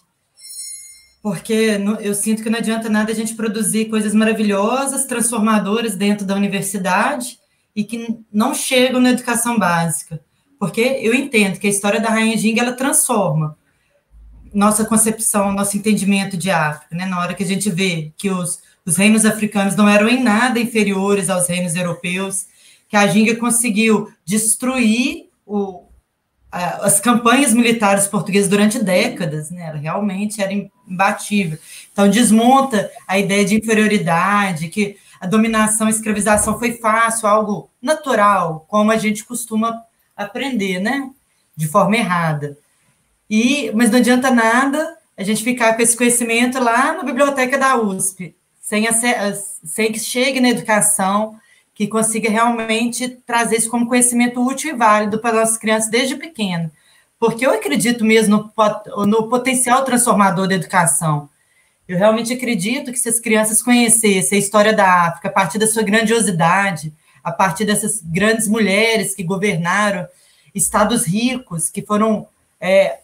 porque eu sinto que não adianta nada a gente produzir coisas maravilhosas, transformadoras dentro da universidade e que não chegam na educação básica, porque eu entendo que a história da Rainha Ginga, ela transforma nossa concepção, nosso entendimento de África, né? Na hora que a gente vê que os, os reinos africanos não eram em nada inferiores aos reinos europeus, que a Ginga conseguiu destruir o as campanhas militares portuguesas durante décadas, né? Ela realmente era imbatível. Então, desmonta a ideia de inferioridade, que a dominação, a escravização foi fácil, algo natural, como a gente costuma aprender, né? De forma errada. E, mas não adianta nada a gente ficar com esse conhecimento lá na biblioteca da U S P, sem, sem que chegue na educação, que consiga realmente trazer isso como conhecimento útil e válido para nossas crianças desde pequeno. Porque eu acredito mesmo no, no potencial transformador da educação. Eu realmente acredito que se as crianças conhecessem a história da África a partir da sua grandiosidade, a partir dessas grandes mulheres que governaram estados ricos, que foram é,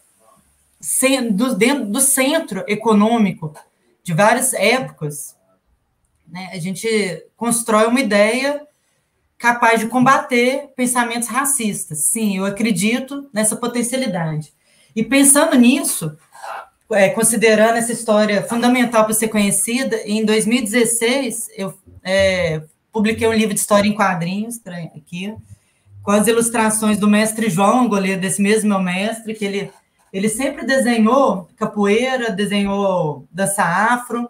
do, dentro do centro econômico de várias épocas, né, a gente constrói uma ideia capaz de combater pensamentos racistas. Sim, eu acredito nessa potencialidade. E pensando nisso, é, considerando essa história fundamental para ser conhecida, em dois mil e dezesseis, eu é, publiquei um livro de história em quadrinhos, pra, aqui, com as ilustrações do mestre João Angoleiro, desse mesmo meu mestre, que ele, ele sempre desenhou capoeira, desenhou dança afro.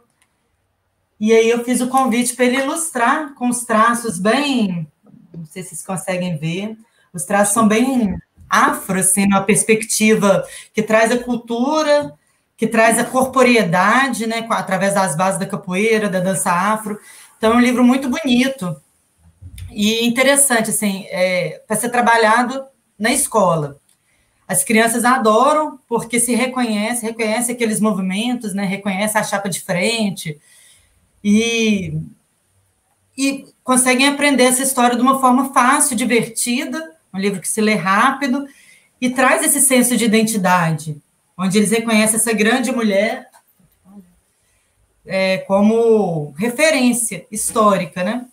E aí eu fiz o convite para ele ilustrar com os traços bem, não sei se vocês conseguem ver, os traços são bem afro, assim, numa perspectiva que traz a cultura, que traz a corporeidade, né, através das bases da capoeira, da dança afro. Então é um livro muito bonito e interessante, assim, é, para ser trabalhado na escola. As crianças adoram porque se reconhece, reconhece aqueles movimentos, né, reconhece a chapa de frente, E, e conseguem aprender essa história de uma forma fácil, divertida, um livro que se lê rápido, e traz esse senso de identidade, onde eles reconhecem essa grande mulher é, como referência histórica, né?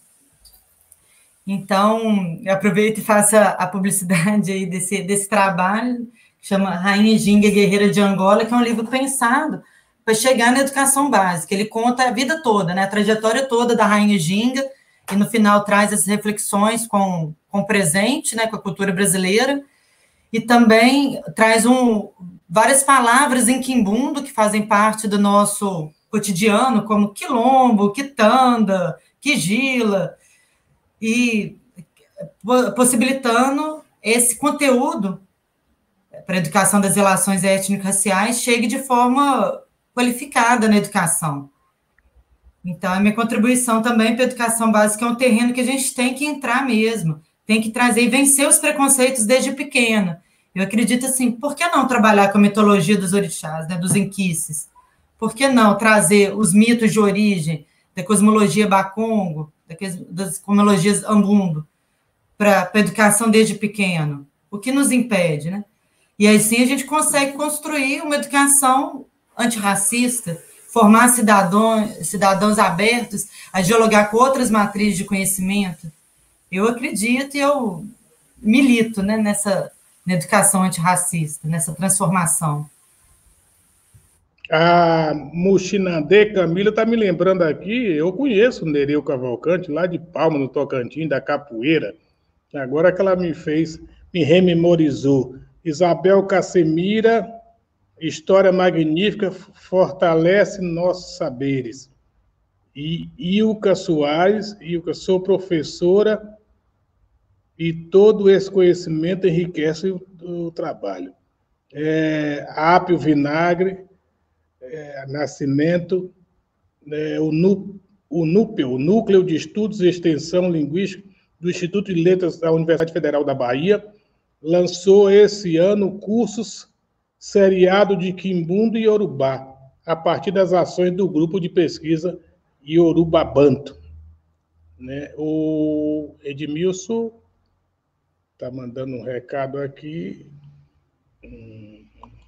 Então, eu aproveito e faço a, a publicidade aí desse, desse trabalho, que chama Rainha Ginga, Guerreira de Angola, que é um livro pensado para chegar na educação básica. Ele conta a vida toda, né, a trajetória toda da Rainha Ginga, e no final traz as reflexões com, com o presente, né, com a cultura brasileira, e também traz um, várias palavras em quimbundo que fazem parte do nosso cotidiano, como quilombo, quitanda, quigila, e possibilitando esse conteúdo para a educação das relações étnico-raciais chegue de forma qualificada na educação. Então, a minha contribuição também para a educação básica é um terreno que a gente tem que entrar mesmo, tem que trazer e vencer os preconceitos desde pequena. Eu acredito assim, por que não trabalhar com a mitologia dos orixás, né, dos inquices? Por que não trazer os mitos de origem da cosmologia Bakongo, das cosmologias Ambundo, para a educação desde pequeno? O que nos impede, né? E assim a gente consegue construir uma educação antirracista, formar cidadãos, cidadãos abertos a dialogar com outras matrizes de conhecimento. Eu acredito e eu milito, né, nessa na educação antirracista, nessa transformação. A Muxinandê Camila está me lembrando aqui, eu conheço o Nereu Cavalcante, lá de Palma, no Tocantins, da capoeira. Agora que ela me fez, me rememorizou. Isabel Cassemira, história magnífica, fortalece nossos saberes. E Ilka Soares, Ilka, sou professora e todo esse conhecimento enriquece o, o trabalho. É, Ápio Vinagre, é, Nascimento, é, o, nu, o NUPEL, o Núcleo de Estudos e Extensão Linguística do Instituto de Letras da Universidade Federal da Bahia, lançou esse ano cursos seriado de Quimbundo e Yorubá, a partir das ações do grupo de pesquisa Yoruba Banto. Né? O Edmilson está mandando um recado aqui. Hum.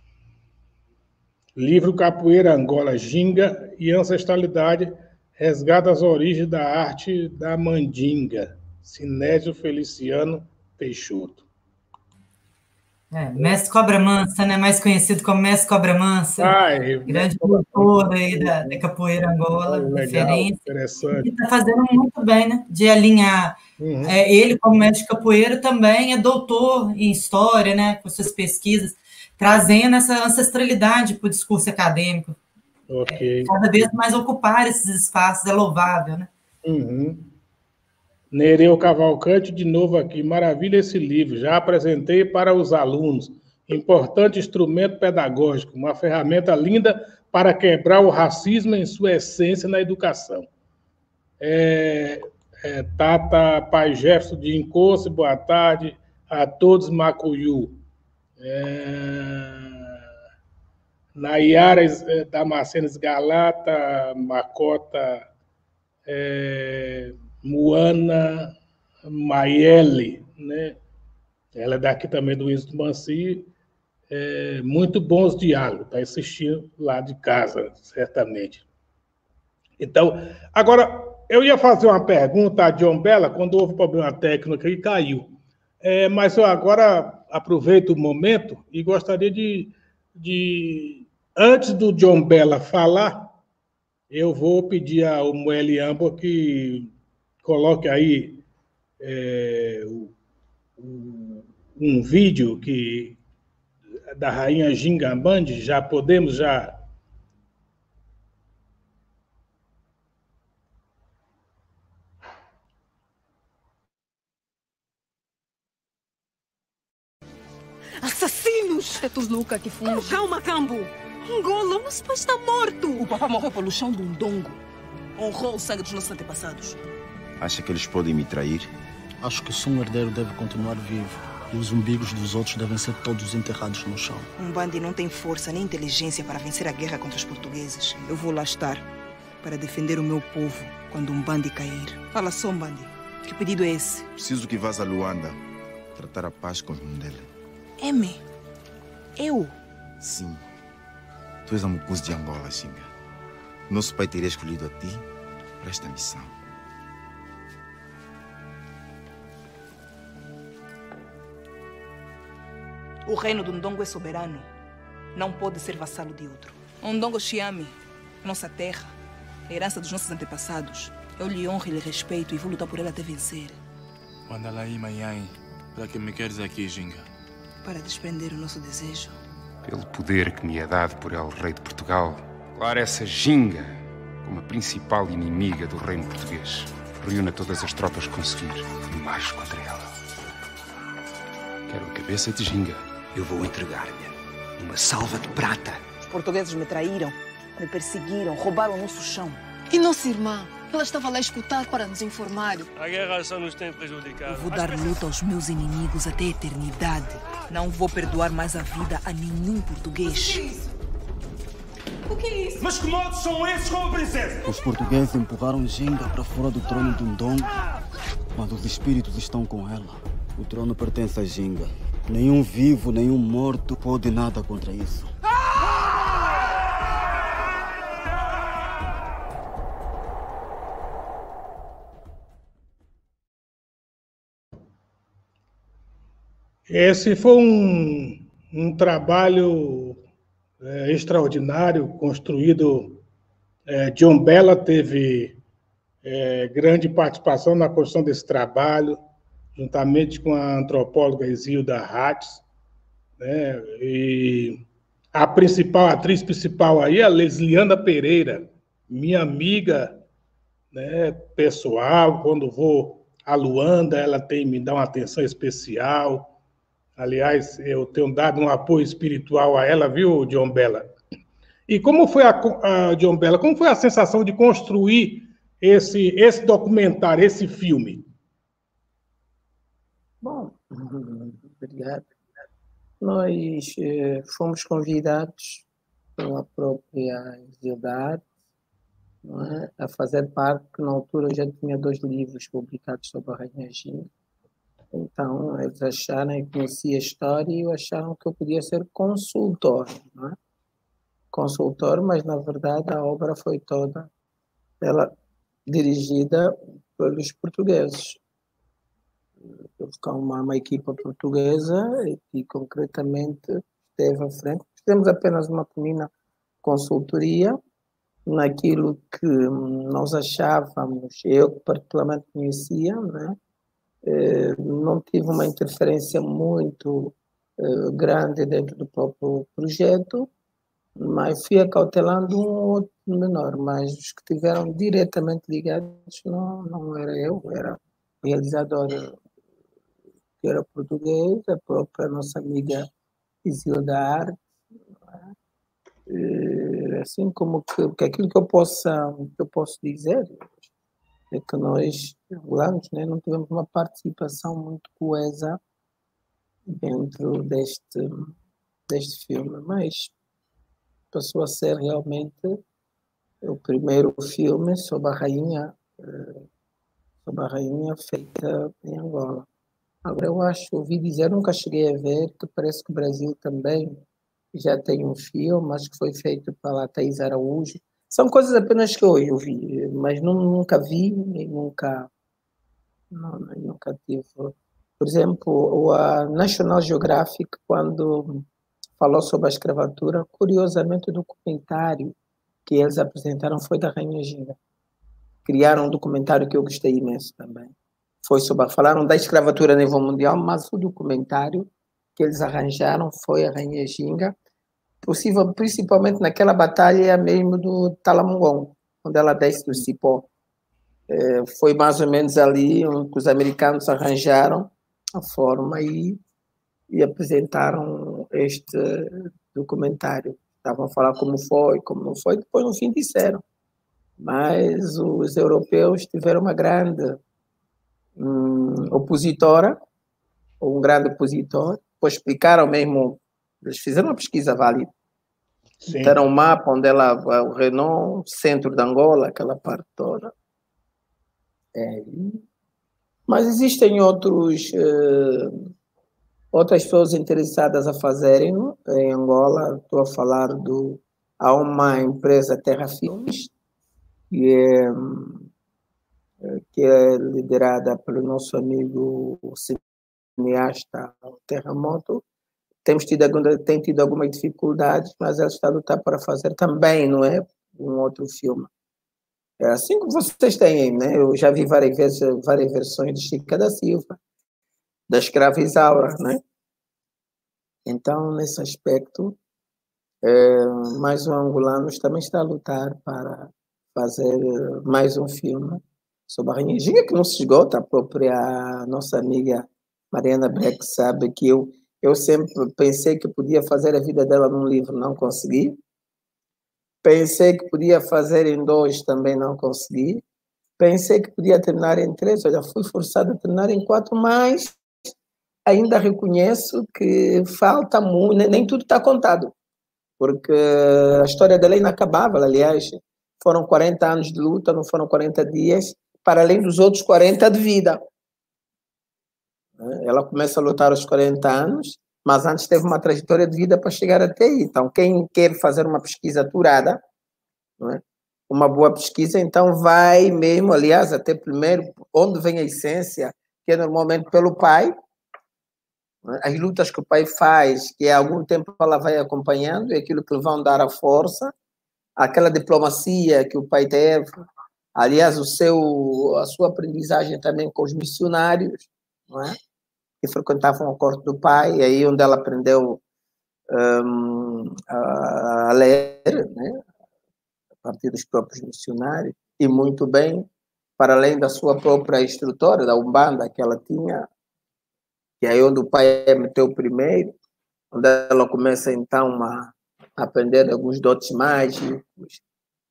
Livro Capoeira Angola, Ginga e Ancestralidade, resgata as origens da arte da mandinga. Sinésio Feliciano Peixoto. É, Mestre Cobra Mansa, né? Mais conhecido como Mestre Cobra Mansa, Ai, grande autor aí da, da capoeira Angola, legal, referência. Interessante. E está fazendo muito bem, né? De alinhar. Uhum. É, ele, como mestre de capoeira, também é doutor em história, né? Com suas pesquisas, trazendo essa ancestralidade para o discurso acadêmico. Okay. É, cada vez mais ocupar esses espaços é louvável, né? Uhum. Nereu Cavalcante, de novo aqui. Maravilha esse livro. Já apresentei para os alunos. Importante instrumento pedagógico, uma ferramenta linda para quebrar o racismo em sua essência na educação. É, é, Tata Pai Jefferson de Incoce, boa tarde a todos, Macuyu. É, Nayara Damascenes Galata, Macota, é, Moana Maiele, né? Ela é daqui também do Índio Manci. É, muito bons diálogos, está assistindo lá de casa, certamente. Então, agora, eu ia fazer uma pergunta a John Bella, quando houve problema técnico e caiu. É, mas eu agora aproveito o momento e gostaria de, de antes do John Bella falar, eu vou pedir ao Moeli Ambo que coloque aí é, um, um vídeo que, da rainha Gingambande. Já podemos já... Assassinos! É tu louca que fuge. Calma, Cambo! Angola, o nosso pai está morto! O papá morreu pelo chão do Ndongo. Honrou o sangue dos nossos antepassados. Acha que eles podem me trair? Acho que só um herdeiro deve continuar vivo. E os umbigos dos outros devem ser todos enterrados no chão. Um bando não tem força nem inteligência para vencer a guerra contra os portugueses. Eu vou lá estar para defender o meu povo quando um bando cair. Fala só, Mbandi. Que pedido é esse? Preciso que vás a Luanda tratar a paz com os Mundele. M? Eu? Sim. Tu és a Mucuz de Angola, Xinga. Nosso pai teria escolhido a ti para esta missão. O reino do Ndongo é soberano. Não pode ser vassalo de outro. O Ndongo Xiame, nossa terra, a herança dos nossos antepassados. Eu lhe honro e lhe respeito e vou lutar por ela até vencer. Manda lá aí, Manhãe. Para que me queres aqui, Ginga? Para desprender o nosso desejo. Pelo poder que me é dado por El Rei de Portugal, declara essa Ginga como a principal inimiga do reino português. Reúna todas as tropas que conseguir e mais contra ela. Quero a cabeça de Ginga. Eu vou entregar-lhe uma salva de prata. Os portugueses me traíram, me perseguiram, roubaram o nosso chão. E nossa irmã? Ela estava lá a escutar para nos informar. A guerra só nos tem prejudicado. Eu vou dar luta aos meus inimigos até a eternidade. Não vou perdoar mais a vida a nenhum português. O que é isso? Mas que modos são esses com a princesa? Os portugueses empurraram Ginga para fora do trono de Ndongo, mas os espíritos estão com ela. O trono pertence a Ginga. Nenhum vivo, nenhum morto pode nada contra isso. Esse foi um, um trabalho é, extraordinário, construído. É, John Bella teve é, grande participação na construção desse trabalho, juntamente com a antropóloga Isilda Hatz, né? E a principal, a atriz principal aí é a Lesliana Pereira, minha amiga, né, pessoal. Quando vou a Luanda, ela tem, me dá uma atenção especial. Aliás, eu tenho dado um apoio espiritual a ela, viu, John Bella? E como foi a, a John Bella, como foi a sensação de construir esse, esse documentário, esse filme? Bom, obrigado. Nós eh, fomos convidados pela própria Isilda, não é, a fazer parte, que na altura eu já tinha dois livros publicados sobre a Rainha Ginga. Então, eles acharam, eu conhecia a história e acharam que eu podia ser consultor, não é? Consultor, mas na verdade a obra foi toda ela dirigida pelos portugueses. Uma, uma equipa portuguesa e concretamente esteve à frente. Temos apenas uma pequena consultoria naquilo que nós achávamos, eu particularmente conhecia, né? Eh, não tive uma interferência muito eh, grande dentro do próprio projeto, mas fui acautelando um outro menor, mas os que tiveram diretamente ligados não, não era eu, era o realizador que era português, a própria nossa amiga Isilda Arte, é? Assim como que, que aquilo que eu, possa, que eu posso dizer é que nós, angolanos, né, não tivemos uma participação muito coesa dentro deste, deste filme, mas passou a ser realmente o primeiro filme sobre a rainha, sobre a rainha feita em Angola. Agora, eu acho, ouvi dizer, nunca cheguei a ver, que parece que o Brasil também já tem um filme, acho que foi feito pela Thaís Araújo. São coisas apenas que eu ouvi, mas não, nunca vi, nem nunca, não, nunca tive. Por exemplo, a National Geographic, quando falou sobre a escravatura, curiosamente o documentário que eles apresentaram foi da Rainha Ginga. Criaram um documentário que eu gostei imenso também. Foi sobre, falaram da escravatura a nível mundial, mas o documentário que eles arranjaram foi a Rainha Ginga, possível, principalmente naquela batalha mesmo do Talamungong, onde ela desce do cipó. É, foi mais ou menos ali onde os americanos arranjaram a forma e, e apresentaram este documentário. Estavam a falar como foi, como não foi, depois no fim disseram. Mas os europeus tiveram uma grande hum, opositora, ou um grande opositor, depois explicaram mesmo. Eles fizeram uma pesquisa válida. Deram um mapa onde ela vai, o Renon, centro de Angola, aquela parte toda. É. Mas existem outros, uh, outras pessoas interessadas a fazerem em Angola. Estou a falar do... Há uma empresa, Terra Filmes, que é, que é liderada pelo nosso amigo cineasta Terremoto. Temos tido, tem tido algumas dificuldades, mas ela está a lutar para fazer também, não é? Um outro filme. É assim como vocês têm, né? Eu já vi várias vezes, várias versões de Chica da Silva, da Escrava Isaura, né? Então, nesse aspecto, é, mais um angolanos também está a lutar para fazer mais um filme sobre a Rainha Ginga, que não se esgota. A própria nossa amiga Mariana Breck sabe que eu Eu sempre pensei que podia fazer a vida dela num livro, não consegui. Pensei que podia fazer em dois, também não consegui. pensei que podia terminar em três, olha, fui forçado a terminar em quatro, mas ainda reconheço que falta muito, nem, nem tudo está contado, porque a história dela é inacabável, aliás, foram quarenta anos de luta, não foram quarenta dias, para além dos outros quarenta de vida. Ela começa a lutar aos quarenta anos, mas antes teve uma trajetória de vida para chegar até aí. Então, quem quer fazer uma pesquisa apurada, não é? Uma boa pesquisa, então vai mesmo, aliás, até primeiro, onde vem a essência, que é normalmente pelo pai, não é? As lutas que o pai faz, que há algum tempo ela vai acompanhando, é aquilo que lhe vão dar a força, aquela diplomacia que o pai teve, aliás, o seu, a sua aprendizagem também com os missionários, não é? Que frequentavam a corte do pai, aí onde ela aprendeu um, a, a ler, né? A partir dos próprios missionários, e muito bem, para além da sua própria instrutora, da Umbanda que ela tinha, que é aí onde o pai meteu primeiro, onde ela começa então a aprender alguns dotes mágicos,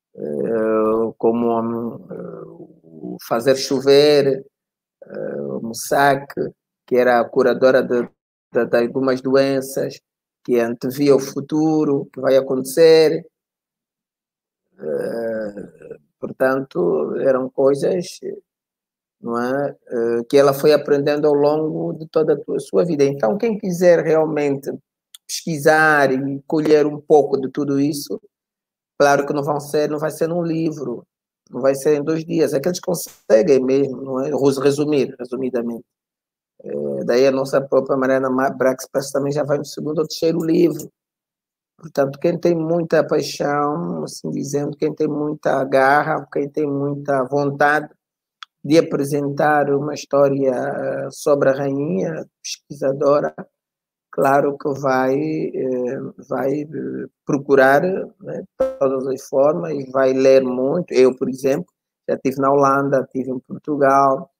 como fazer chover, o Musaque, que era a curadora de, de, de algumas doenças, que antevia o futuro, que vai acontecer. Uh, portanto, eram coisas, não é, uh, que ela foi aprendendo ao longo de toda a sua vida. Então, quem quiser realmente pesquisar e colher um pouco de tudo isso, claro que não, vão ser, não vai ser num livro, não vai ser em dois dias. Aqueles conseguem mesmo, não é? Resumir, resumidamente. É, daí a nossa própria Mariana Braxpress também já vai no segundo ou terceiro livro. Portanto, quem tem muita paixão, assim dizendo, quem tem muita garra, quem tem muita vontade de apresentar uma história sobre a rainha, pesquisadora, claro que vai, vai procurar, né, todas as formas e vai ler muito. Eu, por exemplo, já estive na Holanda, estive em Portugal,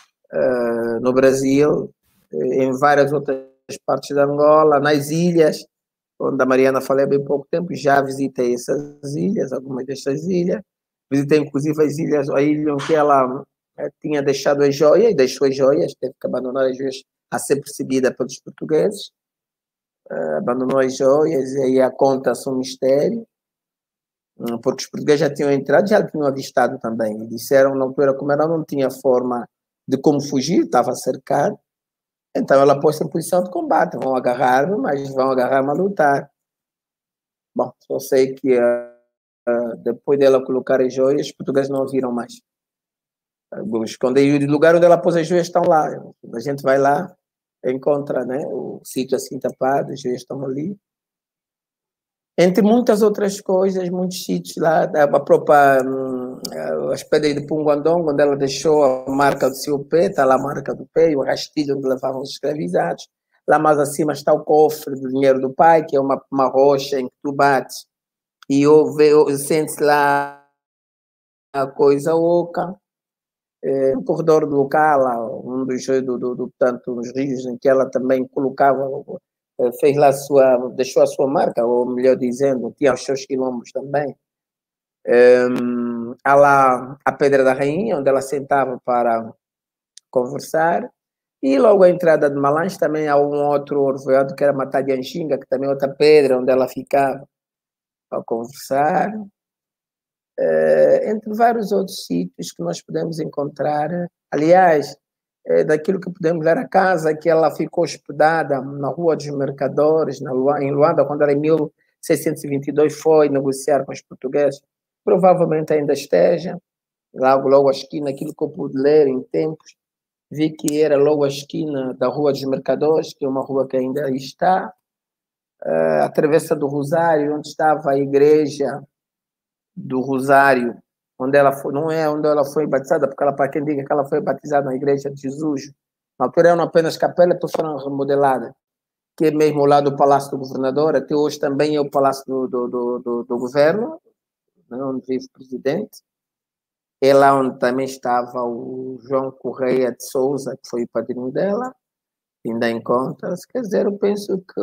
no Brasil, em várias outras partes da Angola, nas ilhas, onde a Mariana falei há bem pouco tempo, já visitei essas ilhas, algumas dessas ilhas. Visitei, inclusive, as ilhas, a ilha em que ela é, tinha deixado as joias, e deixou as joias, teve que abandonar as joias a ser percebida pelos portugueses. Uh, abandonou as joias, e aí a conta-se um mistério, um, porque os portugueses já tinham entrado, já tinham avistado também. E disseram, na altura, como ela não tinha forma de como fugir, estava cercado, então ela pôs-se em posição de combate. Vão agarrar-me, mas vão agarrar-me a lutar. Bom, só sei que uh, depois dela colocar as joias, os portugueses não a viram mais. Uh, escondem o lugar onde ela pôs as joias, estão lá. A gente vai lá, encontra, né, o sítio assim tapado, as joias estão ali. Entre muitas outras coisas, muitos sítios lá, a própria, as pedras de Punguandong, onde ela deixou a marca do seu pé, está lá a marca do pé, e o rastilho onde levavam os escravizados. Lá mais acima está o cofre do dinheiro do pai, que é uma, uma rocha em que tu bates, e sente-se lá a coisa oca. É, no corredor do local, um dos, do, do, do, tanto, nos rios em que ela também colocava, fez lá a sua, deixou a sua marca, ou melhor dizendo, tinha os seus quilombos também. Um, há lá a Pedra da Rainha, onde ela sentava para conversar, e logo à entrada de Malange também há um outro orvoado, que era Matá de Anxinga, que também é outra pedra, onde ela ficava para conversar. Uh, entre vários outros sítios que nós podemos encontrar. Aliás, é daquilo que podemos ver, a casa que ela ficou hospedada na Rua dos Mercadores, na Lu em Luanda, quando ela em mil seiscentos e vinte e dois foi negociar com os portugueses, provavelmente ainda esteja, logo, logo à esquina, aquilo que eu pude ler em tempos, vi que era logo à esquina da Rua dos Mercadores, que é uma rua que ainda aí está, uh, a Travessa do Rosário, onde estava a igreja do Rosário, onde ela foi, não é onde ela foi batizada, porque ela, para quem diga que ela foi batizada na igreja de Jesus, na altura eram apenas capelas, depois foram remodeladas, que é mesmo lá do Palácio do Governador, até hoje também é o Palácio do, do, do, do, do Governo, né, onde vive o presidente. É lá onde também estava o João Correia de Souza, que foi o padrinho dela, ainda encontra-se. Quer dizer, eu penso que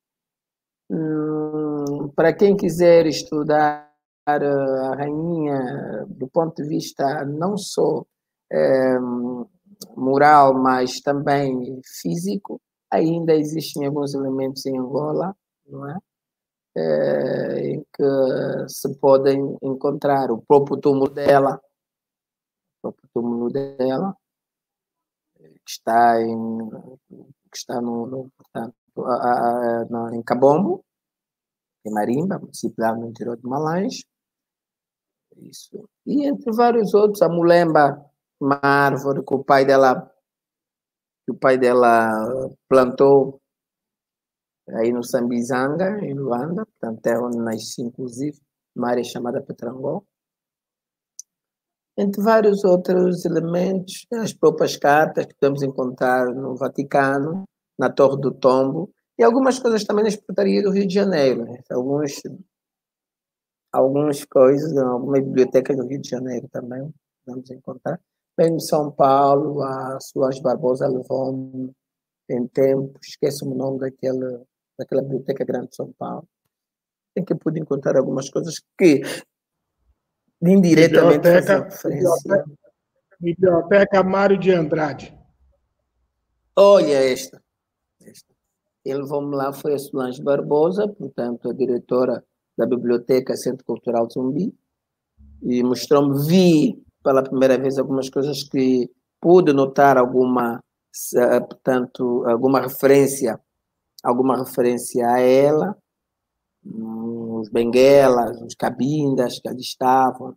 hum, para quem quiser estudar a rainha do ponto de vista não só é, moral, mas também físico. Ainda existem alguns elementos em Angola, não é? É, em que se podem encontrar o próprio túmulo dela, o próprio túmulo dela, que está em, que está no, no portanto, a, a, a, em Cabombo, em Marimba, município lá no interior de Malães. Isso. E entre vários outros, a Mulemba, uma árvore que o pai dela, que o pai dela plantou aí no Sambizanga, em Luanda, portanto, é onde nasci, inclusive, uma área chamada Petrangó. Entre vários outros elementos, as próprias cartas que podemos encontrar no Vaticano, na Torre do Tombo, e algumas coisas também na Espetaria do Rio de Janeiro, né? Alguns, algumas coisas, algumas bibliotecas do Rio de Janeiro também podemos encontrar. Bem, em São Paulo, a Solange Barbosa levou-me em tempo, esqueço o nome daquela, daquela biblioteca grande de São Paulo, em que eu pude encontrar algumas coisas que indiretamente biblioteca, referência. Biblioteca, biblioteca Mário de Andrade. Olha esta. esta. Ele levou-me lá, foi a Solange Barbosa, portanto, a diretora da Biblioteca Centro Cultural Zumbi, e mostrou-me, vi pela primeira vez algumas coisas que pude notar alguma, portanto, alguma referência, alguma referência a ela, os benguelas, os cabindas que ali estavam,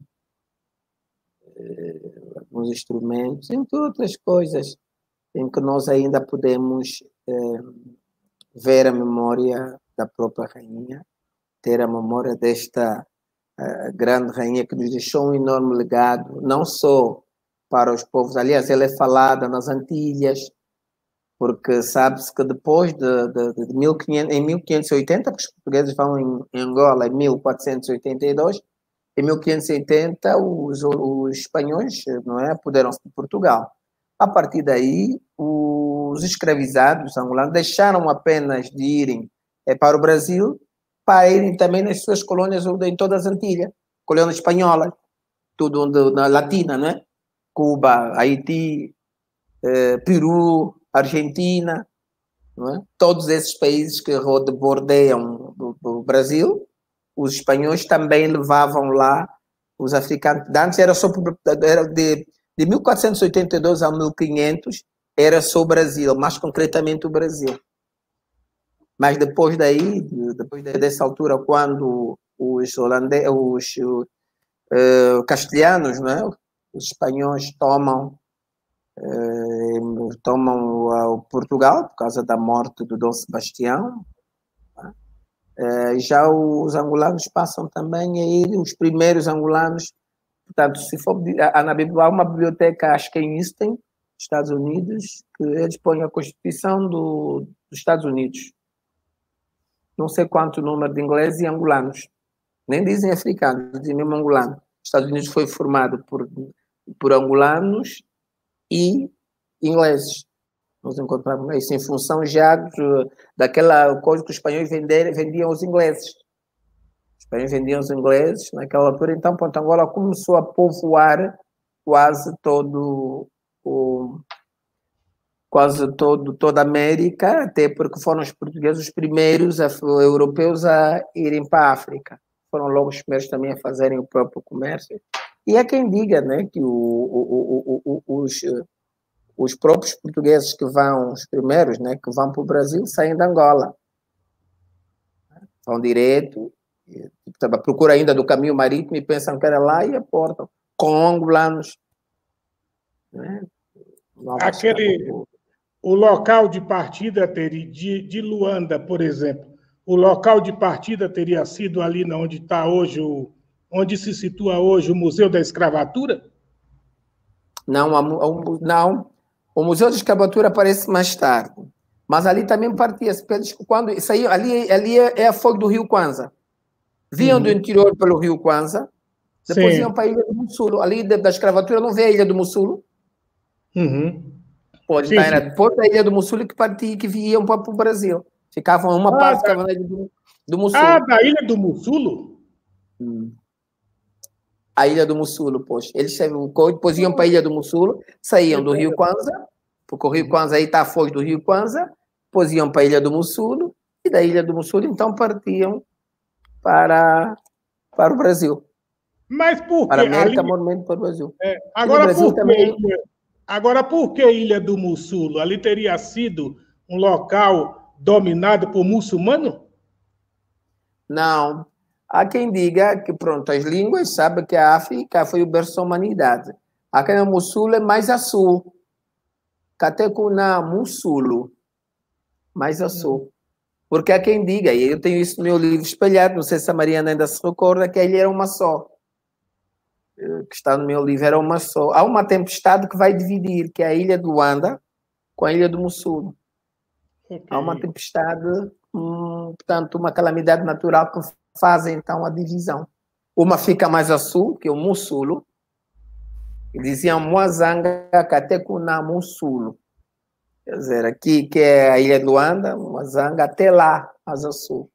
alguns instrumentos, entre outras coisas, em que nós ainda podemos eh, ver a memória da própria rainha, ter a memória desta uh, grande rainha que nos deixou um enorme legado, não só para os povos, aliás, ela é falada nas Antilhas, porque sabe-se que depois de, de, de mil e quinhentos, em mil quinhentos e oitenta, porque os portugueses vão em, em Angola em mil quatrocentos e oitenta e dois, em mil quinhentos e oitenta os, os espanhóis, não é, apoderam-se de Portugal. A partir daí, os escravizados angolanos deixaram apenas de irem é, para o Brasil, para irem também nas suas colônias em todas as Antilhas, colônia espanhola, tudo onde, na Latina, não é? Cuba, Haiti, eh, Peru, Argentina, não é? Todos esses países que bordeiam do, do Brasil, os espanhóis também levavam lá os africanos. Antes era só era de De mil quatrocentos e oitenta e dois a mil e quinhentos era só o Brasil, mais concretamente o Brasil. Mas depois daí, depois dessa altura, quando os holandeses, os uh, castelhanos, não é? Os espanhóis tomam, uh, tomam uh, Portugal por causa da morte do Dom Sebastião, uh, já os angolanos passam também a ir, os primeiros angolanos. Portanto, se for há uma biblioteca, acho que é em Houston, Estados Unidos, que eles põem a Constituição do, dos Estados Unidos. Não sei quanto número de ingleses e angolanos. Nem dizem africanos, dizem mesmo angolano. Os Estados Unidos foi formado por, por angolanos e ingleses. Nós encontramos isso em função já de, daquela coisa que os espanhóis vendiam, vendiam aos ingleses. Os espanhóis vendiam os ingleses naquela altura, então Ponta Angola começou a povoar quase todo o quase todo toda a América, até porque foram os portugueses os primeiros a, europeus a irem para a África. Foram logo os primeiros também a fazerem o próprio comércio. E há quem diga, né, que o, o, o, o, os, os próprios portugueses que vão, os primeiros, né, que vão para o Brasil, saem da Angola. Vão direto, procura ainda do caminho marítimo e pensam que era lá e aportam, com angolanos. Né? Aquele, o local de partida teria, de, de Luanda, por exemplo, o local de partida teria sido ali onde está hoje, o, onde se situa hoje o Museu da Escravatura? Não, a, a, não. O Museu da Escravatura aparece mais tarde, mas ali também partia-se, quando saiu, ali, ali é, é a foz do Rio Kwanza. Vinham uhum. do interior pelo Rio Kwanza, depois Sim. iam para a Ilha do Mussulo. Ali da escravatura não vê a Ilha do Mussulo? Uhum. Pode estar, era depois da Ilha do Mussulo que partiam, que vinham para o Brasil. Ficavam uma ah, parte da... do, do Mussulo. Ah, da Ilha do Mussulo? Hum. a Ilha do Mussulo, pois. Eles depois iam para a Ilha do Mussulo, saíam do Rio Kwanza, porque o Rio Kwanza aí está a foz do Rio Kwanza, depois iam para a Ilha do Mussulo, e da Ilha do Mussulo, então, partiam para, para o Brasil. Mas por que? Para a América, ali... monumento para o Brasil. É, agora, Brasil por que também... ilha... agora, por que Ilha do Mussulo? Ali teria sido um local dominado por muçulmano? Não. Há quem diga que, pronto, as línguas sabem que a África foi o berço da humanidade. Aqui no Mussulo é mais a sul. Catecuná, Mussulo. Mais a sul. Porque há quem diga, e eu tenho isso no meu livro espelhado, não sei se a Mariana ainda se recorda, que a ilha era uma só. Que está no meu livro, era uma só. Há uma tempestade que vai dividir, que é a ilha do Luanda com a ilha do Mussulo. Okay. Há uma tempestade, hum, portanto, uma calamidade natural que faz, então, a divisão. Uma fica mais a sul, que é o Mussulo. Diziam Moazanga, Catecuná, Mussulo. Quer dizer, aqui que é a ilha do Luanda, Moazanga, até lá, mais a sul.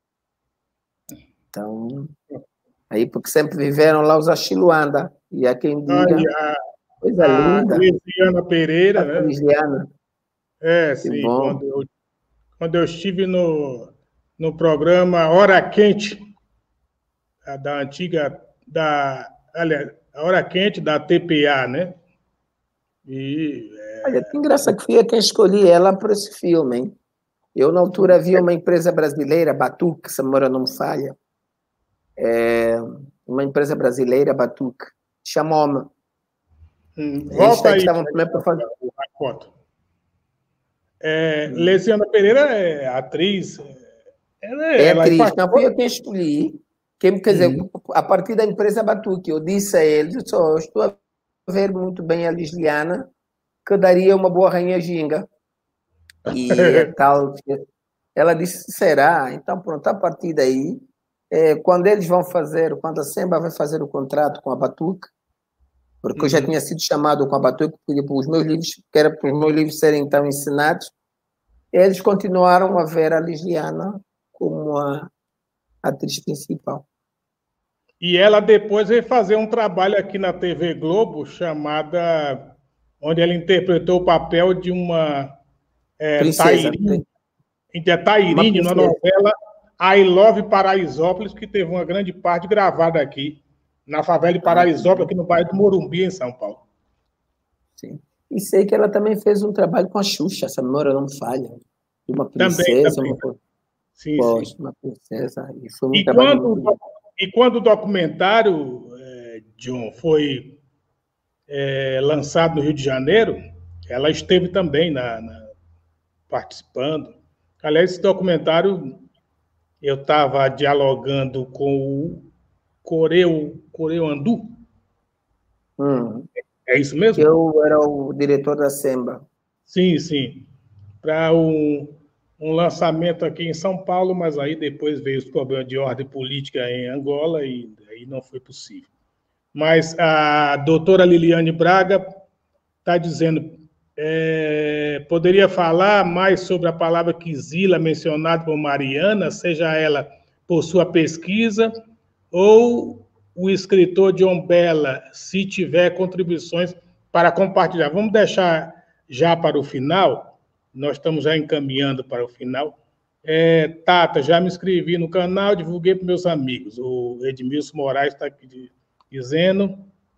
Então... Aí, porque sempre viveram lá os Achiluanda. E há quem diga... Ai, a, coisa a linda. Lisiana Pereira, a né? Lisiana. É, que sim. Bom. Quando eu, quando eu estive no, no programa Hora Quente, da antiga... Da, aliás, a Hora Quente da T P A, né? E, é... Olha, que engraçado que fui eu quem escolhi ela para esse filme, hein? Eu, na altura, havia uma empresa brasileira, Batuque, se a memória não me falha. É, uma empresa brasileira, Batuque, chamou-me. Hum, volta aí. Estavam também para fazer. É, hum. Lesiana Pereira é atriz. Ela é, é ela atriz, faz... não fui eu quem escolhi. Quem, quer dizer, hum. a partir da empresa Batuque, eu disse a eles: oh, estou a ver muito bem a Lisiana, que daria uma boa rainha ginga. E tal. Ela disse: será? Então, pronto, a partir daí. É, quando eles vão fazer, quando a Semba vai fazer o contrato com a Batuque, porque uhum. eu já tinha sido chamado com a Batuque, porque os meus livros, que era para os meus livros serem então ensinados, eles continuaram a ver a Lisiana como a atriz principal. E ela depois veio fazer um trabalho aqui na T V Globo, chamada, onde ela interpretou o papel de uma é, Tairine, de Tairine, na novela I Love Paraisópolis, que teve uma grande parte gravada aqui, na favela de Paraisópolis, aqui no bairro do Morumbi, em São Paulo. Sim. E sei que ela também fez um trabalho com a Xuxa, essa memória não falha. De uma princesa. Também, também. Uma... Sim, Pô, sim. Uma princesa. E, foi um e, quando, muito... e quando o documentário, é, John, foi é, lançado no Rio de Janeiro, ela esteve também na, na, participando. Aliás, esse documentário... Eu estava dialogando com o Coreu, Coreu Andu. Hum. É isso mesmo? Eu era o diretor da Semba. Sim, sim. Para um, um lançamento aqui em São Paulo, mas aí depois veio os problemas de ordem política em Angola e aí não foi possível. Mas a doutora Liliane Braga está dizendo... É, poderia falar mais sobre a palavra Quizila mencionada por Mariana, seja ela por sua pesquisa ou o escritor John Bella, se tiver contribuições para compartilhar. Vamos deixar já para o final, nós estamos já encaminhando para o final. É, Tata, já me inscrevi no canal, divulguei para meus amigos. O Edmilson Moraes está aqui dizendo.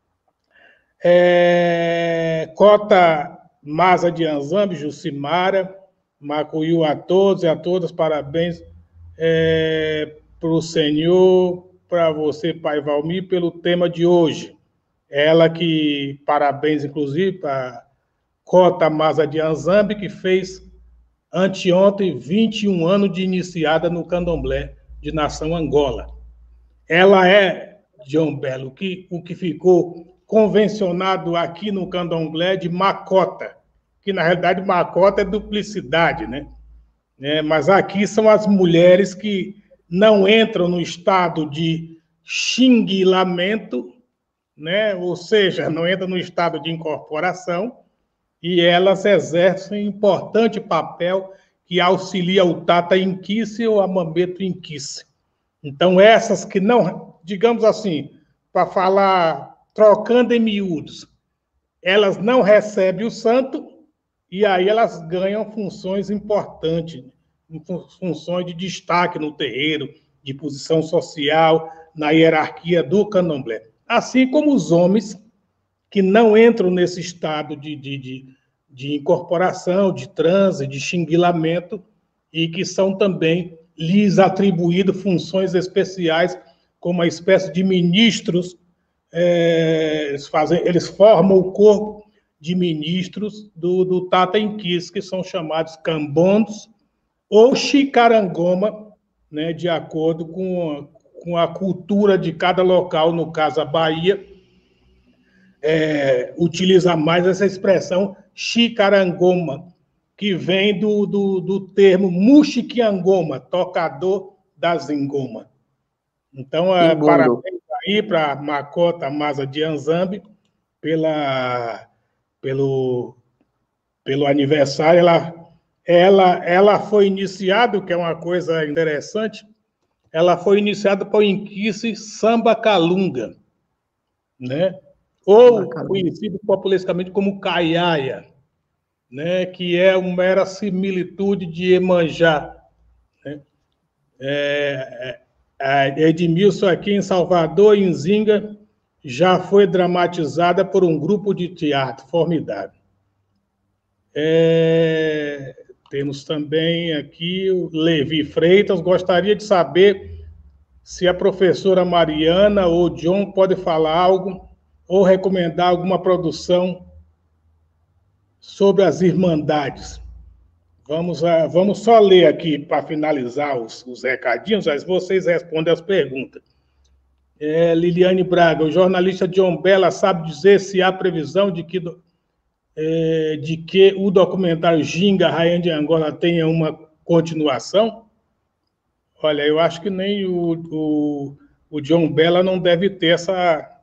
É, Cota... Maza de Anzambi, Jucimara, Macuiu a todos e a todas, parabéns é, para o senhor, para você, Pai Valmir, pelo tema de hoje. Ela que, parabéns, inclusive, para Cota Maza de Anzambi, que fez anteontem vinte e um anos de iniciada no Candomblé de Nação Angola. Ela é, John Belo, o que, o que ficou... convencionado aqui no Candomblé de macota, que na realidade macota é duplicidade, né? É, mas aqui são as mulheres que não entram no estado de xinguilamento, né? Ou seja, não entram no estado de incorporação, e elas exercem um importante papel que auxilia o Tata Inquice ou a Mambeto Inquice. Então, essas que não, digamos assim, para falar, trocando em miúdos, elas não recebem o santo e aí elas ganham funções importantes, funções de destaque no terreiro, de posição social, na hierarquia do candomblé. Assim como os homens que não entram nesse estado de, de, de, de incorporação, de transe, de xinguilamento, e que são também lhes atribuídas funções especiais, como uma espécie de ministros. É, eles, fazem, eles formam o corpo de ministros do, do Tata Inquis, que são chamados cambondos ou chicarangoma, né, de acordo com a, com a cultura de cada local. No caso, a Bahia é, utiliza mais essa expressão chicarangoma, que vem do, do, do termo muxiquiangoma, tocador da zingoma. Então, é, parabéns aí para Makota Masa de Anzambi pela, pelo, pelo aniversário. Ela, ela, ela foi iniciada, o que é uma coisa interessante, ela foi iniciada por Inquice Samba Calunga, né? Ou conhecido popularmente como Caiaia, né? Que é uma mera similitude de Iemanjá, né? É, a Edmilson, aqui em Salvador, em Zinga, já foi dramatizada por um grupo de teatro formidável. É, temos também aqui o Levi Freitas. Gostaria de saber se a professora Mariana ou John pode falar algo ou recomendar alguma produção sobre as Irmandades. Vamos, a, vamos só ler aqui para finalizar os, os recadinhos, mas vocês respondem as perguntas. É, Liliane Braga, o jornalista John Bella sabe dizer se há previsão de que, é, de que o documentário Ginga, Rainha de Angola, tenha uma continuação? Olha, eu acho que nem o, o, o John Bella não deve ter essa,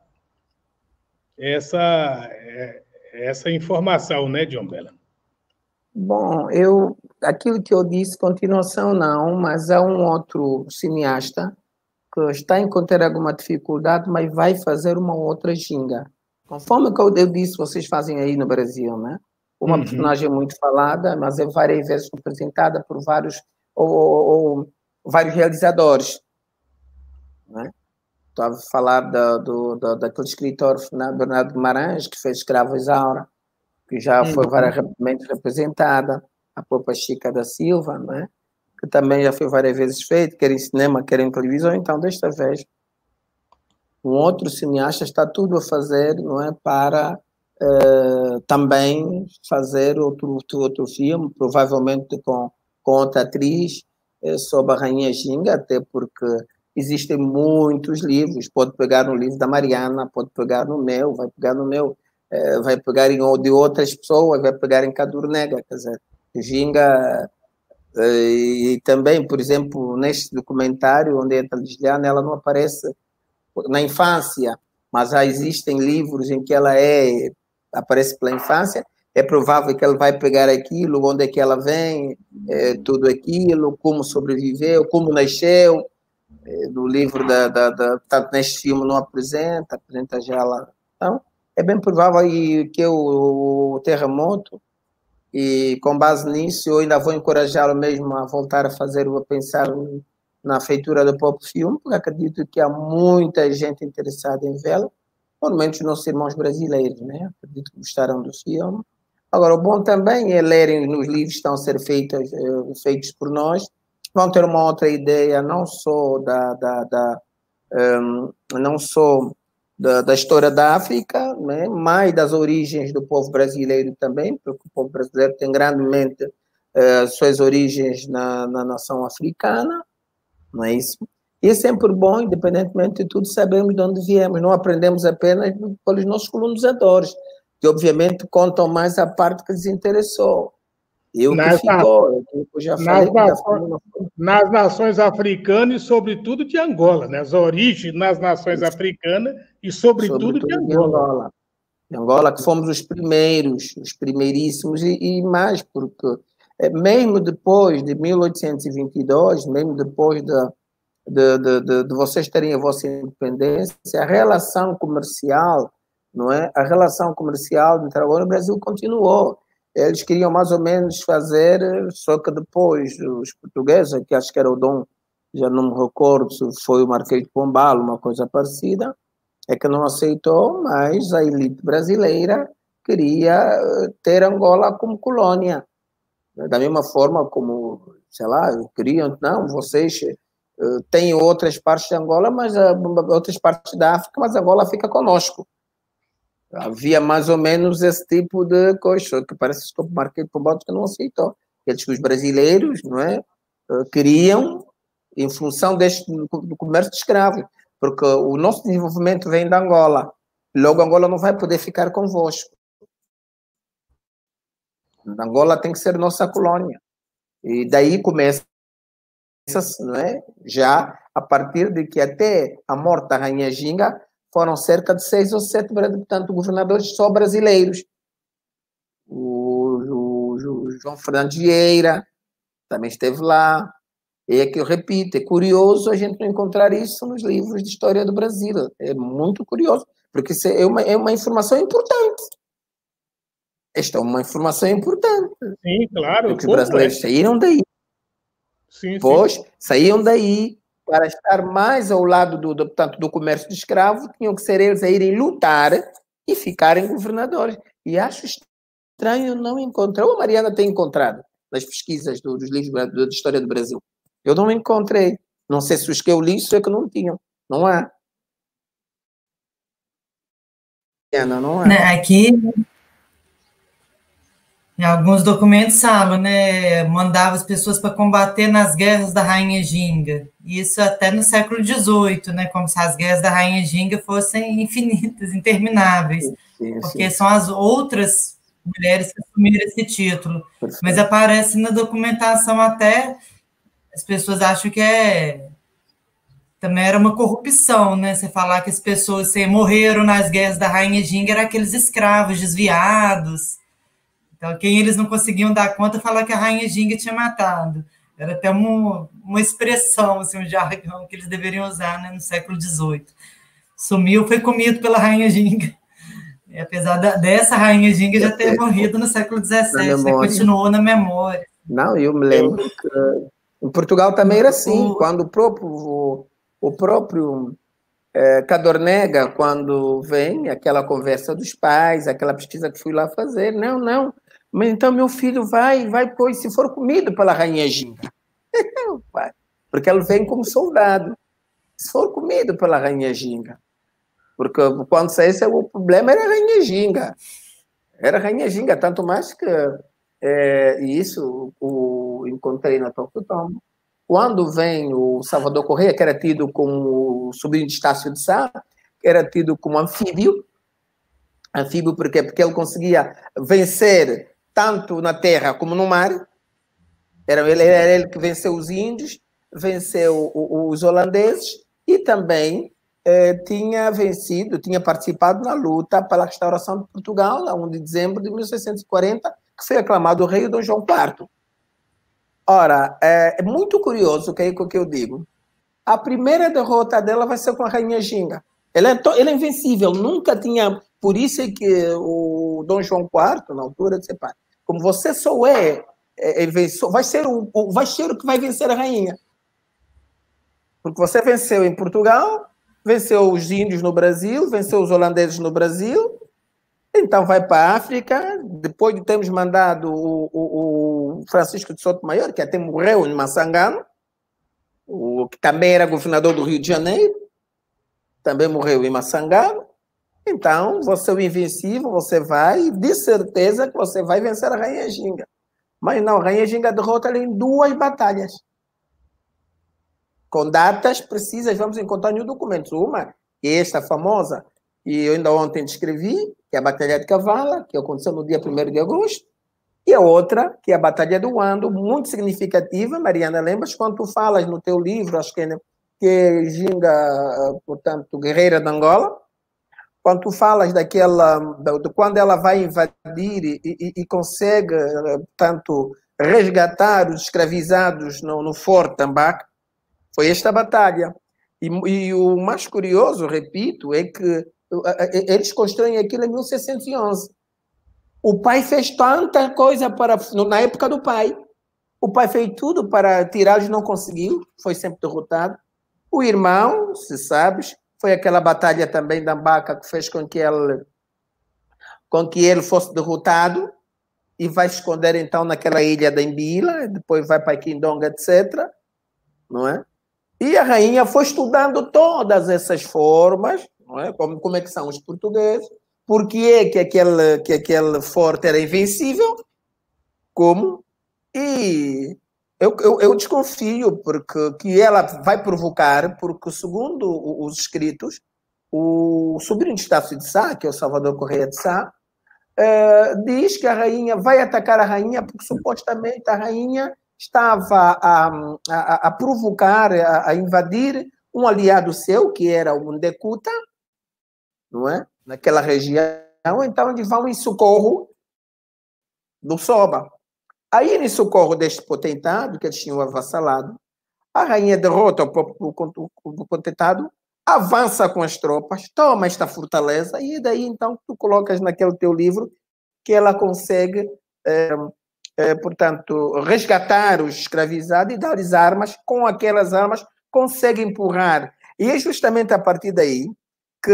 essa, essa informação, né, John Bella? Bom, eu, aquilo que eu disse, continuação não, mas há um outro cineasta que está a encontrar alguma dificuldade, mas vai fazer uma outra ginga. Conforme que eu disse, vocês fazem aí no Brasil, né? Uma uhum. personagem muito falada, mas é várias vezes apresentada por vários, ou, ou, ou, vários realizadores, né? Estava a falar da, do, da, daquele escritor Bernardo Guimarães, que fez Escravo Isaura, que já foi uhum. várias vezes representada, a própria Chica da Silva, né? Que também já foi várias vezes feito, quer em cinema, quer em televisão. Então, desta vez, um outro cineasta está tudo a fazer, não é, para eh, também fazer outro, outro, outro filme, provavelmente com, com outra atriz, eh, sobre a Rainha Ginga, até porque existem muitos livros. Pode pegar no livro da Mariana, pode pegar no meu, vai pegar no meu, vai pegar em, de outras pessoas, vai pegar em Cadurnega, quer dizer, Ginga, e também, por exemplo, neste documentário onde entra a Gisliana, ela não aparece na infância, mas já existem livros em que ela é, aparece pela infância. É provável que ela vai pegar aquilo, onde é que ela vem, é, tudo aquilo, como sobreviveu, como nasceu, é, do livro da, da, da, tanto neste filme não apresenta, apresenta já ela. Então, é bem provável que o, o terremoto, e com base nisso, eu ainda vou encorajá-lo mesmo a voltar a fazer, a pensar na feitura do próprio filme, porque acredito que há muita gente interessada em vê-lo, normalmente os nossos irmãos brasileiros, né? Acredito que gostaram do filme. Agora, o bom também é lerem nos livros que estão a ser feitos, feitos por nós, vão ter uma outra ideia, não só da, da, da um, não só Da, da história da África, né? Mas das origens do povo brasileiro também, porque o povo brasileiro tem grandemente uh, suas origens na, na nação africana, não é isso? E é sempre bom, independentemente de tudo, sabermos de onde viemos, não aprendemos apenas pelos nossos colonizadores, que obviamente contam mais a parte que lhes interessou. Eu nas, que ficou, eu já falei nas, que nações, nas nações africanas e, sobretudo, de Angola, né? As origens nas nações africanas e, sobretudo, sobretudo de Angola. De Angola. De Angola, que fomos os primeiros, os primeiríssimos, e, e mais, porque mesmo depois de mil oitocentos e vinte e dois, mesmo depois da, de, de, de, de vocês terem a vossa independência, a relação comercial, não é? A relação comercial entre Angola e o Brasil continuou. Eles queriam mais ou menos fazer, só que depois os portugueses, que acho que era o Dom, já não me recordo se foi o Marquês de Pombal, uma coisa parecida, é que não aceitou, mas a elite brasileira queria ter Angola como colônia. Da mesma forma como, sei lá, queriam, não, vocês uh, têm outras partes de Angola, mas uh, outras partes da África, mas Angola fica conosco. Havia mais ou menos esse tipo de coisa, que parece que o Marquês de Pombal que não aceitou. Eles que os brasileiros, não é, uh, queriam, em função deste do comércio de escravos, porque o nosso desenvolvimento vem da Angola. Logo, Angola não vai poder ficar convosco. Angola tem que ser nossa colônia. E daí começa, não é? Já a partir de que até a morte da Rainha Ginga foram cerca de seis ou sete, portanto, governadores só brasileiros. O, o, o João Fernando Vieira também esteve lá. É que eu repito, é curioso a gente não encontrar isso nos livros de história do Brasil. É muito curioso, porque isso é uma, é uma informação importante. Esta é uma informação importante. Sim, claro. Porque os brasileiros é? saíram daí. Sim, pois, sim. saíam daí para estar mais ao lado do, do, portanto, do comércio de escravos, tinham que ser eles a irem lutar e ficarem governadores. E acho estranho não encontrar, ou a Mariana tem encontrado nas pesquisas do, dos livros de história do Brasil. Eu não encontrei. Não sei se os que eu li, isso é que não tinham. Não há. Não, não há. Aqui, em alguns documentos falam, né? Mandava as pessoas para combater nas guerras da Rainha Ginga. Isso até no século dezoito, né? Como se as guerras da Rainha Ginga fossem infinitas, intermináveis. Sim, sim, porque sim. São as outras mulheres que assumiram esse título. Perfeito. Mas aparece na documentação até... As pessoas acham que é... Também era uma corrupção, né? Você falar que as pessoas assim, morreram nas guerras da Rainha Ginga eram aqueles escravos desviados. Então, quem eles não conseguiam dar conta, falar que a Rainha Ginga tinha matado. Era até uma, uma expressão, assim, um jargão que eles deveriam usar, né, no século dezoito. Sumiu, foi comido pela Rainha Ginga. E, apesar da, dessa Rainha Ginga já ter morrido no século dezessete, né? Continuou na memória. Não, eu me lembro que... Em Portugal também era assim, o... quando o próprio, o, o próprio é, Cadornega, quando vem aquela conversa dos pais, aquela pesquisa que fui lá fazer, não, não, mas então meu filho vai, vai, pois, se for comido pela Rainha Ginga. Porque ele vem como soldado, se for comido pela Rainha Ginga. Porque quando saísse, o problema era a Rainha Ginga. Era a Rainha Ginga, tanto mais que... É, e isso o encontrei na Toco Tombo. Quando vem o Salvador Correia, que era tido como sobrinho de Estácio de Sá, que era tido como anfíbio, anfíbio porque, porque ele conseguia vencer tanto na terra como no mar. Era ele, era ele que venceu os índios, venceu os holandeses e também eh, tinha vencido, tinha participado na luta pela restauração de Portugal, a primeiro de dezembro de mil seiscentos e quarenta, que foi aclamado o rei Dom João quarto. Ora, é muito curioso o que, que eu digo. A primeira derrota dela vai ser com a Rainha Ginga. Ela é, ela é invencível, nunca tinha... Por isso é que o Dom João quarto, na altura, disse, pá, como você só é, é, é vai, ser o, vai ser o que vai vencer a rainha. Porque você venceu em Portugal, venceu os índios no Brasil, venceu os holandeses no Brasil... Então vai para a África, depois de termos mandado o, o, o Francisco de Sotomayor, que até morreu em Massangano, o, que também era governador do Rio de Janeiro, também morreu em Massangano. Então, você é o invencível, você vai, de certeza que você vai vencer a Rainha Ginga. Mas não, a Rainha Ginga derrota ela em duas batalhas. Com datas precisas, vamos encontrar em documentos. Uma, que é esta famosa, e eu ainda ontem descrevi, que é a Batalha de Cavala, que aconteceu no dia primeiro de agosto, e a outra, que é a Batalha do Ando, muito significativa. Mariana, lembras quando tu falas no teu livro, acho que é, que é Ginga, portanto, guerreira de Angola, quando tu falas daquela, de quando ela vai invadir e, e, e consegue, portanto, resgatar os escravizados no, no Forte Tambaca, Foi esta batalha. E, e o mais curioso, repito, é que eles constroem aquilo em mil seiscentos e onze. O pai fez tanta coisa para, na época do pai. O pai fez tudo para tirá-los, não conseguiu, foi sempre derrotado. O irmão, se sabes, foi aquela batalha também da Ambaca que fez com que ele, com que ele fosse derrotado e vai se esconder então naquela ilha da Imbila, depois vai para Quindonga, etcétera. Não é? E a rainha foi estudando todas essas formas, não é? Como, como é que são os portugueses, por que é que aquele, que aquele forte era invencível, como, e eu, eu, eu desconfio porque, que ela vai provocar, porque segundo os escritos, o sobrinho de Estácio de Sá, que é o Salvador Correia de Sá, eh, diz que a rainha vai atacar a rainha porque supostamente a rainha estava a, a, a provocar, a, a invadir um aliado seu, que era o Mundecuta, não é? Naquela região, então eles vão em socorro do Soba. Aí, em socorro deste potentado, que eles tinham avassalado, a rainha derrota o próprio potentado, avança com as tropas, toma esta fortaleza, e daí, então, tu colocas naquele teu livro que ela consegue... É, É, portanto, resgatar os escravizados e dar-lhes armas, com aquelas armas consegue empurrar. E é justamente a partir daí que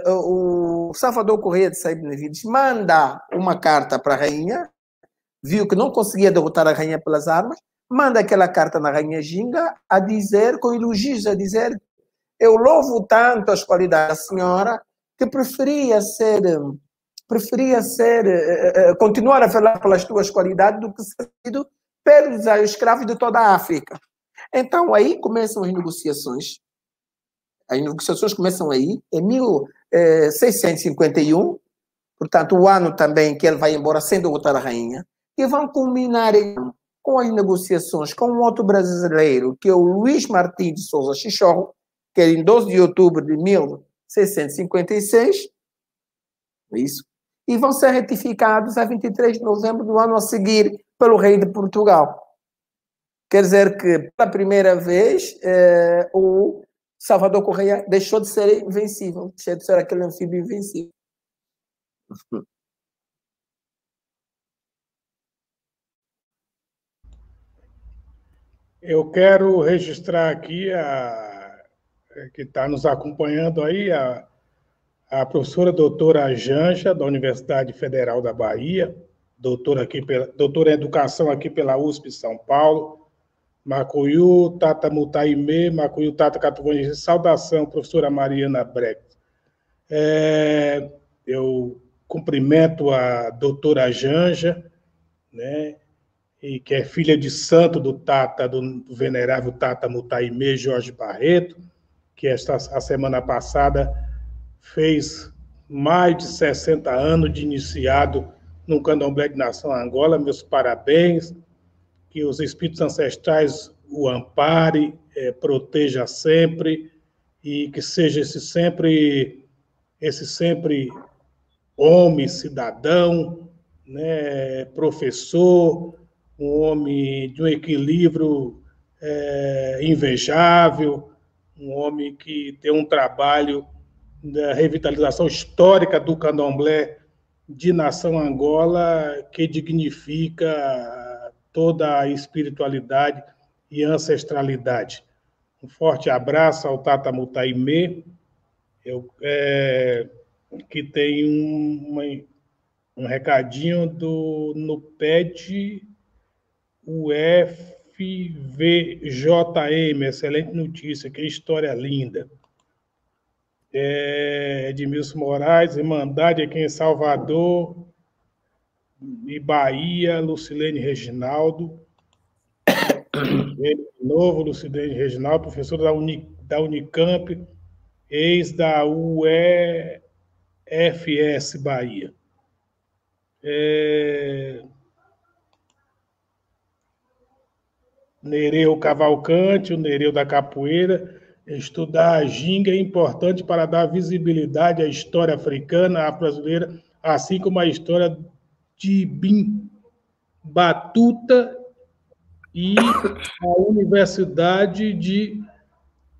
o Salvador Correia de Sá Benevides manda uma carta para a rainha, viu que não conseguia derrotar a rainha pelas armas, manda aquela carta na rainha Ginga a dizer, com elogios, a dizer: eu louvo tanto as qualidades da senhora que preferia ser... preferia ser, uh, uh, continuar a falar pelas tuas qualidades do que ser sido pelos escravos de toda a África. Então, aí começam as negociações. As negociações começam aí, em mil seiscentos e cinquenta e um, portanto, o ano também que ele vai embora sem derrotar a rainha, e vão culminar com as negociações com um outro brasileiro, que é o Luís Martins de Souza Chichorro, que é em doze de outubro de mil seiscentos e cinquenta e seis, é isso? E vão ser retificados a vinte e três de novembro do ano a seguir pelo rei de Portugal. Quer dizer que, pela primeira vez, eh, o Salvador Correia deixou de ser invencível, deixou de ser aquele anfíbio invencível. Eu quero registrar aqui, a, que está nos acompanhando aí, a a professora doutora Janja, da Universidade Federal da Bahia, doutora, aqui pela, doutora em Educação aqui pela U S P São Paulo, Macuyu, Tata Mutaime, Macuyu, Tata Catuvangi. Saudação, professora Mariana Brecht. É, eu cumprimento a doutora Janja, né, e que é filha de santo do Tata, do venerável Tata Mutaime Jorge Barreto, que esta, a semana passada fez mais de sessenta anos de iniciado no Candomblé de Nação Angola. Meus parabéns, que os espíritos ancestrais o ampare, eh, proteja sempre, e que seja esse sempre, esse sempre homem, cidadão, né, professor, um homem de um equilíbrio eh, invejável, um homem que tem um trabalho da revitalização histórica do candomblé de Nação Angola, que dignifica toda a espiritualidade e ancestralidade. Um forte abraço ao Tata Mutaime, eu, é, que tem um, uma, um recadinho do, no P E D U F V J M, excelente notícia, que história linda. É, Edmilson Moraes, Irmandade aqui em Salvador e Bahia, Lucilene Reginaldo, ele de novo, Lucilene Reginaldo, professor da, Uni, da Unicamp, ex da U E F S Bahia. É, Nereu Cavalcante, o Nereu da Capoeira. Estudar a ginga é importante para dar visibilidade à história africana, afro-brasileira, assim como a história de Ibn Batuta e a Universidade de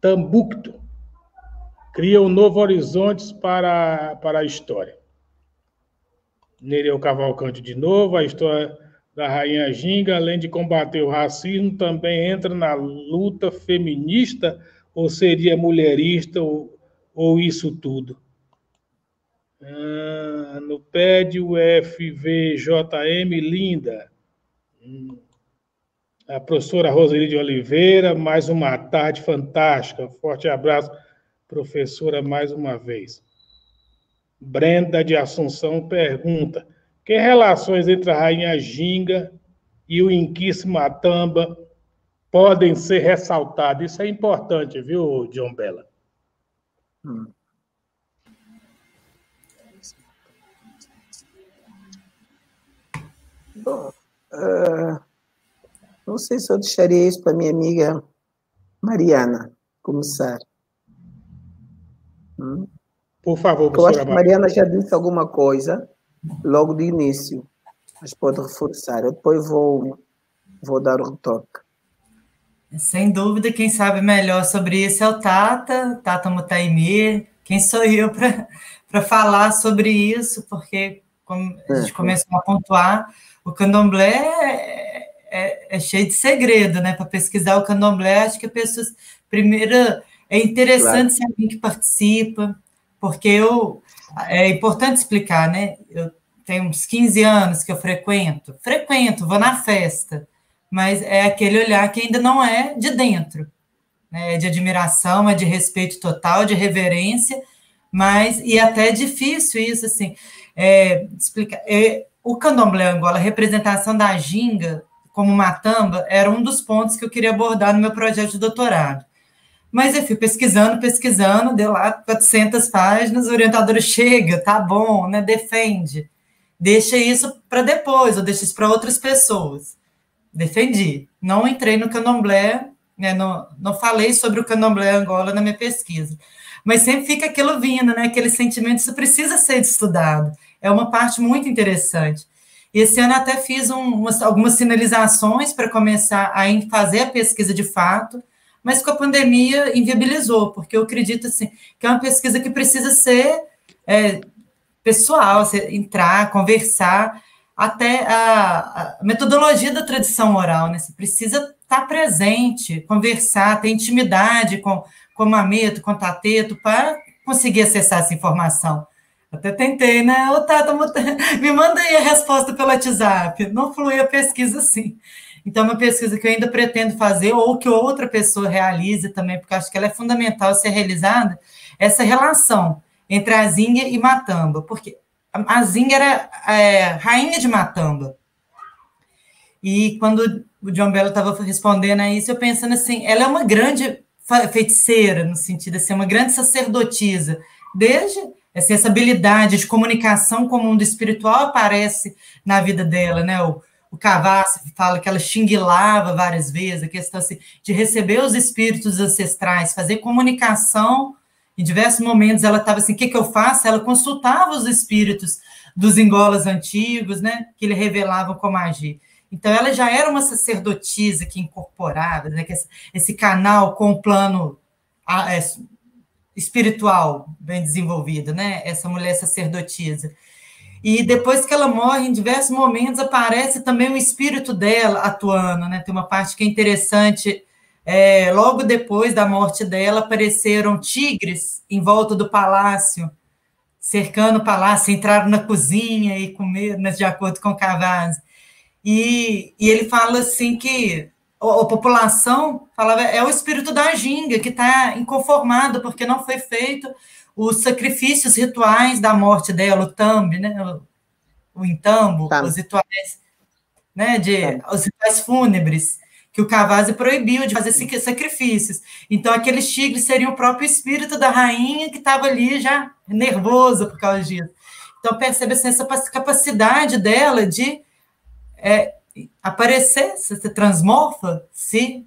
Tambucto cria um novo horizonte para, para a história. Nereu Cavalcante de novo, a história da Rainha Ginga, além de combater o racismo, também entra na luta feminista, ou seria mulherista, ou, ou isso tudo? Ah, no P E D, o F V J M, linda. Hum. A professora Roseli de Oliveira, mais uma tarde fantástica. Forte abraço, professora, mais uma vez. Brenda de Assunção pergunta: que relações entre a Rainha Ginga e o Inquice Matamba podem ser ressaltadas? Isso é importante, viu, John Bella? Hum. Bom, uh, não sei se eu deixaria isso para minha amiga Mariana começar. Hum? Por favor, eu acho que a Mariana já disse alguma coisa logo de início, mas pode reforçar. Eu depois vou, vou dar o retoque. Sem dúvida, quem sabe melhor sobre isso é o Tata, Tata Mutaimir. Quem sou eu para falar sobre isso? Porque, como a gente começou a pontuar, o candomblé é, é, é cheio de segredo, né? Para pesquisar o candomblé, acho que a pessoa... Primeiro, é interessante claro. Ser alguém que participa, porque eu... É importante explicar, né? Eu tenho uns quinze anos que eu frequento. Frequento, vou na festa, mas é aquele olhar que ainda não é de dentro, né? É de admiração, é de respeito total, de reverência, mas... E até é difícil isso, assim... É, explicar... É, o candomblé Angola, a representação da ginga como matamba, era um dos pontos que eu queria abordar no meu projeto de doutorado. Mas eu fui pesquisando, pesquisando, deu lá quatrocentas páginas, o orientador chega, tá bom, né, defende. Deixa isso para depois, ou deixa isso para outras pessoas. Defendi. Não entrei no candomblé, né, não, não falei sobre o candomblé Angola na minha pesquisa. Mas sempre fica aquilo vindo, né, aquele sentimento, isso precisa ser estudado. É uma parte muito interessante. Esse ano até fiz um, umas, algumas sinalizações para começar a fazer a pesquisa de fato, mas com a pandemia inviabilizou, porque eu acredito assim, que é uma pesquisa que precisa ser é, pessoal, você entrar, conversar, até a, a metodologia da tradição oral, né? Você precisa estar presente, conversar, ter intimidade com, com o mameto, com o tateto, para conseguir acessar essa informação. Até tentei, né? Ô, Tata, me manda aí a resposta pelo WhatsApp. Não flui a pesquisa assim. Então, é uma pesquisa que eu ainda pretendo fazer, ou que outra pessoa realize também, porque eu acho que ela é fundamental ser realizada, essa relação entre a Zinga e Matamba, porque a Zinga era é, rainha de Matamba. E quando o John Bella estava respondendo a isso, eu pensando assim, ela é uma grande feiticeira, no sentido de ser uma grande sacerdotisa, desde... Assim, essa habilidade de comunicação com o mundo espiritual aparece na vida dela, né? O, o Cavassi fala que ela xinguilava várias vezes, a questão assim, de receber os espíritos ancestrais, fazer comunicação. Em diversos momentos ela estava assim, o que, que eu faço? Ela consultava os espíritos dos Angolas antigos, né? Que lhe revelavam como agir. Então, ela já era uma sacerdotisa que incorporava, né? Que esse, esse canal com o plano... A, é, espiritual bem desenvolvido, né? Essa mulher sacerdotisa. E depois que ela morre, em diversos momentos, aparece também o espírito dela atuando, né? Tem uma parte que é interessante, é, logo depois da morte dela, apareceram tigres em volta do palácio, cercando o palácio, entraram na cozinha e comeram, né, de acordo com Cavazzi. E, e ele fala assim que a população falava, é o espírito da ginga que está inconformado porque não foi feito os sacrifícios rituais da morte dela, o tambe, né, o, o entambo, tá. os rituais, né, de, tá. os rituais fúnebres, que o Cavazzi proibiu de fazer sacrifícios. Então, aqueles tigres seriam o próprio espírito da rainha que estava ali já nervoso por causa disso. Então, percebe assim, essa capacidade dela de... É, aparecer, se transmorfa, se,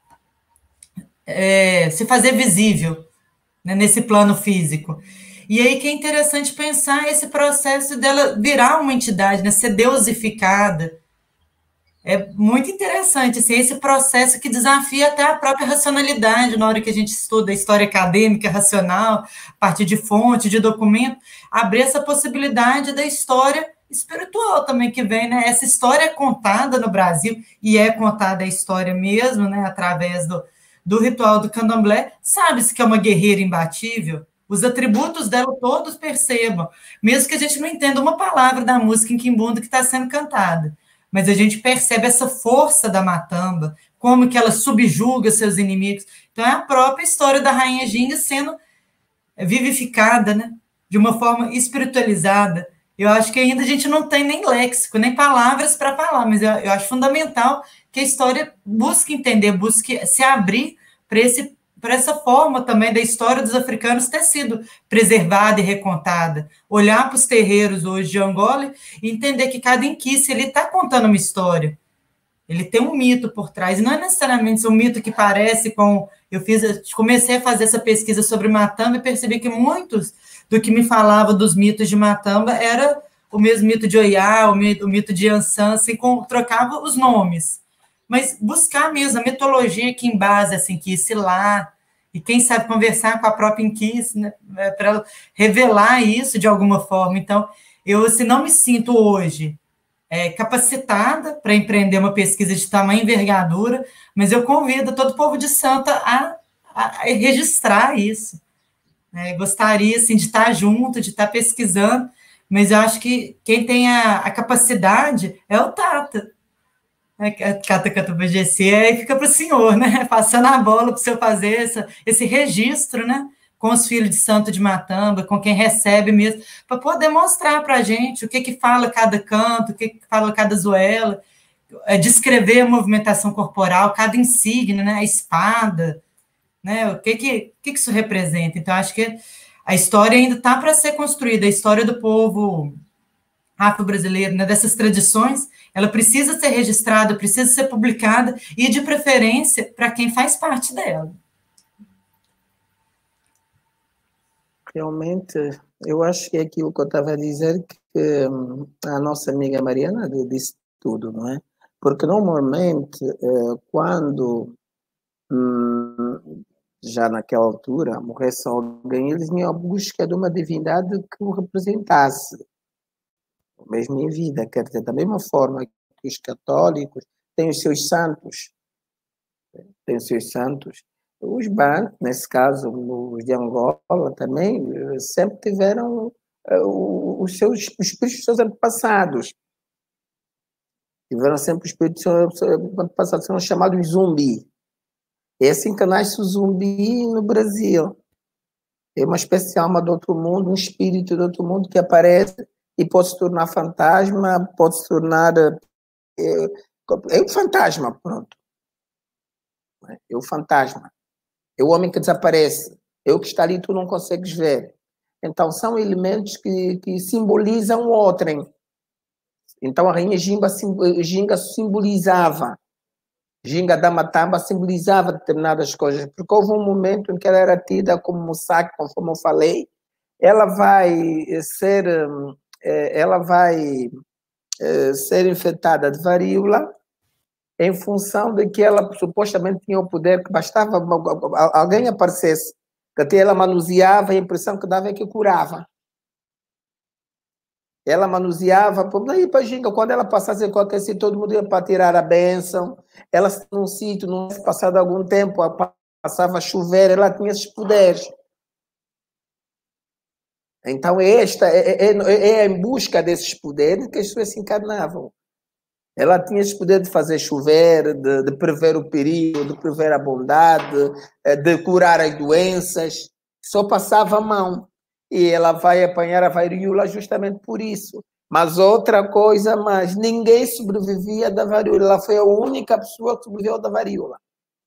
é, se fazer visível, né, nesse plano físico. E aí que é interessante pensar esse processo dela virar uma entidade, né, ser deusificada. é muito interessante, assim, esse processo que desafia até a própria racionalidade na hora que a gente estuda a história acadêmica, racional, a partir de fonte, de documento, abrir essa possibilidade da história espiritual também que vem, né? Essa história é contada no Brasil, e é contada a história mesmo, né? Através do, do ritual do candomblé, sabe-se que é uma guerreira imbatível, os atributos dela todos percebam, mesmo que a gente não entenda uma palavra da música em quimbundu que está sendo cantada, mas a gente percebe essa força da matamba, como que ela subjuga seus inimigos. Então é a própria história da Rainha Ginga sendo vivificada, né? De uma forma espiritualizada. Eu acho que ainda a gente não tem nem léxico, nem palavras para falar, mas eu, eu acho fundamental que a história busque entender, busque se abrir para esse para essa forma também da história dos africanos ter sido preservada e recontada. Olhar para os terreiros hoje de Angola e entender que cada inquice ele está contando uma história. Ele tem um mito por trás, e não é necessariamente um mito que parece com... Eu fiz, comecei a fazer essa pesquisa sobre Matamba e percebi que muitos do que me falava dos mitos de Matamba era o mesmo mito de Oiá, o mito, o mito de Ansan, assim, com, trocava os nomes. Mas buscar mesmo a mitologia que embasa essa inquice lá, e quem sabe conversar com a própria inquice, né, para revelar isso de alguma forma. Então, eu assim, não me sinto hoje é, capacitada para empreender uma pesquisa de tamanha envergadura, mas eu convido todo o povo de Santa a, a, a registrar isso. É, gostaria assim, de estar junto, de estar pesquisando, mas eu acho que quem tem a, a capacidade é o Tata. Cata Cata B G C, aí fica para o senhor, né? Passando a bola para o senhor fazer essa, esse registro, né? Com os filhos de santo de Matamba, com quem recebe mesmo, para poder mostrar para a gente o que, que fala cada canto, o que, que fala cada zoela, é, descrever a movimentação corporal, cada insígnia, né? A espada, né? O que, que, que, que isso representa? Então, acho que a história ainda está para ser construída, a história do povo afro-brasileiro, né, dessas tradições, ela precisa ser registrada, precisa ser publicada, e de preferência para quem faz parte dela. Realmente, eu acho que é aquilo que eu estava a dizer, que hum, a nossa amiga Mariana disse tudo, não é? Porque normalmente, eh, quando hum, já naquela altura morresse alguém, eles iam à busca de uma divindade que o representasse, mesmo em vida, quer dizer, da mesma forma que os católicos têm os seus santos, têm os seus santos, os bancos, nesse caso, os de Angola também, sempre tiveram uh, os seus os espíritos dos seus antepassados. Tiveram sempre os espíritos dos seus antepassados, são chamados zumbi. É assim que nasce o zumbi no Brasil. É uma espécie de alma do outro mundo, um espírito do outro mundo que aparece e pode se tornar fantasma, pode se tornar... É, é um fantasma, pronto. É o fantasma. É o homem que desaparece. É o que está ali e tu não consegues ver. Então, são elementos que, que simbolizam o outrem. Então, a rainha Ginga, Ginga simbolizava. Ginga da Matamba simbolizava determinadas coisas, porque houve um momento em que ela era tida como Musaki, conforme eu falei. Ela vai ser... ela vai ser infectada de varíola em função de que ela supostamente tinha o poder que bastava alguém aparecesse, que até ela manuseava, a impressão que dava é que curava. Ela manuseava, daí para Ginga, quando ela passasse em qualquer sítio, todo mundo ia para tirar a bênção, ela num sítio, não passado algum tempo, passava a chover, ela tinha esses poderes. Então, esta, é, é, é em busca desses poderes que as pessoas se encarnavam. Ela tinha esse poder de fazer chover, de, de prever o perigo, de prever a bondade, de curar as doenças. Só passava a mão. E ela vai apanhar a varíola justamente por isso. Mas outra coisa mais, ninguém sobrevivia da varíola. Ela foi a única pessoa que sobreviveu da varíola.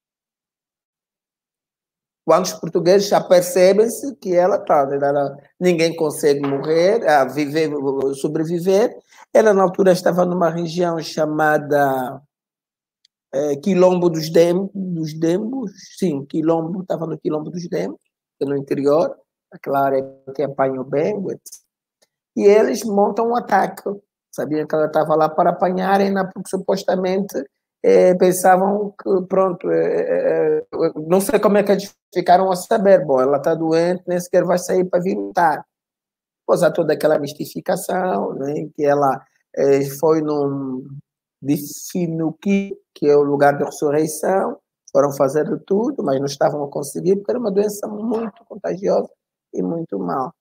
Quando os portugueses já percebem-se que ela está, ninguém consegue morrer, a viver, sobreviver. Ela, na altura, estava numa região chamada é, Quilombo dos Dembos, dos Dembos, sim, Quilombo, estava no Quilombo dos Dembos, no interior, aquela área que apanha o Bengue, e eles montam um ataque. Sabiam que ela estava lá para apanharem-na, porque supostamente é, pensavam que, pronto, é, é, não sei como é que eles ficaram a saber, bom, ela está doente, nem sequer vai sair para vir lutar. Pois há toda aquela mistificação, né, que ela é, foi num de Finuqui, que é o lugar de ressurreição, foram fazer de tudo, mas não estavam a conseguir, porque era uma doença muito contagiosa e muito mal.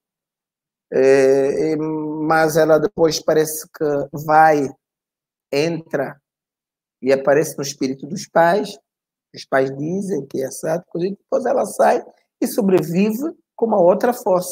É, mas ela depois parece que vai, entra e aparece no espírito dos pais, os pais dizem que é sádico, e depois ela sai e sobrevive com uma outra força.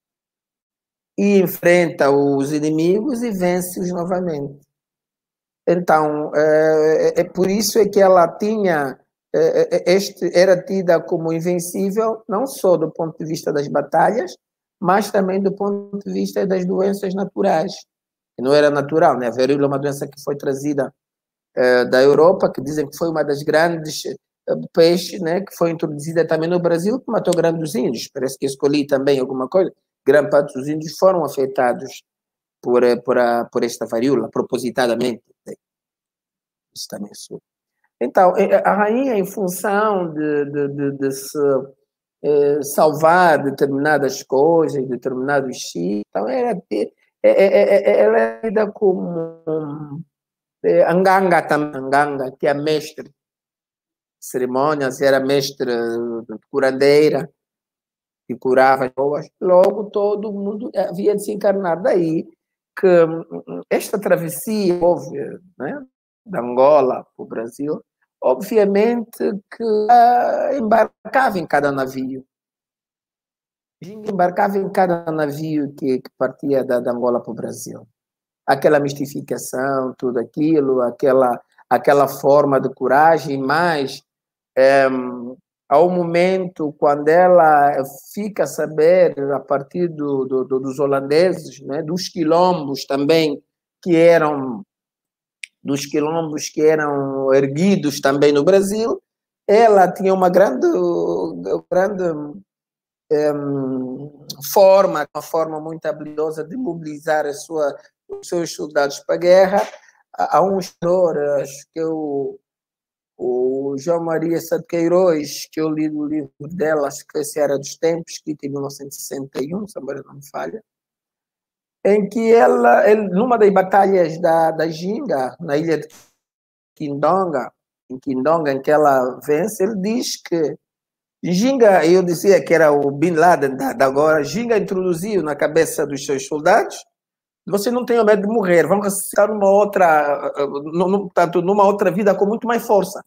E enfrenta os inimigos e vence-os novamente. Então, é, é por isso é que ela tinha, é, este, era tida como invencível, não só do ponto de vista das batalhas, mas também do ponto de vista das doenças naturais. E não era natural, né? A varíola é uma doença que foi trazida é, da Europa, que dizem que foi uma das grandes é, peixes, né? Que foi introduzida também no Brasil, que matou grandes índios. Parece que escolhi também alguma coisa. Grande parte dos índios foram afetados por, por, a, por esta varíola, propositadamente. Isso também sou. Então, a rainha, em função de, de, de, de se eh, salvar determinadas coisas, determinados sítios, então era, é, é, ela é tida como é, Anganga também, Anganga, que é a mestre de cerimônias, era mestre de curandeira, que curava pessoas. Logo, todo mundo havia de se encarnar. Daí que esta travessia houve, né, da Angola para o Brasil, obviamente que uh, embarcava em cada navio. Embarcava em cada navio que, que partia da, da Angola para o Brasil. Aquela mistificação, tudo aquilo, aquela, aquela forma de coragem, mas um, ao momento quando ela fica a saber, a partir do, do, do, dos holandeses, né, dos quilombos também, que eram dos quilombos que eram erguidos também no Brasil, ela tinha uma grande, grande um, forma, uma forma muito habilidosa de mobilizar a sua, os seus soldados para a guerra. Há um senhor, acho que é o, o João Maria Sá de Queiroz, que eu li no livro dela, acho que esse era dos tempos, escrito em mil novecentos e sessenta e um, se a memória não me falha, em que ela, ele, numa das batalhas da, da Ginga, na ilha de Quindonga, em Quindonga, em que ela vence, ele diz que Ginga, eu dizia que era o Bin Laden da, da agora, Ginga introduziu na cabeça dos seus soldados: você não tem medo de morrer, vão ressuscitar numa outra, tanto numa outra vida com muito mais força.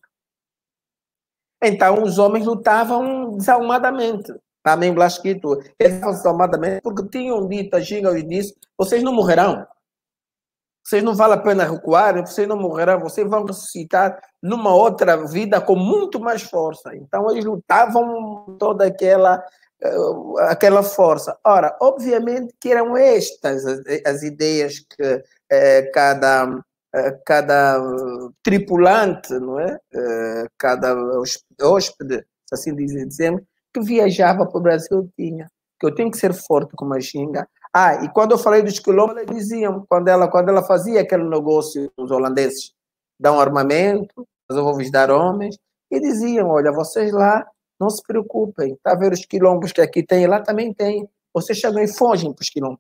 Então os homens lutavam desalmadamente. Também Blasquito, eles estavam desalmadamente porque tinham dito a Ginga ao início: vocês não morrerão. Vocês não vale a pena recuar, vocês não morrerão, vocês vão ressuscitar numa outra vida com muito mais força. Então eles lutavam toda aquela, aquela força. Ora, obviamente que eram estas as, as ideias que eh, cada, eh, cada tripulante, não é? Eh, cada hóspede, assim dizemos, que viajava para o Brasil tinha. Que eu tenho que ser forte como a Ginga. Ah, e quando eu falei dos quilombos, eles diziam, quando ela, quando ela fazia aquele negócio com os holandeses, dão armamento, eu vou vos dar homens, e diziam: olha, vocês lá, não se preocupem, está a ver os quilombos que aqui tem, lá também tem, vocês chegam e fogem para os quilombos.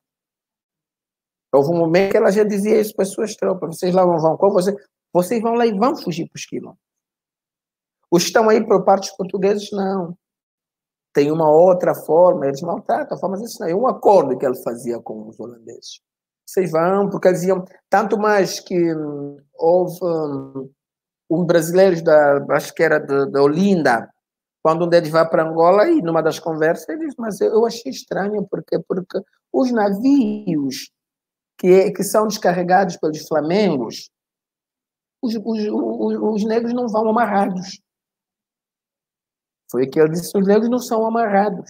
Houve um momento que ela já dizia isso para as suas tropas: vocês lá não vão com vocês, vocês vão lá e vão fugir para os quilombos. Os que estão aí por parte dos portugueses, não. Tem uma outra forma, eles maltratam, mas isso não é um acordo que ele fazia com os holandeses. Vocês vão, porque eles iam, tanto mais que hum, houve um, um brasileiros da, acho que era de, de Olinda, quando um deles vai para Angola, e numa das conversas, ele diz: mas eu, eu achei estranho, porque, porque os navios que, que são descarregados pelos flamengos, os, os, os, os negros não vão amarrados. Foi o que ele disse: os negros não são amarrados.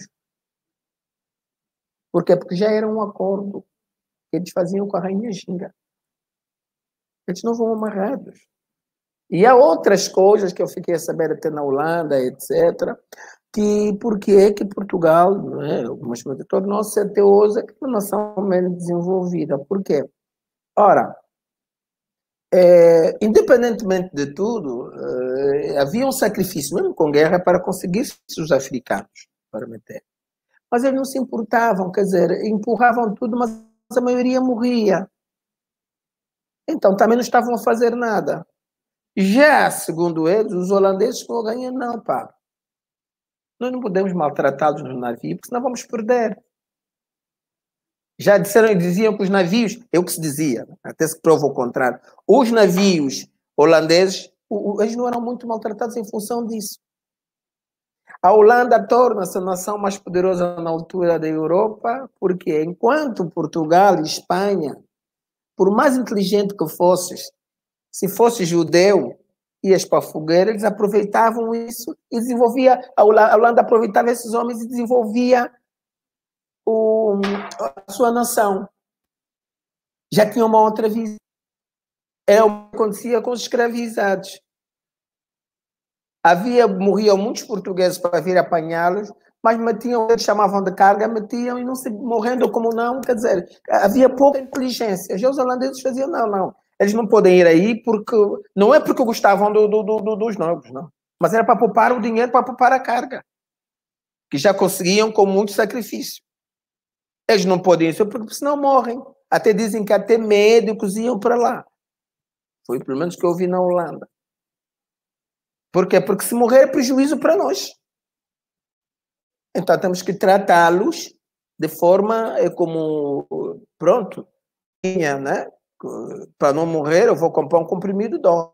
Por quê? Porque já era um acordo que eles faziam com a rainha Ginga. Eles não vão amarrados. E há outras coisas que eu fiquei a saber até na Holanda, etcétera, que por que é que Portugal, não é, algumas coisas, tornou-se até hoje uma nação menos desenvolvida. Por quê? Ora, É, independentemente de tudo, é, havia um sacrifício, mesmo com guerra, para conseguir os africanos para meter. Mas eles não se importavam, quer dizer, empurravam tudo, mas a maioria morria. Então também não estavam a fazer nada. Já, segundo eles, os holandeses estão ganhando, não, pá. Nós não podemos maltratá-los no navio, porque senão vamos perder. Já disseram e diziam que os navios, é o que se dizia, até se prova o contrário, os navios holandeses, eles não eram muito maltratados em função disso. A Holanda torna-se a nação mais poderosa na altura da Europa, porque enquanto Portugal e Espanha, por mais inteligente que fosses, se fosse judeu, ias para a fogueira, eles aproveitavam isso e desenvolvia, a Holanda aproveitava esses homens e desenvolvia o, a sua nação. Já tinha uma outra visão. É o que acontecia com os escravizados. Havia, morriam muitos portugueses para vir apanhá-los, mas metiam, eles chamavam de carga, metiam e não se morrendo como não, quer dizer, havia pouca inteligência. Já os holandeses faziam, não, não. Eles não podem ir aí porque, não é porque gostavam do, do, do, dos nobres, não. Mas era para poupar o dinheiro, para poupar a carga. Que já conseguiam com muito sacrifício. Eles não podem isso porque senão morrem. Até dizem que até médicos iam para lá. Foi pelo menos que eu vi na Holanda. Por quê? Porque se morrer é prejuízo para nós. Então temos que tratá-los de forma como, pronto, né? Para não morrer, eu vou comprar um comprimido e dou.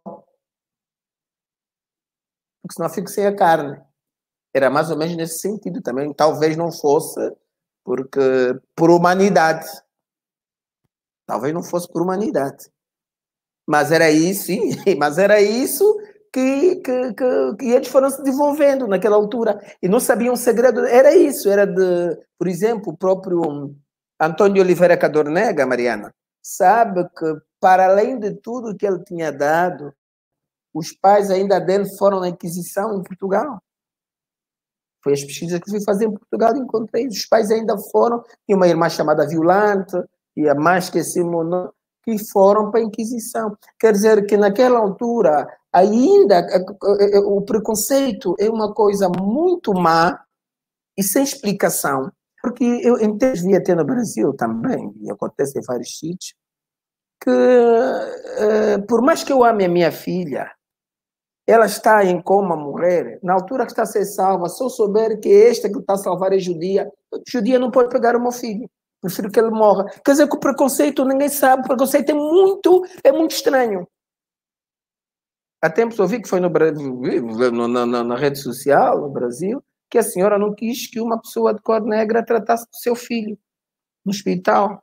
Porque senão fico sem a carne. Era mais ou menos nesse sentido também. Talvez não fosse porque por humanidade. Talvez não fosse por humanidade. Mas era isso, sim, mas era isso que, que, que, que eles foram se desenvolvendo naquela altura. E não sabiam o segredo. Era isso, era de, por exemplo, o próprio Antônio Oliveira Cadornega, Mariana, sabe que, para além de tudo que ele tinha dado, os pais ainda dele foram na Inquisição em Portugal. Foi as pesquisas que fui fazer em Portugal e encontrei. Os pais ainda foram, tinha uma irmã chamada Violante, e a mais que esse nome, que foram para a Inquisição. Quer dizer que naquela altura, ainda, o preconceito é uma coisa muito má e sem explicação. Porque eu devia ter no Brasil também, e acontece em vários sítios, que por mais que eu ame a minha filha, ela está em coma, morrer, na altura que está a ser salva, se eu souber que esta que está a salvar é judia, judia não pode pegar o meu filho. Prefiro que ele morra. Quer dizer que o preconceito, ninguém sabe, o preconceito é muito, é muito estranho. Há tempos ouvi que foi no Brasil, na, na, na rede social, no Brasil, que a senhora não quis que uma pessoa de cor negra tratasse do seu filho no hospital.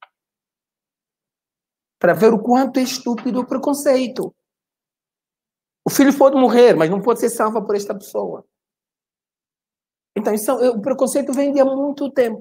Para ver o quanto é estúpido o preconceito. O filho pode morrer, mas não pode ser salvo por esta pessoa. Então, isso, o preconceito vem de há muito tempo.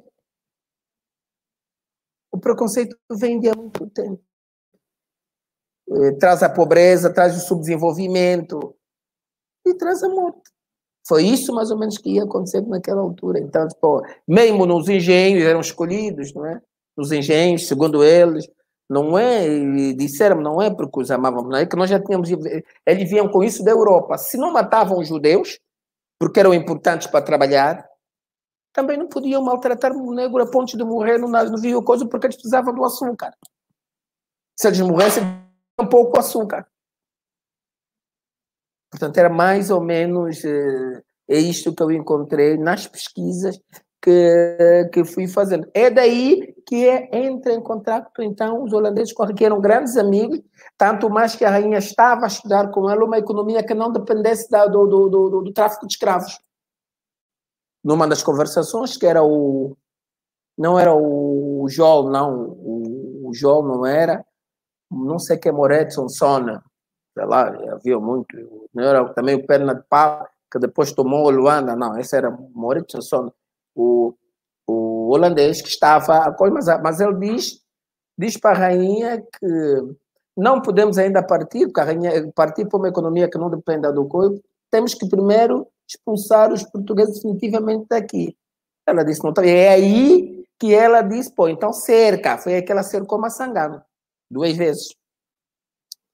O preconceito vem de há muito tempo. É, traz a pobreza, traz o subdesenvolvimento e traz a morte. Foi isso mais ou menos que ia acontecer naquela altura. Então, tipo, mesmo nos engenhos eram escolhidos, não é? Nos engenhos, segundo eles, não é, e disseram, não é porque os amavam, não é que nós já tínhamos, eles vinham com isso da Europa. Se não matavam os judeus, porque eram importantes para trabalhar, também não podiam maltratar o negro a ponto de morrer no navio, coisa, porque eles precisavam do açúcar. Se eles morressem, um pouco açúcar. Portanto, era mais ou menos é, é isto que eu encontrei nas pesquisas que, que fui fazendo. É daí que é, entra em contato, então, os holandeses, que eram grandes amigos, tanto mais que a rainha estava a estudar com ela uma economia que não dependesse da, do, do, do, do tráfico de escravos. Numa das conversações, que era o... Não era o Joel, não. O, o Joel não era. Não sei quem é Moretson Sona. Sei lá, havia muito. Não era também o Perna de Pau, que depois tomou o Luanda. Não, esse era Moretson Sona. O, o holandês que estava a coisa, mas, mas ele diz, diz para a rainha que não podemos ainda partir, porque a rainha partir para uma economia que não dependa do corpo, temos que primeiro expulsar os portugueses definitivamente daqui. Ela disse, não, é aí que ela disse, pô, então cerca, foi aí que ela cercou Massangano, duas vezes.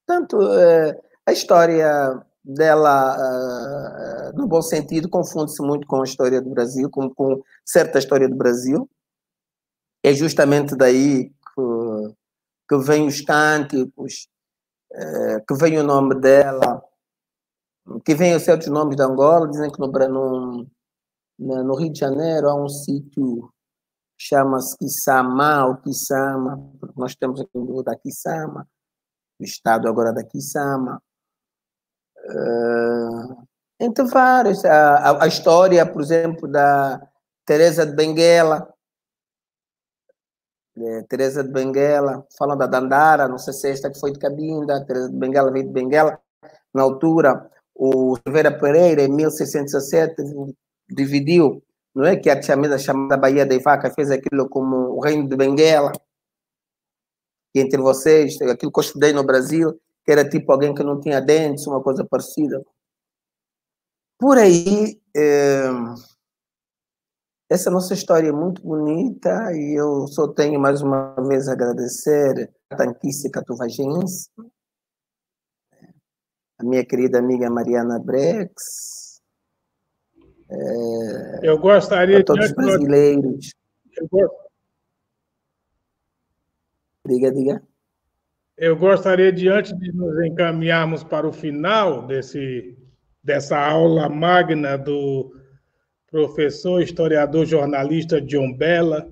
Portanto, a história dela, no bom sentido, confunde-se muito com a história do Brasil, com, com certa história do Brasil. É justamente daí que, que vem os cânticos, que vem o nome dela, que vem certos nomes de Angola. Dizem que no, no, no Rio de Janeiro há um sítio que chama-se Quissama, ou Quissama, porque nós temos aqui o da Quissama, o estado agora da Quissama. Uh, entre vários. A, a, a história, por exemplo, da Teresa de Benguela. É, Teresa de Benguela, falam da Dandara, não sei se esta que foi de Cabinda. Teresa de Benguela veio de Benguela. Na altura, o Silveira Pereira, em mil seiscentos e dezessete, dividiu, não é? Que a chamada, chamada Baía da Vaca fez aquilo como o Reino de Benguela. E entre vocês, aquilo que eu estudei no Brasil, que era tipo alguém que não tinha dentes, uma coisa parecida. Por aí, é, essa nossa história é muito bonita e eu só tenho mais uma vez a agradecer a Tanquice Catuvagense, a minha querida amiga Mariana Brex, é, eu gostaria a todos os brasileiros. Eu gost... Diga, diga. Eu gostaria de, antes de nos encaminharmos para o final desse, dessa aula magna do professor, historiador, jornalista John Bella,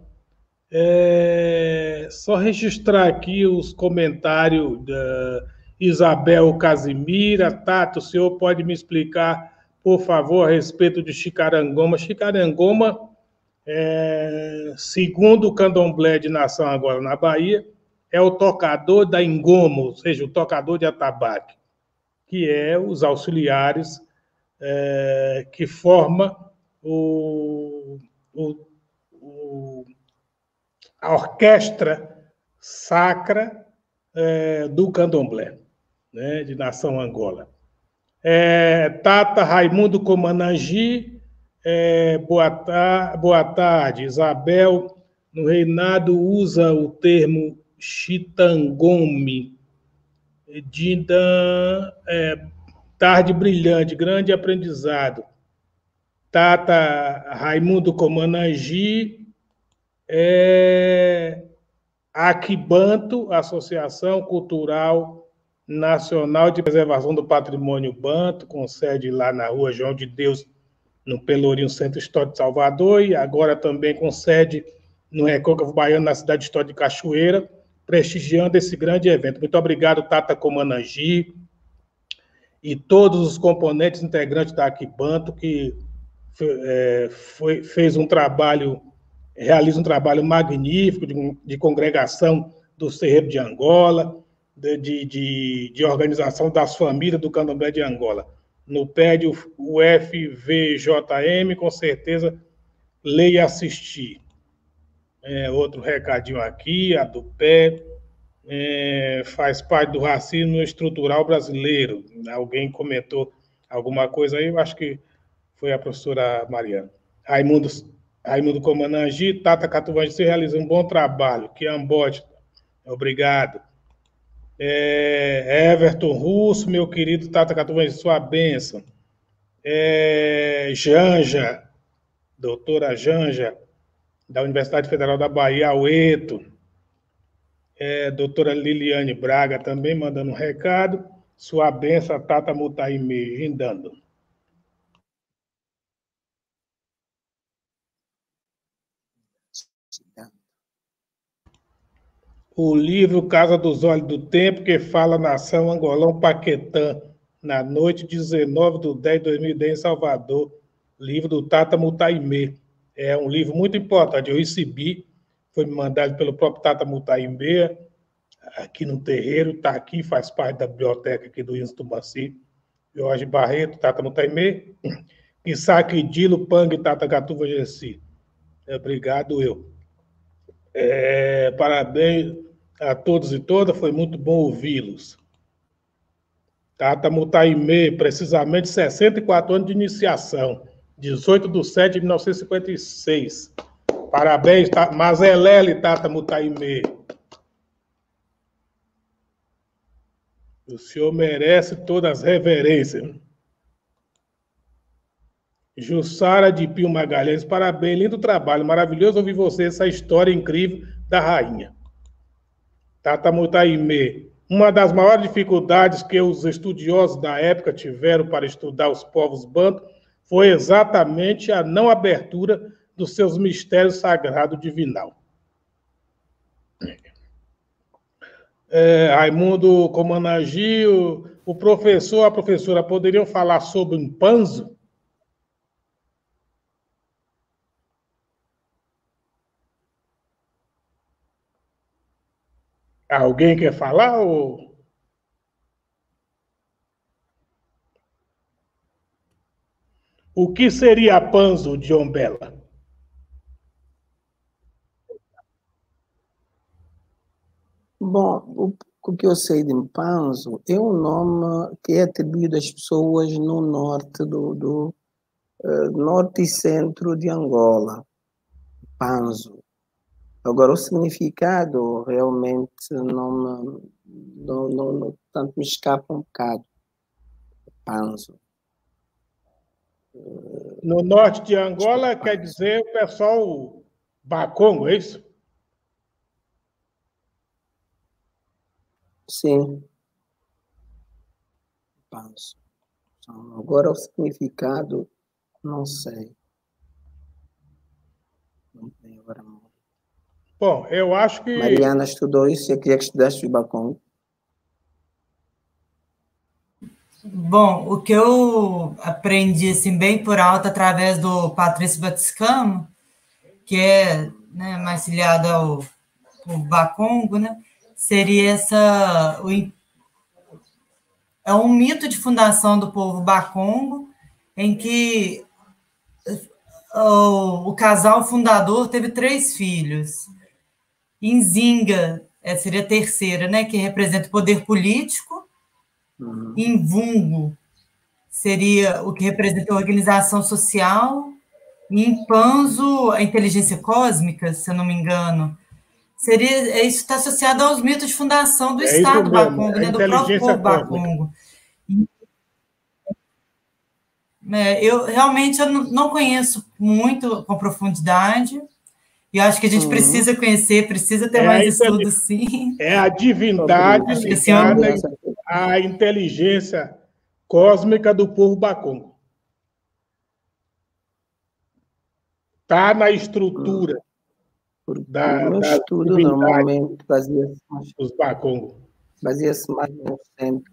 é, só registrar aqui os comentários da Isabel Casimira. Tato, o senhor pode me explicar, por favor, a respeito de Chicarangoma? Chicarangoma, é, segundo o candomblé de Nação Angola na Bahia, é o tocador da ingoma, ou seja, o tocador de atabaque, que é os auxiliares é, que forma o, o, o, a orquestra sacra é, do candomblé, né, de Nação Angola. É, Tata Raimundo Comanangi, é, boa, ta, boa tarde. Isabel, no reinado, usa o termo Chitangome, Dindan, é, tarde brilhante, grande aprendizado. Tata Raimundo Comanangi, é, Aquibanto, Associação Cultural Nacional de Preservação do Patrimônio Banto, com sede lá na Rua João de Deus, no Pelourinho, Centro Histórico de Salvador, e agora também com sede no Recôncavo Baiano, na cidade histórica de Cachoeira, prestigiando esse grande evento. Muito obrigado, Tata Comanangi, e todos os componentes integrantes da Aquibanto, que é, foi, fez um trabalho, realiza um trabalho magnífico de, de congregação do Terreiro de Angola, de, de, de organização das famílias do Candomblé de Angola. No P E D, o F V J M, com certeza, leia e assistir. É, outro recadinho aqui, a do P E, é, faz parte do racismo estrutural brasileiro. Alguém comentou alguma coisa aí, eu acho que foi a professora Mariana. Raimundo, Raimundo Comanangi, Tata Catuvangi, você realiza um bom trabalho. Quiambote, obrigado. É, Everton Russo, meu querido Tata Catuvangi, sua bênção. É, Janja, doutora Janja, da Universidade Federal da Bahia, Aueto. É, doutora Liliane Braga também mandando um recado. Sua bênção, Tata Mutaime, rindando. O livro Casa dos Olhos do Tempo, que fala Nação Angolão Paquetã, na noite de dezenove de dez de dois mil e dez, em Salvador. Livro do Tata Mutaime. É um livro muito importante. Eu recebi, foi me mandado pelo próprio Tata Mutaime, aqui no terreiro, está aqui, faz parte da biblioteca aqui do Índio Tumbanci. Jorge Barreto, Tata Mutaime, Isaac Dilo, Pang, Tata Gatuva Gessi. Obrigado, eu. É, parabéns a todos e todas, foi muito bom ouvi-los. Tata Mutaime, precisamente sessenta e quatro anos de iniciação, dezoito de setembro de mil novecentos e cinquenta e seis. Parabéns, Mazelele, Tata Mutaime. O senhor merece todas as reverências. Jussara de Pio Magalhães, parabéns, lindo trabalho, maravilhoso ouvir você, essa história incrível da rainha. Tata Mutaime, uma das maiores dificuldades que os estudiosos da época tiveram para estudar os povos banto foi exatamente a não abertura dos seus mistérios sagrados divinal. É, Raimundo Comanagi, o, o professor, a professora poderiam falar sobre um panzo? Alguém quer falar? Ou... O que seria panzo de Ombela? Bom, o, o que eu sei de panzo é um nome que é atribuído às pessoas no norte do, do uh, norte e centro de Angola. Panzo. Agora, o significado realmente não me, não, não, não, tanto me escapa um bocado. Panzo. No norte de Angola, quer dizer o pessoal Bakongo, é isso? Sim. Panzo. Agora, o significado, não sei. Não tem agora não. Bom, eu acho que... Mariana estudou isso e eu queria que estudasse o Bakongo. Bom, o que eu aprendi assim, bem por alto através do Patrício Batiscamo, que é, né, mais ligado ao, ao Bakongo, né, seria essa... O, é um mito de fundação do povo Bakongo, em que o, o casal fundador teve três filhos. Nzinga seria a terceira, né, que representa o poder político. Uhum. Mvungo seria o que representa a organização social. E Mpanzo, a inteligência cósmica, se eu não me engano. Seria, isso está associado aos mitos de fundação do é Estado Bakongo, né, do próprio povo Bakongo. É, eu realmente eu não conheço muito com profundidade. E acho que a gente uhum. precisa conhecer, precisa ter é mais estudo, sim. É a divindade ligada à inteligência cósmica do povo Bakongo. Está na estrutura uhum. da, no da estudo, normalmente, baseia-se dos Bakongo. Baseia-se mais no centro.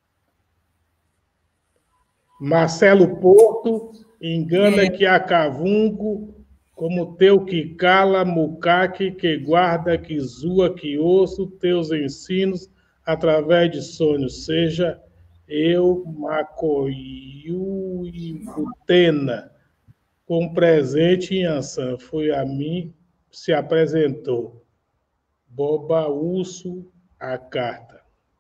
Marcelo Porto, engana é. que a Cavungo... Como teu que cala, mucaque, que guarda, que zua, que ouço, teus ensinos, através de sonhos, seja eu, Macoiu e Mutena, com presente em Ansan, foi a mim, se apresentou. Boba Urso, a carta.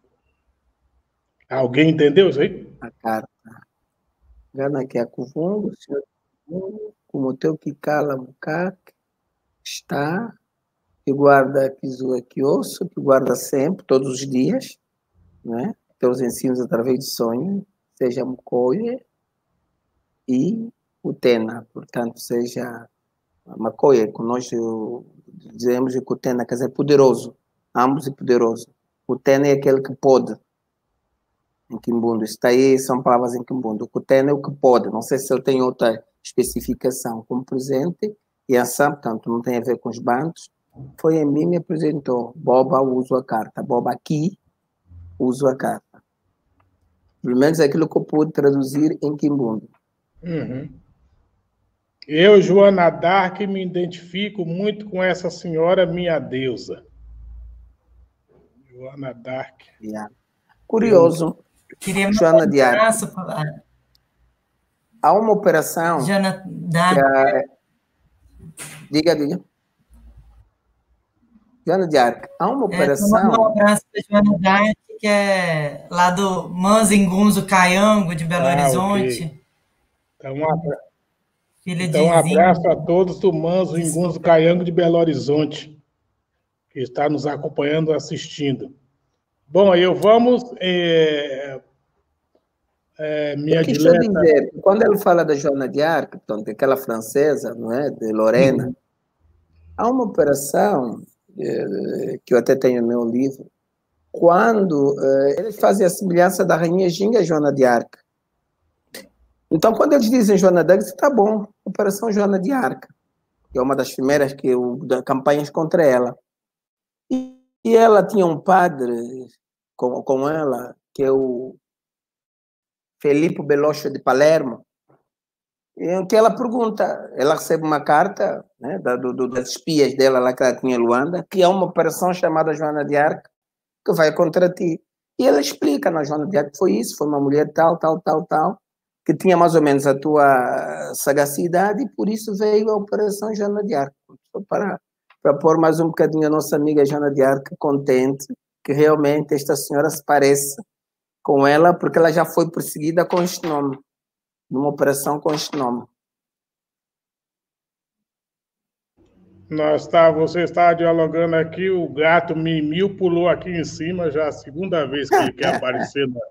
Alguém entendeu isso aí? A carta. Gana que a Cuvungo, senhor como o teu que cala mucaque, está, que guarda que zoa que ouço, que guarda sempre, todos os dias, né? Teus ensinos através de sonho, seja Mucoie e Utena, portanto, seja Macoie, que nós dizemos que Utena quer dizer poderoso, ambos e poderoso. Utena é aquele que pode, em Quimbundo, está aí, são palavras em Quimbundo. Utena é o que pode, não sei se ele tem outra especificação como presente, e essa, portanto, não tem a ver com os bandos, foi em mim me apresentou, Boba, uso a carta, Boba aqui, uso a carta. Pelo menos é aquilo que eu pude traduzir em Quimbundo. Uhum. Eu, Joana Dark, me identifico muito com essa senhora, minha deusa. Joana Dark. Yeah. Curioso, eu... Joana de Arc. Há uma operação... Joana Dark. É... Diga, diga. Joana de Arc. Há uma operação... É, um abraço para Joana Dark, que é lá do Manzingunzo Caiango, de Belo ah, Horizonte. Okay. Então, um abraço, então, um abraço a todos do Manzingunzo Caiango, de Belo Horizonte, que está nos acompanhando, assistindo. Bom, eu vamos... É, é, minha Deixa dileta... eu dizer, quando ele fala da Joana de Arc, portanto, aquela francesa, não é, de Lorena, uhum. Há uma operação eh, que eu até tenho no meu livro, quando eh, eles fazem a semelhança da rainha Ginga Joana de Arc. Então, quando eles dizem Joana de Arc, está bom, Operação Joana de Arc, que é uma das primeiras que eu, da campanhas contra ela. E, e ela tinha um padre com, com ela, que é o Felipe Belocho de Palermo, em que ela pergunta, ela recebe uma carta, né, da, do, das espias dela lá que ela tinha em Luanda, que é uma operação chamada Joana de Arc, que vai contra ti. E ela explica na Joana de Arc que foi isso, foi uma mulher tal, tal, tal, tal, que tinha mais ou menos a tua sagacidade e por isso veio a operação Joana de Arc. Para, para pôr mais um bocadinho a nossa amiga Joana de Arc contente que realmente esta senhora se parece com ela, porque ela já foi perseguida com este nome, numa operação com este nome. Nós tá, você está dialogando aqui, o gato Mimil pulou aqui em cima, já a segunda vez que ele quer aparecer. Na...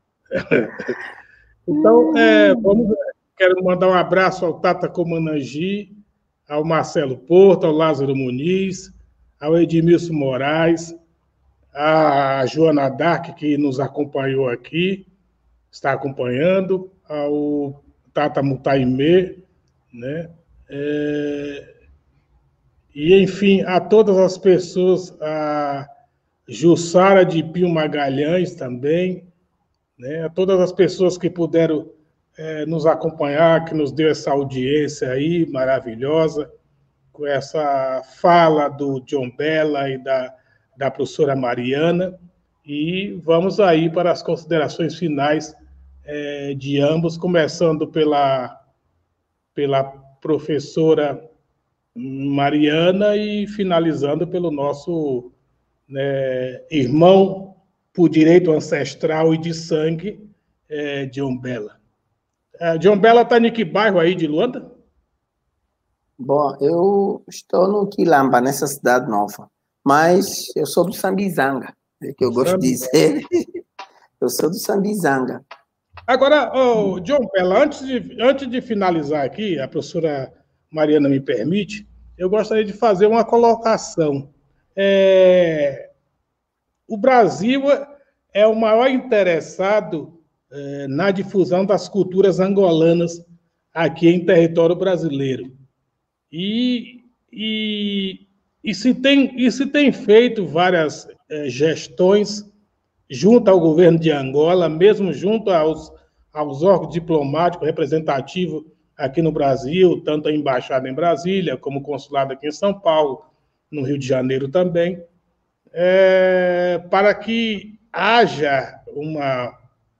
Então, é, vamos, quero mandar um abraço ao Tata Comanangi, ao Marcelo Porto, ao Lázaro Muniz, ao Edmilson Moraes, a Joana Dark, que nos acompanhou aqui, está acompanhando, ao Tata Mutaime, né? É, e, enfim, a todas as pessoas, a Jussara de Pio Magalhães também, né? A todas as pessoas que puderam é, nos acompanhar, que nos deu essa audiência aí maravilhosa, com essa fala do John Bella e da, da professora Mariana, e vamos aí para as considerações finais é, de ambos, começando pela, pela professora Mariana e finalizando pelo nosso né, irmão por direito ancestral e de sangue, é, John Bella. É, John Bella está em que bairro aí de Luanda? Bom, eu estou no Quilamba, nessa cidade nova, mas eu sou do Sambizanga, é que eu gosto de dizer. Eu sou do Sambizanga. Agora, oh, John Bella, antes de, antes de finalizar aqui, a professora Mariana me permite, eu gostaria de fazer uma colocação. É, o Brasil é o maior interessado é, na difusão das culturas angolanas aqui em território brasileiro. E, e, e, se, tem, e se tem feito várias é, gestões junto ao governo de Angola, mesmo junto aos, aos órgãos diplomáticos representativos aqui no Brasil, tanto a embaixada em Brasília, como o consulado aqui em São Paulo, no Rio de Janeiro também, é, para que haja uma...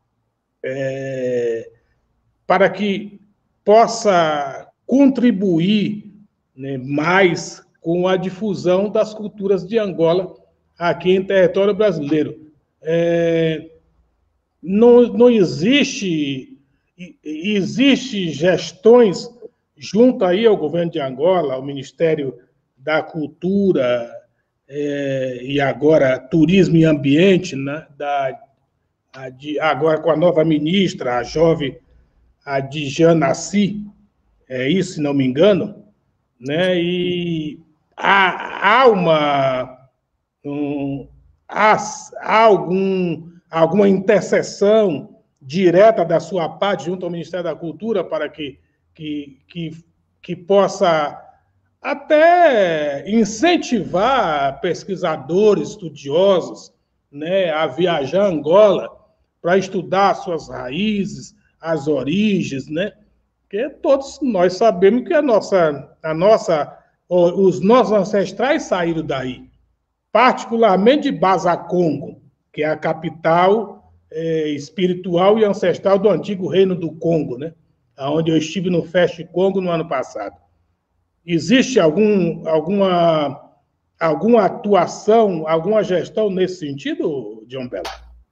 É, para que possa contribuir, né, mais com a difusão das culturas de Angola aqui em território brasileiro. É, não, não existe... Existem gestões junto aí ao governo de Angola, ao Ministério da Cultura é, e agora Turismo e Ambiente, né, da, a de, agora com a nova ministra, a jovem Adjana Assi, é isso, se não me engano, né, e há, há uma... Um, há, há algum, alguma interseção direta da sua parte junto ao Ministério da Cultura para que, que, que, que possa até incentivar pesquisadores, estudiosos, né, a viajar a Angola para estudar suas raízes, as origens, né? Porque todos nós sabemos que a nossa, a nossa, os nossos ancestrais saíram daí, particularmente de Baza-Congo, que é a capital É, espiritual e ancestral do antigo reino do Congo, né? Onde eu estive no Fest Congo no ano passado. Existe algum, alguma, alguma atuação, alguma gestão nesse sentido, John Bella?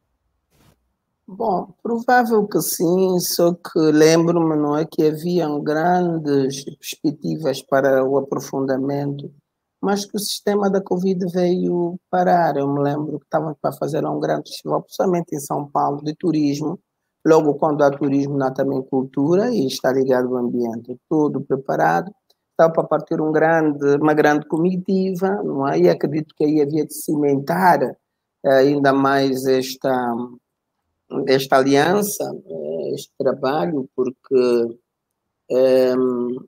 Bom, provável que sim, só que lembro-me, não é, que haviam grandes perspectivas para o aprofundamento, mas que o sistema da Covid veio parar. Eu me lembro que estavam para fazer um grande festival, principalmente em São Paulo, de turismo. Logo, quando há turismo, há também cultura e está ligado ao ambiente. Tudo preparado. Estava para partir um grande, uma grande comitiva, não é? E acredito que aí havia de cimentar ainda mais esta, esta aliança, este trabalho, porque é,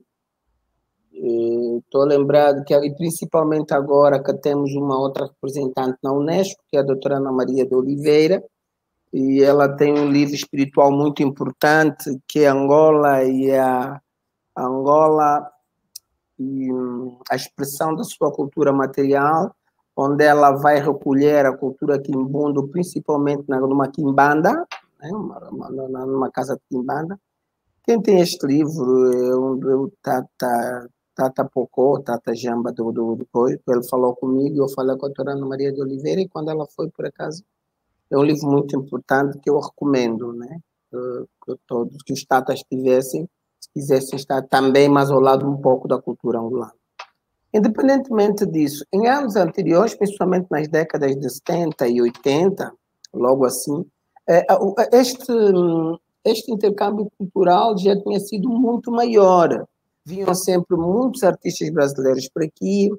estou lembrado que, e principalmente agora que temos uma outra representante na Unesco, que é a doutora Ana Maria de Oliveira, e ela tem um livro espiritual muito importante, que é Angola e a Angola e a expressão da sua cultura material, onde ela vai recolher a cultura quimbundo, principalmente numa quimbanda, né, uma, numa casa de quimbanda. Quem tem este livro é o Tata, Tata Pocó, Tata Jamba do, do, do Coelho. Ele falou comigo, eu falei com a doutora Ana Maria de Oliveira, e quando ela foi, por acaso, é um livro muito importante que eu recomendo, né? Que, que todos que os tatas tivessem, se quisessem estar também mais ao lado um pouco da cultura angolana. Independentemente disso, em anos anteriores, principalmente nas décadas de setenta e oitenta, logo assim, este, este intercâmbio cultural já tinha sido muito maior. Vinham sempre muitos artistas brasileiros por aqui,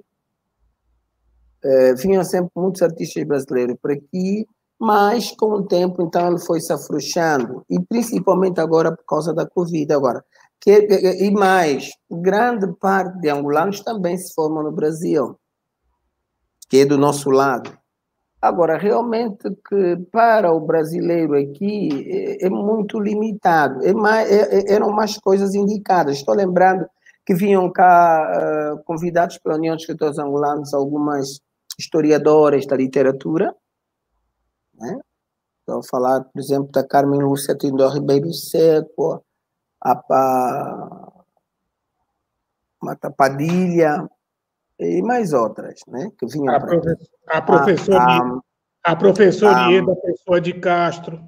vinham sempre muitos artistas brasileiros por aqui, mas com o tempo, então, ele foi se afrouxando, e principalmente agora por causa da Covid. Agora, que, e mais, grande parte de angolanos também se formam no Brasil, que é do nosso lado. Agora, realmente, que para o brasileiro aqui é, é muito limitado, é mais, é, eram mais coisas indicadas. Estou lembrando que vinham cá uh, convidados pela União de Escritores Angolanos algumas historiadoras da literatura, né? Estou a falar, por exemplo, da Carmen Lúcia Tindó Ribeiro Seco, a, a Mata Padilha e mais outras, né? Que vinham a, profe a professora, a, a, a professora Ieda Pessoa de Castro.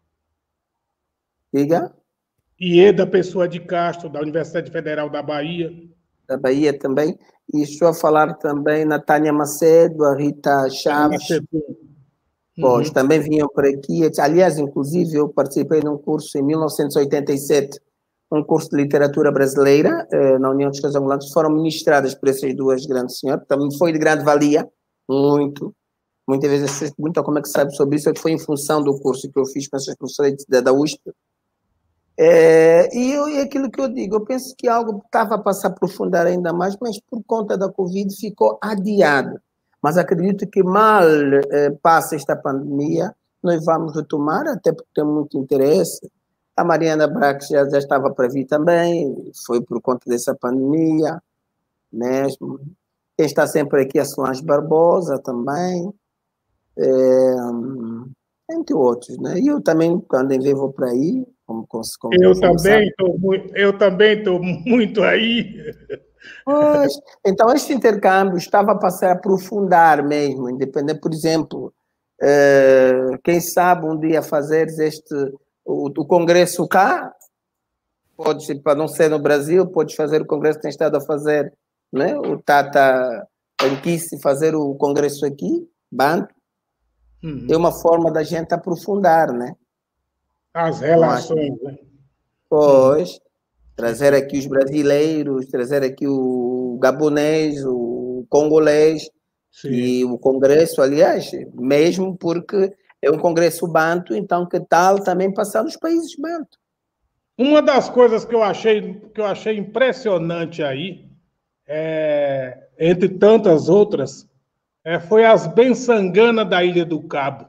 Diga? Ieda Pessoa de Castro, da Universidade Federal da Bahia. Da Bahia também. E estou a falar também na Tânia Macedo, a Rita Chaves. Pois, uhum. Também vinham por aqui. Aliás, inclusive, eu participei de um curso em mil novecentos e oitenta e sete, um curso de literatura brasileira, eh, na União dos Escritores Angolanos, foram ministradas por essas duas grandes senhoras. Também foi de grande valia, muito. Muitas vezes as pessoas perguntam como é que sabe sobre isso, é que foi em função do curso que eu fiz com essas professoras da, da U S P. É, e, eu, e aquilo que eu digo, eu penso que algo estava para se aprofundar ainda mais, mas por conta da Covid ficou adiado. Mas acredito que mal eh, passa esta pandemia, nós vamos retomar, até porque tem muito interesse. A Mariana Brax já, já estava para vir também, foi por conta dessa pandemia mesmo. Quem está sempre aqui é a Solange Barbosa também, é, entre outros, né? E eu também, quando em vez vou para aí, como, como, como eu, também tô, eu também estou muito aí. Pois, então, este intercâmbio estava para se aprofundar mesmo, independente, por exemplo, eh, quem sabe um dia fazer este, o, o congresso cá, pode, para não ser no Brasil, podes fazer o congresso que tem estado a fazer, né? O Tata quis fazer o congresso aqui, Banto, uhum. É uma forma da gente aprofundar, né? As relações, né? Pois, trazer aqui os brasileiros, trazer aqui o gabonês, o congolês, sim. E o congresso, aliás, mesmo porque é um congresso banto, então que tal também passar nos países banto? Uma das coisas que eu achei, que eu achei impressionante aí, é, entre tantas outras, é, foi as bensanganas da Ilha do Cabo.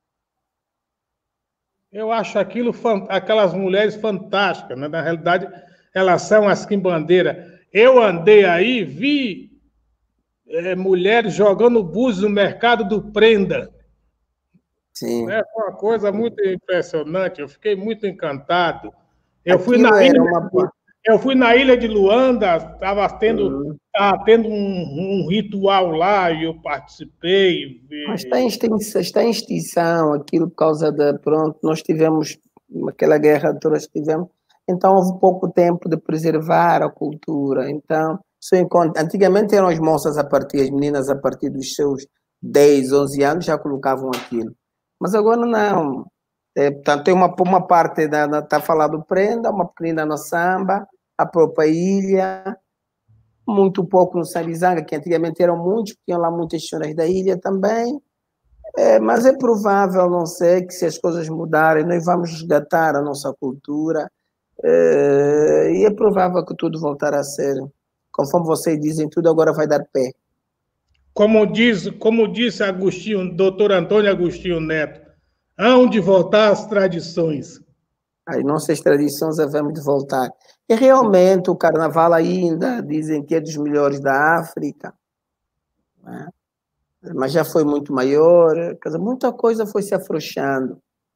Eu acho aquilo, aquelas mulheres fantásticas, né? Na realidade, elas são as quimbandeiras. Eu andei aí, vi é, mulheres jogando búzios no mercado do Prenda. Sim. É uma coisa muito impressionante, eu fiquei muito encantado. Eu fui, na ilha, uma... eu fui na ilha de Luanda, estava tendo, uhum. tava tendo um, um ritual lá e eu participei. Mas está em, extinção, está em extinção aquilo por causa da... Pronto, nós tivemos aquela guerra toda que tivemos, então houve pouco tempo de preservar a cultura. Então, Só encontra... Antigamente eram as moças a partir, as meninas a partir dos seus dez, onze anos já colocavam aquilo. Mas agora não. É, portanto, tem uma, uma parte da, da tá falando prenda, uma pequenina no samba, a própria ilha, muito pouco no Sambizanga, que antigamente eram muitos, tinham lá muitas senhoras da ilha também. É, mas é provável, não sei, que se as coisas mudarem, nós vamos resgatar a nossa cultura, é, e é provável que tudo voltará a ser, conforme vocês dizem, tudo agora vai dar pé. Como, diz, como disse Agostinho, doutor Antônio Agostinho Neto, hão de voltar as tradições. As nossas tradições devemos de voltar. E realmente o carnaval ainda dizem que é dos melhores da África, né? Mas já foi muito maior, quer dizer, muita coisa foi se afrouxando.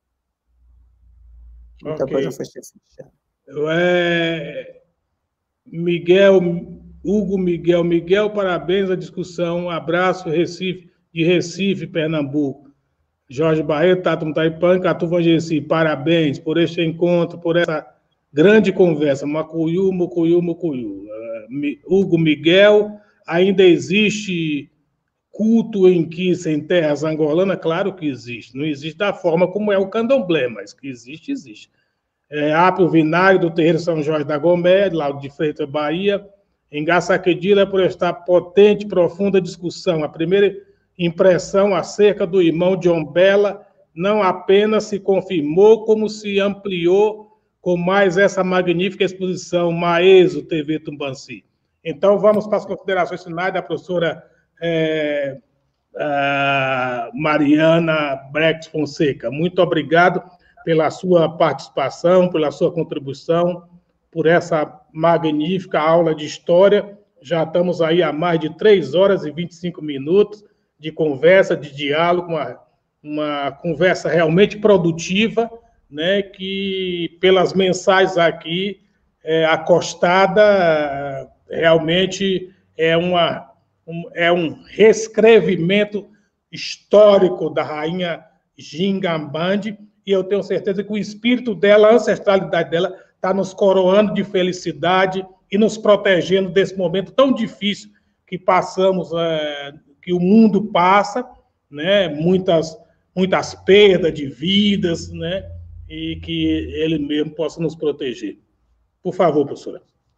Muita Okay. coisa foi se afrouxando. É, Miguel, Hugo Miguel, Miguel, parabéns à discussão, um abraço, Recife, de Recife, Pernambuco. Jorge Barreto, Tato Mutaipan, Catu Vangessi, parabéns por este encontro, por essa grande conversa. Macuyu, Mucuyu, Mucuyu. Uh, Hugo Miguel, ainda existe culto em Kissa, em terras angolanas? Claro que existe. Não existe da forma como é o candomblé, mas que existe, existe. É, Apio Vinário, do terreiro São Jorge da Gomé, lá de Freitas, Bahia. Em Gaçaquedila, por esta potente, profunda discussão. A primeira impressão acerca do irmão John Bella não apenas se confirmou, como se ampliou com mais essa magnífica exposição Maeso T V Tumbanci. Então, vamos para as considerações finais da professora é, Mariana Brex Fonseca. Muito obrigado pela sua participação, pela sua contribuição, por essa magnífica aula de história. Já estamos aí há mais de três horas e vinte e cinco minutos de conversa, de diálogo, uma, uma conversa realmente produtiva, né, que pelas mensagens aqui, é, acostada, realmente é, uma, um, é um reescrevimento histórico da rainha Ginga Mbandi, e eu tenho certeza que o espírito dela, a ancestralidade dela, está nos coroando de felicidade e nos protegendo desse momento tão difícil que passamos, é, que o mundo passa, né? Muitas, muitas perdas de vidas, né? E que ele mesmo possa nos proteger. Por favor, professora.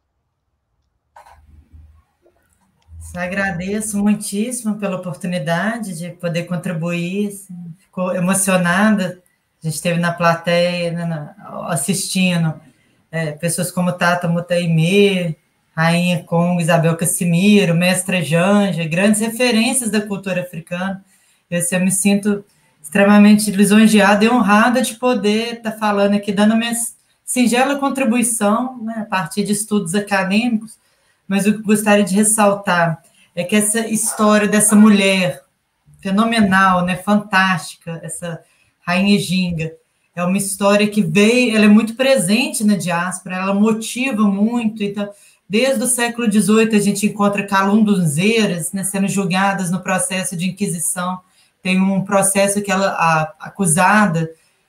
Agradeço muitíssimo pela oportunidade de poder contribuir. Ficou emocionada. A gente esteve na plateia, né, assistindo é, pessoas como Tata Mutaime, Rainha Congo, Isabel Cassimiro, Mestra Janja, grandes referências da cultura africana. Eu, eu me sinto extremamente lisonjeada e honrada de poder estar falando aqui, dando a minha singela contribuição, né, a partir de estudos acadêmicos, mas o que gostaria de ressaltar é que essa história dessa mulher fenomenal, né, fantástica, essa Rainha Ginga, é uma história que veio, ela é muito presente na diáspora, ela motiva muito. Então, desde o século dezoito, a gente encontra calunduzeiras, né, sendo julgadas no processo de Inquisição. Tem um processo que ela, a acusada,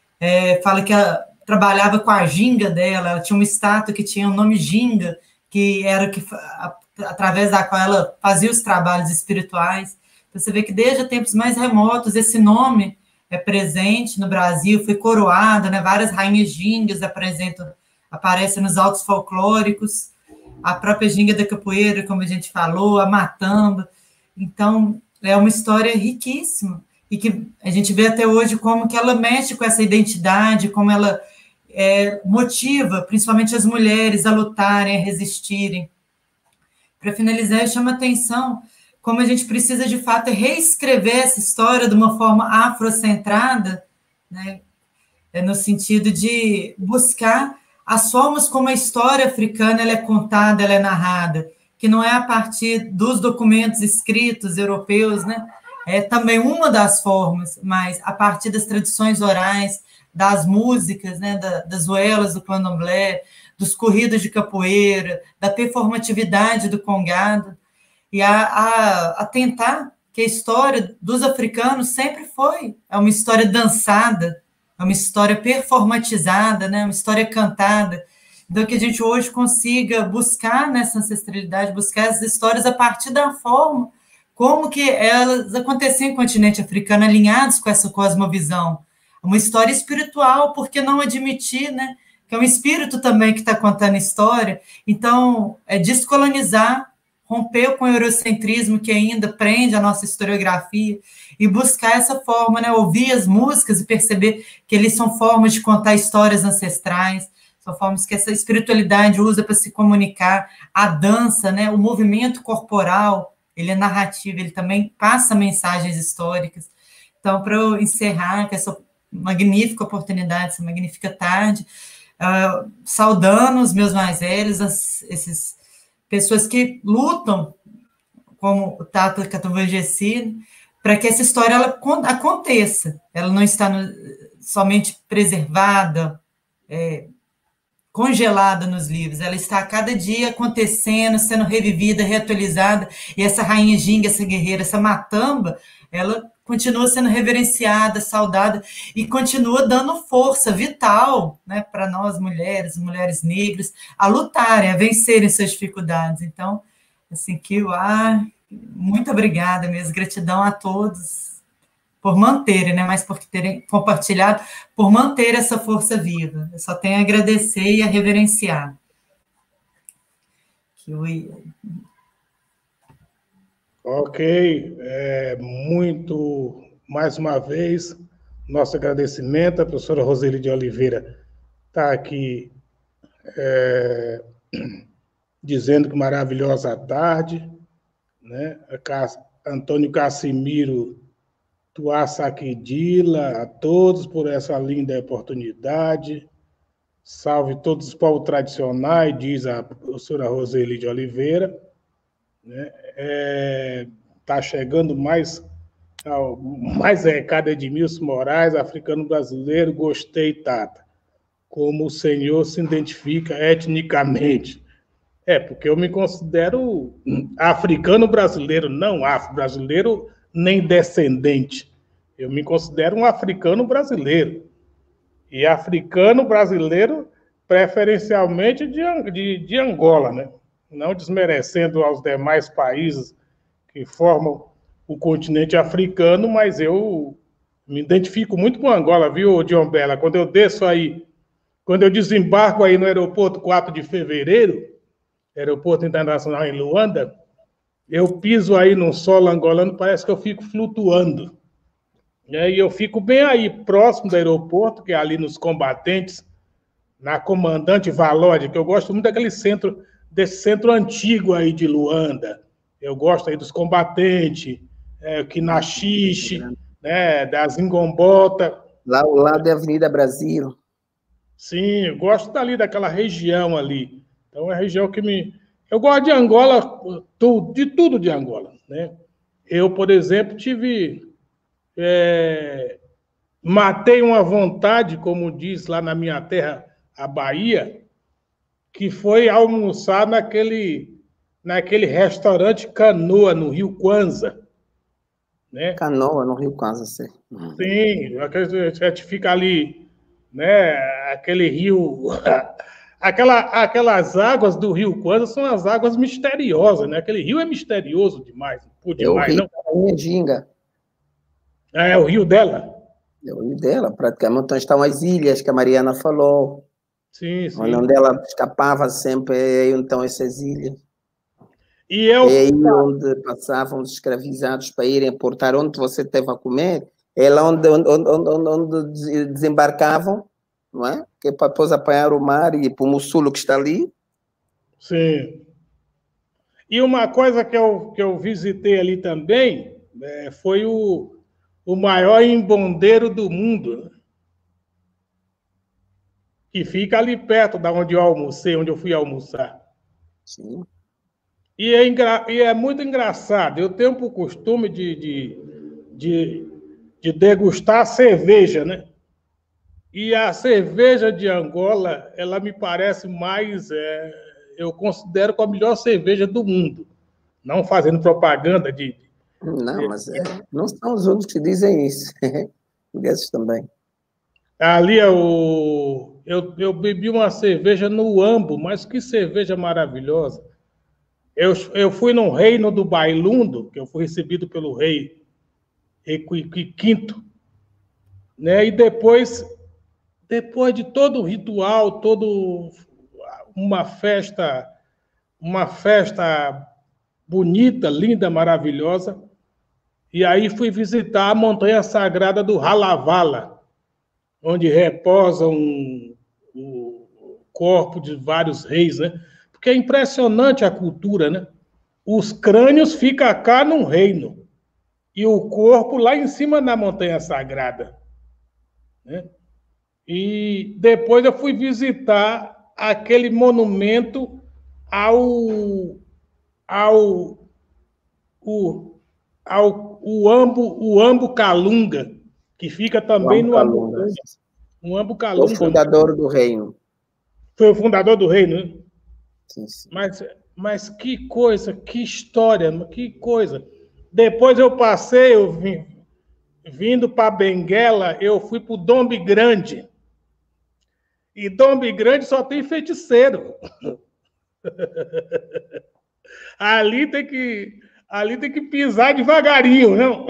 é, fala que ela trabalhava com a ginga dela, ela tinha uma estátua que tinha o nome Ginga, que era que, a, através da qual ela fazia os trabalhos espirituais. Então, você vê que desde tempos mais remotos, esse nome é presente no Brasil, foi coroada, né? Várias rainhas gingas apresentam, aparecem nos autos folclóricos, a própria ginga da capoeira, como a gente falou, a matamba. Então, é uma história riquíssima, e que a gente vê até hoje como que ela mexe com essa identidade, como ela é, motiva, principalmente as mulheres, a lutarem, a resistirem. Para finalizar, eu chamo a atenção como a gente precisa, de fato, reescrever essa história de uma forma afrocentrada, né? É no sentido de buscar as formas como a história africana ela é contada, ela é narrada, que não é a partir dos documentos escritos europeus, né? É também uma das formas, mas a partir das tradições orais, das músicas, né? Da, das uelas do candomblé, dos corridos de capoeira, da performatividade do congado, e a, a, a tentar que a história dos africanos sempre foi, é uma história dançada, é uma história performatizada, né? Uma história cantada, Então, que a gente hoje consiga buscar nessa ancestralidade, buscar essas histórias a partir da forma como que elas aconteciam no continente africano, alinhados com essa cosmovisão. Uma história espiritual, por que não admitir, né? Que é um espírito também que está contando história. Então, é descolonizar, romper com o eurocentrismo que ainda prende a nossa historiografia e buscar essa forma, né? Ouvir as músicas e perceber que eles são formas de contar histórias ancestrais, são formas que essa espiritualidade usa para se comunicar, a dança, né? O movimento corporal, ele é narrativo, ele também passa mensagens históricas. Então, para eu encerrar com essa magnífica oportunidade, essa magnífica tarde, uh, saudando os meus mais velhos, as, esses pessoas que lutam, como o Tata Katuvangesi, para que essa história ela aconteça. Ela não está no, somente preservada, é, congelada nos livros, ela está a cada dia acontecendo, sendo revivida, reatualizada, e essa rainha Ginga, essa guerreira, essa matamba, ela continua sendo reverenciada, saudada, e continua dando força vital, né, para nós mulheres, mulheres negras, a lutarem, a vencerem suas dificuldades. Então, assim, que ah, muito obrigada mesmo, gratidão a todos por manterem, né, mas por terem compartilhado, por manter essa força viva. Eu só tenho a agradecer e a reverenciar. Que eu... Ok, é, muito, mais uma vez, nosso agradecimento. A professora Roseli de Oliveira está aqui é, dizendo que maravilhosa tarde, né? A Antônio Cassimiro Tuaçaquidila, a todos por essa linda oportunidade. Salve todos os povos tradicionais, diz a professora Roseli de Oliveira. Né? É, tá chegando mais, mais recado de Edmilson Moraes, africano brasileiro, gostei, Tata. Como o senhor se identifica etnicamente. É, porque eu me considero africano brasileiro, não afro-brasileiro, nem descendente. Eu me considero um africano brasileiro. E africano brasileiro, preferencialmente de, de, de Angola, né? Não desmerecendo aos demais países que formam o continente africano, mas eu me identifico muito com Angola, viu, Dion Bela? Quando eu desço aí, quando eu desembarco aí no aeroporto quatro de fevereiro, aeroporto internacional em Luanda, eu piso aí no solo angolano, parece que eu fico flutuando. E eu fico bem aí, próximo do aeroporto, que é ali nos combatentes, na Comandante Valode, que eu gosto muito daquele centro, desse centro antigo aí de Luanda. Eu gosto aí dos combatentes, é, Kinaxixe, né, das Ingombota. Lá ao lado da Avenida Brasil. Sim, eu gosto dali, daquela região ali. Então, é a região que me... Eu gosto de Angola, de tudo de Angola, né? Eu, por exemplo, tive... É, matei uma vontade, como diz lá na minha terra, a Bahia, que foi almoçar naquele, naquele restaurante Canoa, no Rio Kwanza. Né? Canoa, no Rio Kwanza, sim. Sim, a gente fica ali, né, aquele rio... Aquela, aquelas águas do Rio Kwanza são as águas misteriosas, né? Aquele rio é misterioso demais, por demais, é o não? Rio da Ginga. É o rio dela? É o rio dela, praticamente. Onde estão as ilhas que a Mariana falou. Sim, sim. Onde ela escapava sempre, é então essas ilhas. E eu... É aí onde passavam os escravizados para irem portar onde você teve a comer. É lá onde, onde, onde, onde desembarcavam, não é? Que é para depois apanhar o mar e ir para o Mussulo que está ali. Sim. E uma coisa que eu, que eu visitei ali também é, foi o, o maior embondeiro do mundo, né? Que fica ali perto da onde eu almocei, onde eu fui almoçar. Sim. E é, engra... e é muito engraçado. Eu tenho por costume de, de, de, de degustar a cerveja, né? E a cerveja de Angola, ela me parece mais... É, eu considero como a melhor cerveja do mundo. Não fazendo propaganda de... Não, mas é, não são os únicos que dizem isso. Portugueses também. Ali é o... eu, eu bebi uma cerveja no Ambo, mas que cerveja maravilhosa. Eu, eu fui no reino do Bailundo, que eu fui recebido pelo rei, rei Quinto, né? E depois, depois de todo o ritual, todo uma festa, uma festa bonita, linda, maravilhosa, e aí fui visitar a montanha sagrada do Halavala, onde reposam o corpo de vários reis, né? Porque é impressionante a cultura, né? Os crânios ficam cá num reino e o corpo lá em cima na montanha sagrada, né? E depois eu fui visitar aquele monumento ao ao o, ao o Ambo o Ambo Calunga, que fica também no Ambo, um Ambo Calunga. O fundador do reino. Foi o fundador do reino, né? Sim, sim. Mas, mas que coisa, que história, que coisa. Depois eu passei, eu vim, vindo para Benguela, eu fui para o Dombe Grande. E Dombe Grande só tem feiticeiro. Ali tem que, ali tem que pisar devagarinho, não?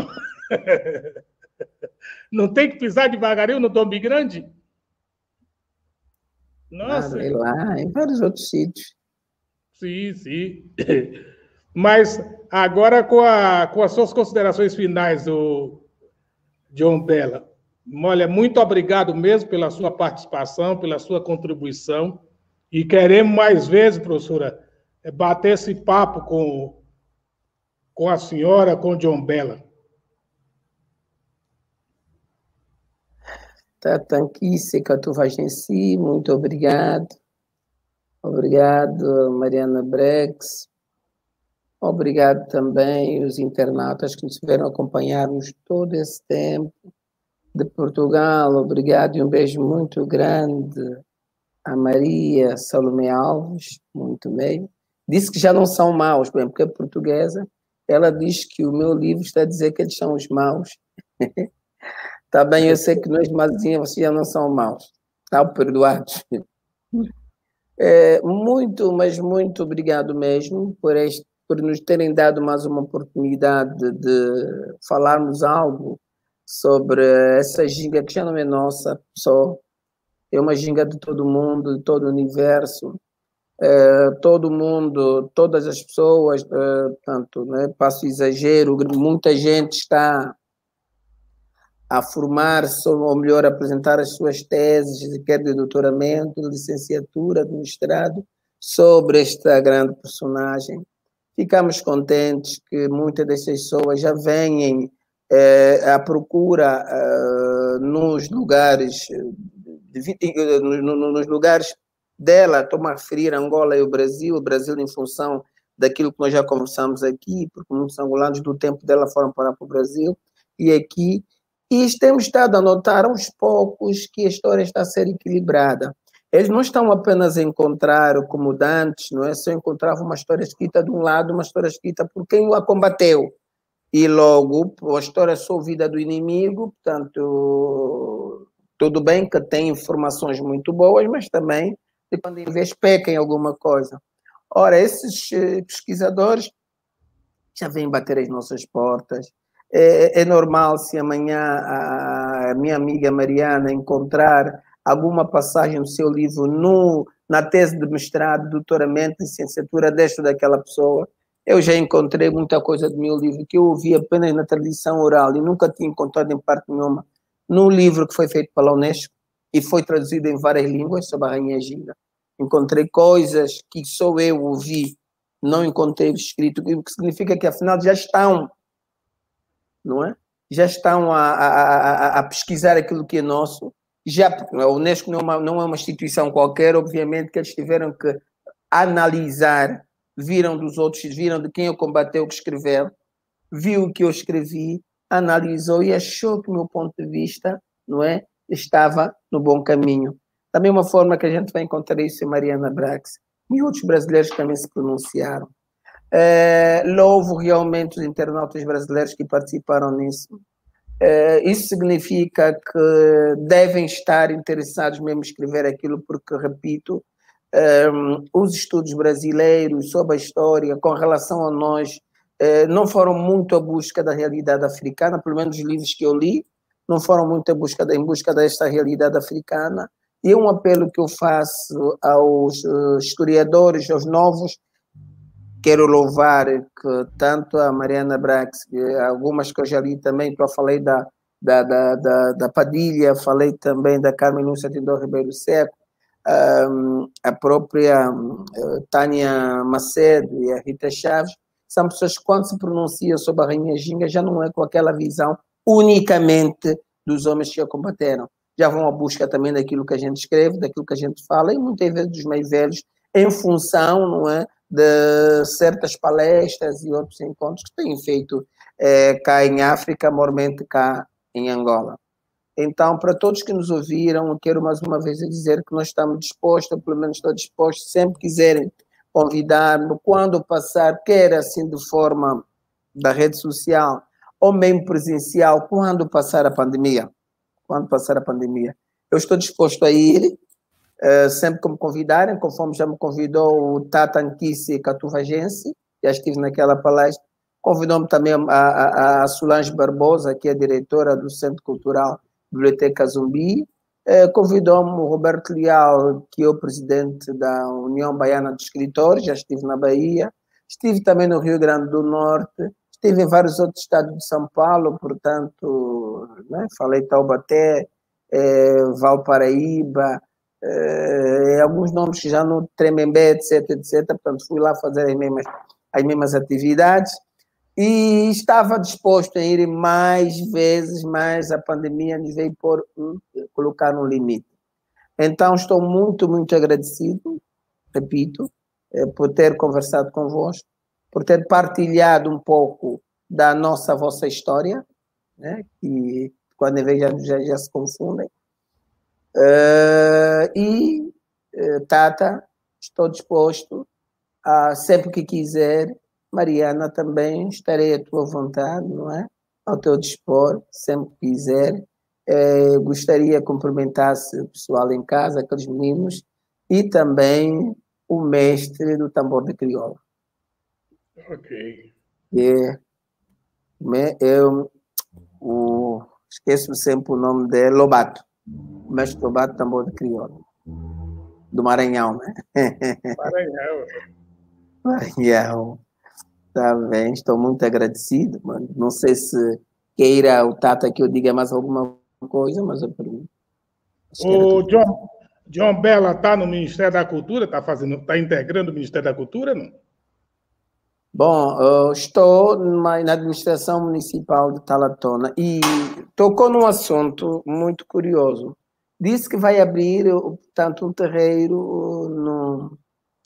Não tem que pisar devagarinho no Dombe Grande? Nossa. Ah, e lá, em vários outros sítios. Sim, sim. Mas agora com, a, com as suas considerações finais, o John Bella. Olha, muito obrigado mesmo pela sua participação, pela sua contribuição. E queremos mais vezes, professora, bater esse papo com, com a senhora, com o John Bella. Tatanquice, Catuvagenci, muito obrigado. Obrigado, Mariana Brex. Obrigado também os internautas que estiveram a acompanhar-nos todo esse tempo. De Portugal, obrigado e um beijo muito grande a Maria Salomé Alves, muito bem. Disse que já não são maus, bem, porque é portuguesa. Ela diz que o meu livro está a dizer que eles são os maus. Tá bem, eu sei que nós, Mazinha, vocês já não são maus. Estão perdoados. É, muito, mas muito obrigado mesmo por, este, por nos terem dado mais uma oportunidade de, de falarmos algo sobre essa ginga que já não é nossa só, é uma ginga de todo mundo, de todo o universo, é, todo mundo, todas as pessoas, é, portanto, né, passo exagero, muita gente está a formar-se, ou melhor, a apresentar as suas teses, quer de doutoramento, de licenciatura, de mestrado, sobre esta grande personagem. Ficamos contentes que muitas dessas pessoas já venham eh, à procura eh, nos lugares, de, nos lugares dela, estou a referir a Angola e o Brasil, o Brasil em função daquilo que nós já conversamos aqui, porque muitos angolanos do tempo dela foram para o Brasil, e aqui. E temos estado a notar aos poucos que a história está a ser equilibrada. Eles não estão apenas a encontrar, como dantes, não é? Só encontravam uma história escrita de um lado, uma história escrita por quem a combateu. E logo, a história só ouvida do inimigo, portanto, tudo bem que tem informações muito boas, mas também, de quando em vez, peca em alguma coisa. Ora, esses pesquisadores já vêm bater as nossas portas. É, é normal se amanhã a minha amiga Mariana encontrar alguma passagem no seu livro, no, na tese de mestrado, doutoramento, licenciatura desta ou daquela pessoa. Eu já encontrei muita coisa do meu livro que eu ouvi apenas na tradição oral e nunca tinha encontrado em parte nenhuma no livro que foi feito pela Unesco e foi traduzido em várias línguas sobre a Rainha Ginga. Encontrei coisas que só eu ouvi, não encontrei escrito, o que significa que afinal já estão, não é? Já estão a, a, a pesquisar aquilo que é nosso. Já, a Unesco não é, uma, não é uma instituição qualquer, obviamente que eles tiveram que analisar, viram dos outros, viram de quem eu combateu o que escreveu, viu o que eu escrevi, analisou e achou que o meu ponto de vista, não é, estava no bom caminho. Da mesma forma que a gente vai encontrar isso em Mariana Brax e outros brasileiros que também se pronunciaram. É, louvo realmente os internautas brasileiros que participaram nisso. Uh, isso significa que devem estar interessados mesmo em escrever aquilo, porque, repito, um, os estudos brasileiros sobre a história com relação a nós uh, não foram muito à busca da realidade africana, pelo menos os livros que eu li, não foram muito à busca, em busca desta realidade africana. E um apelo que eu faço aos uh, historiadores, aos novos, quero louvar que tanto a Mariana Brax, algumas que eu já li também, que eu falei da, da, da, da, da Padilha, falei também da Carmen Lúcia Tindor Ribeiro Seco, um, a própria uh, Tânia Macedo e a Rita Chaves, são pessoas que quando se pronunciam sobre a Rainha Ginga já não é com aquela visão unicamente dos homens que a combateram. Já vão à busca também daquilo que a gente escreve, daquilo que a gente fala, e muitas vezes dos mais velhos, em função, não é, de certas palestras e outros encontros que têm feito é, cá em África, mormente cá em Angola. Então, para todos que nos ouviram, eu quero mais uma vez dizer que nós estamos dispostos, pelo menos estou disposto, sempre quiserem convidar-me, quando passar, quer assim de forma da rede social, ou mesmo presencial, quando passar a pandemia. Quando passar a pandemia. Eu estou disposto a ir, Uh, sempre que me convidarem, conforme já me convidou o Tata Nkici Catuvagense, já estive naquela palestra, convidou-me também a, a, a Solange Barbosa, que é a diretora do Centro Cultural Biblioteca Zumbi, uh, convidou-me o Roberto Leal, que é o presidente da União Baiana de Escritores, já estive na Bahia, estive também no Rio Grande do Norte, estive em vários outros estados de São Paulo, portanto, né, falei Taubaté, eh, Valparaíba, Uh, alguns nomes que já no Tremembé, etc, etc, portanto fui lá fazer as mesmas, as mesmas atividades e estava disposto a ir mais vezes, mas a pandemia nos veio por, um, colocar um limite. Então estou muito, muito agradecido, repito, uh, por ter conversado convosco, por ter partilhado um pouco da nossa, vossa história, né, que quando vem já, já, já se confundem. Uh, e, uh, Tata, estou disposto a, sempre que quiser, Mariana, também estarei à tua vontade, não é? Ao teu dispor, sempre que quiser. Uh, gostaria que cumprimentasse o pessoal em casa, aqueles meninos, e também o mestre do tambor de crioula. Ok. É, eu, o, esqueço sempre o nome dele, Lobato. O mestre Lobato tambor de crioula. Do Maranhão, né? Maranhão. Maranhão. Tá bem, estou muito agradecido, mano. Não sei se queira o Tata que eu diga mais alguma coisa, mas eu pergunto. O John, John Bella está no Ministério da Cultura? Está fazendo, está integrando o Ministério da Cultura, não? Bom, eu estou na administração municipal de Talatona e tocou num assunto muito curioso. Disse que vai abrir, portanto, um terreiro no,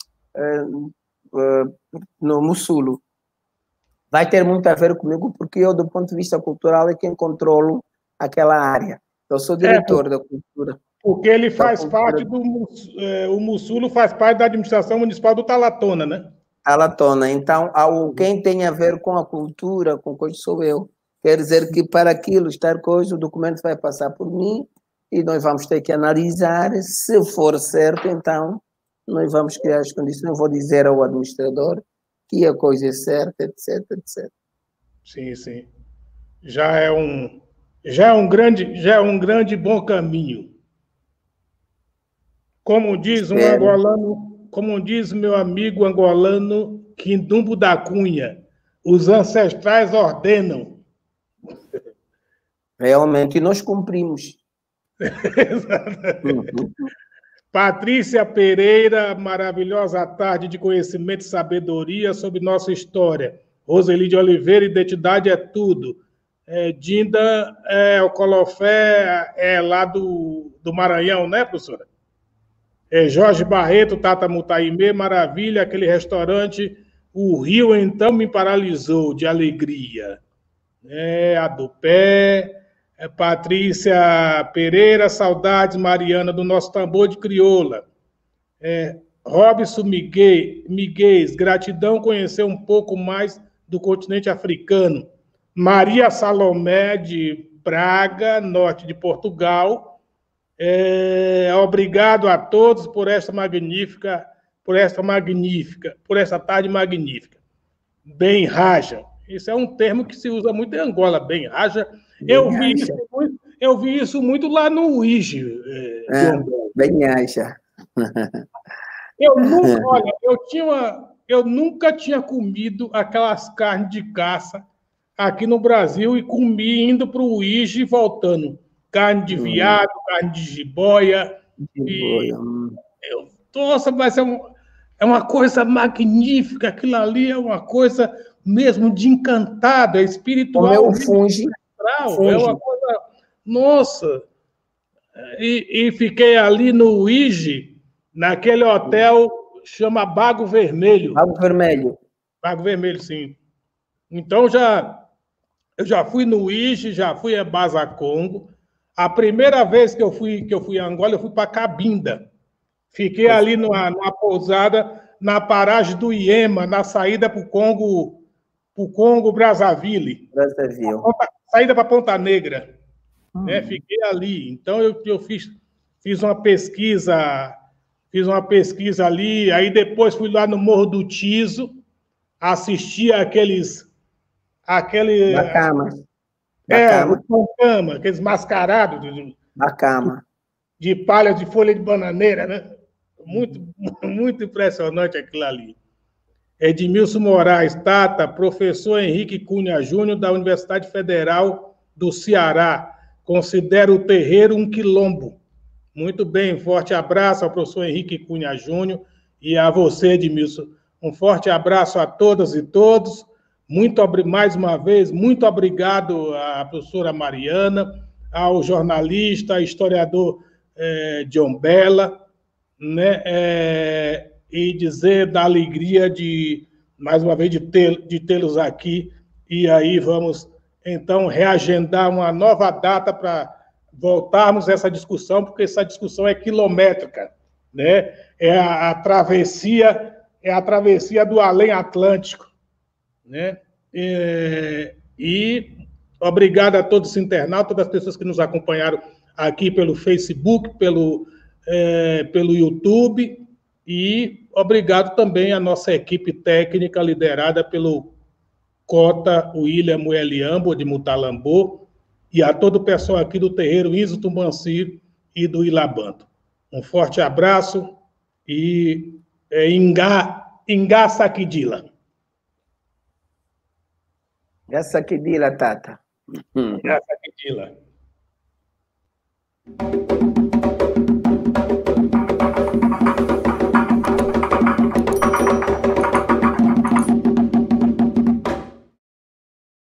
no Mussulo. Vai ter muito a ver comigo, porque eu, do ponto de vista cultural, é quem controlo aquela área. Eu sou diretor é, da cultura. Porque ele faz parte do... É, o Mussulo faz parte da administração municipal do Talatona, né? Talatona. Então, quem tem a ver com a cultura, com coisa, sou eu. Quer dizer que para aquilo estar coisa, o documento vai passar por mim e nós vamos ter que analisar. Se for certo, então, nós vamos criar as condições. Eu vou dizer ao administrador que a coisa é certa, etc, etcétera. Sim, sim. Já é um, já é um grande, já é um grande bom caminho. Como diz um Espero. angolano, como diz meu amigo angolano Quindumbo da Cunha, os ancestrais ordenam. Realmente, e nós cumprimos. Exatamente. Uhum. Patrícia Pereira, maravilhosa tarde de conhecimento e sabedoria sobre nossa história. Roseli de Oliveira, identidade é tudo. É, Dinda, é, o Colofé é lá do, do Maranhão, né, professora? É, Jorge Barreto, Tata Mutaimê, maravilha, aquele restaurante, o Rio então me paralisou de alegria. É, a do pé, é, Patrícia Pereira, saudades, Mariana, do nosso tambor de crioula. É, Robson Miguel, Miguel, gratidão conhecer um pouco mais do continente africano. Maria Salomé, de Braga, norte de Portugal. É, obrigado a todos por esta magnífica, por esta magnífica, por esta tarde magnífica. Bem raja. Isso é um termo que se usa muito em Angola, bem raja. Eu vi isso muito, eu vi isso muito lá no Uíge. É, é, bem acha. Eu nunca, olha, eu tinha uma, eu nunca tinha comido aquelas carnes de caça aqui no Brasil e comi indo para o Uíge e voltando. Carne de viado, hum. carne de jiboia. jiboia. E, eu, nossa, mas é, um, é uma coisa magnífica. Aquilo ali é uma coisa mesmo de encantado, é espiritual. Comeu funge. É uma coisa... Nossa! E, e fiquei ali no Uíge, naquele hotel chama Bago Vermelho. Bago Vermelho. Bago Vermelho, sim. Então, já, eu já fui no Uíge, já fui a Bazacongo. A primeira vez que eu fui, que eu fui a Angola, eu fui para Cabinda. Fiquei ali numa, numa pousada, na paragem do Iema, na saída para o Congo, para o Congo Brazzaville. Brazzaville. Ponta, saída para Ponta Negra. Hum. Né? Fiquei ali. Então, eu, eu fiz, fiz uma pesquisa, fiz uma pesquisa ali, aí depois fui lá no Morro do Tiso, assisti aqueles... Aquele, Bacama. É, o Concama, aqueles mascarados de, Bacama. de palha de folha de bananeira, né? Muito, muito impressionante aquilo ali. Edmilson Moraes, Tata, professor Henrique Cunha Júnior, da Universidade Federal do Ceará. Considera o terreiro um quilombo. Muito bem, forte abraço ao professor Henrique Cunha Júnior e a você, Edmilson. Um forte abraço a todas e todos. Muito, mais uma vez, muito obrigado à professora Mariana, ao jornalista, historiador é, John Bella, né, é, e dizer da alegria de, mais uma vez, de ter, de tê-los aqui. E aí vamos, então, reagendar uma nova data para voltarmos a essa discussão, porque essa discussão é quilométrica, né? É a, a travessia, é a travessia do além Atlântico. Né? E, e obrigado a todos os internautas, todas as pessoas que nos acompanharam aqui pelo Facebook, pelo, é, pelo YouTube, e obrigado também à nossa equipe técnica liderada pelo Cota William Eliambo, de Mutalambô, e a todo o pessoal aqui do terreiro Inzo Tumbanci e do Ilabanto. Um forte abraço e é, Ingá, Ingá Saquidila. Essa que dila, Tata. Essa que dila.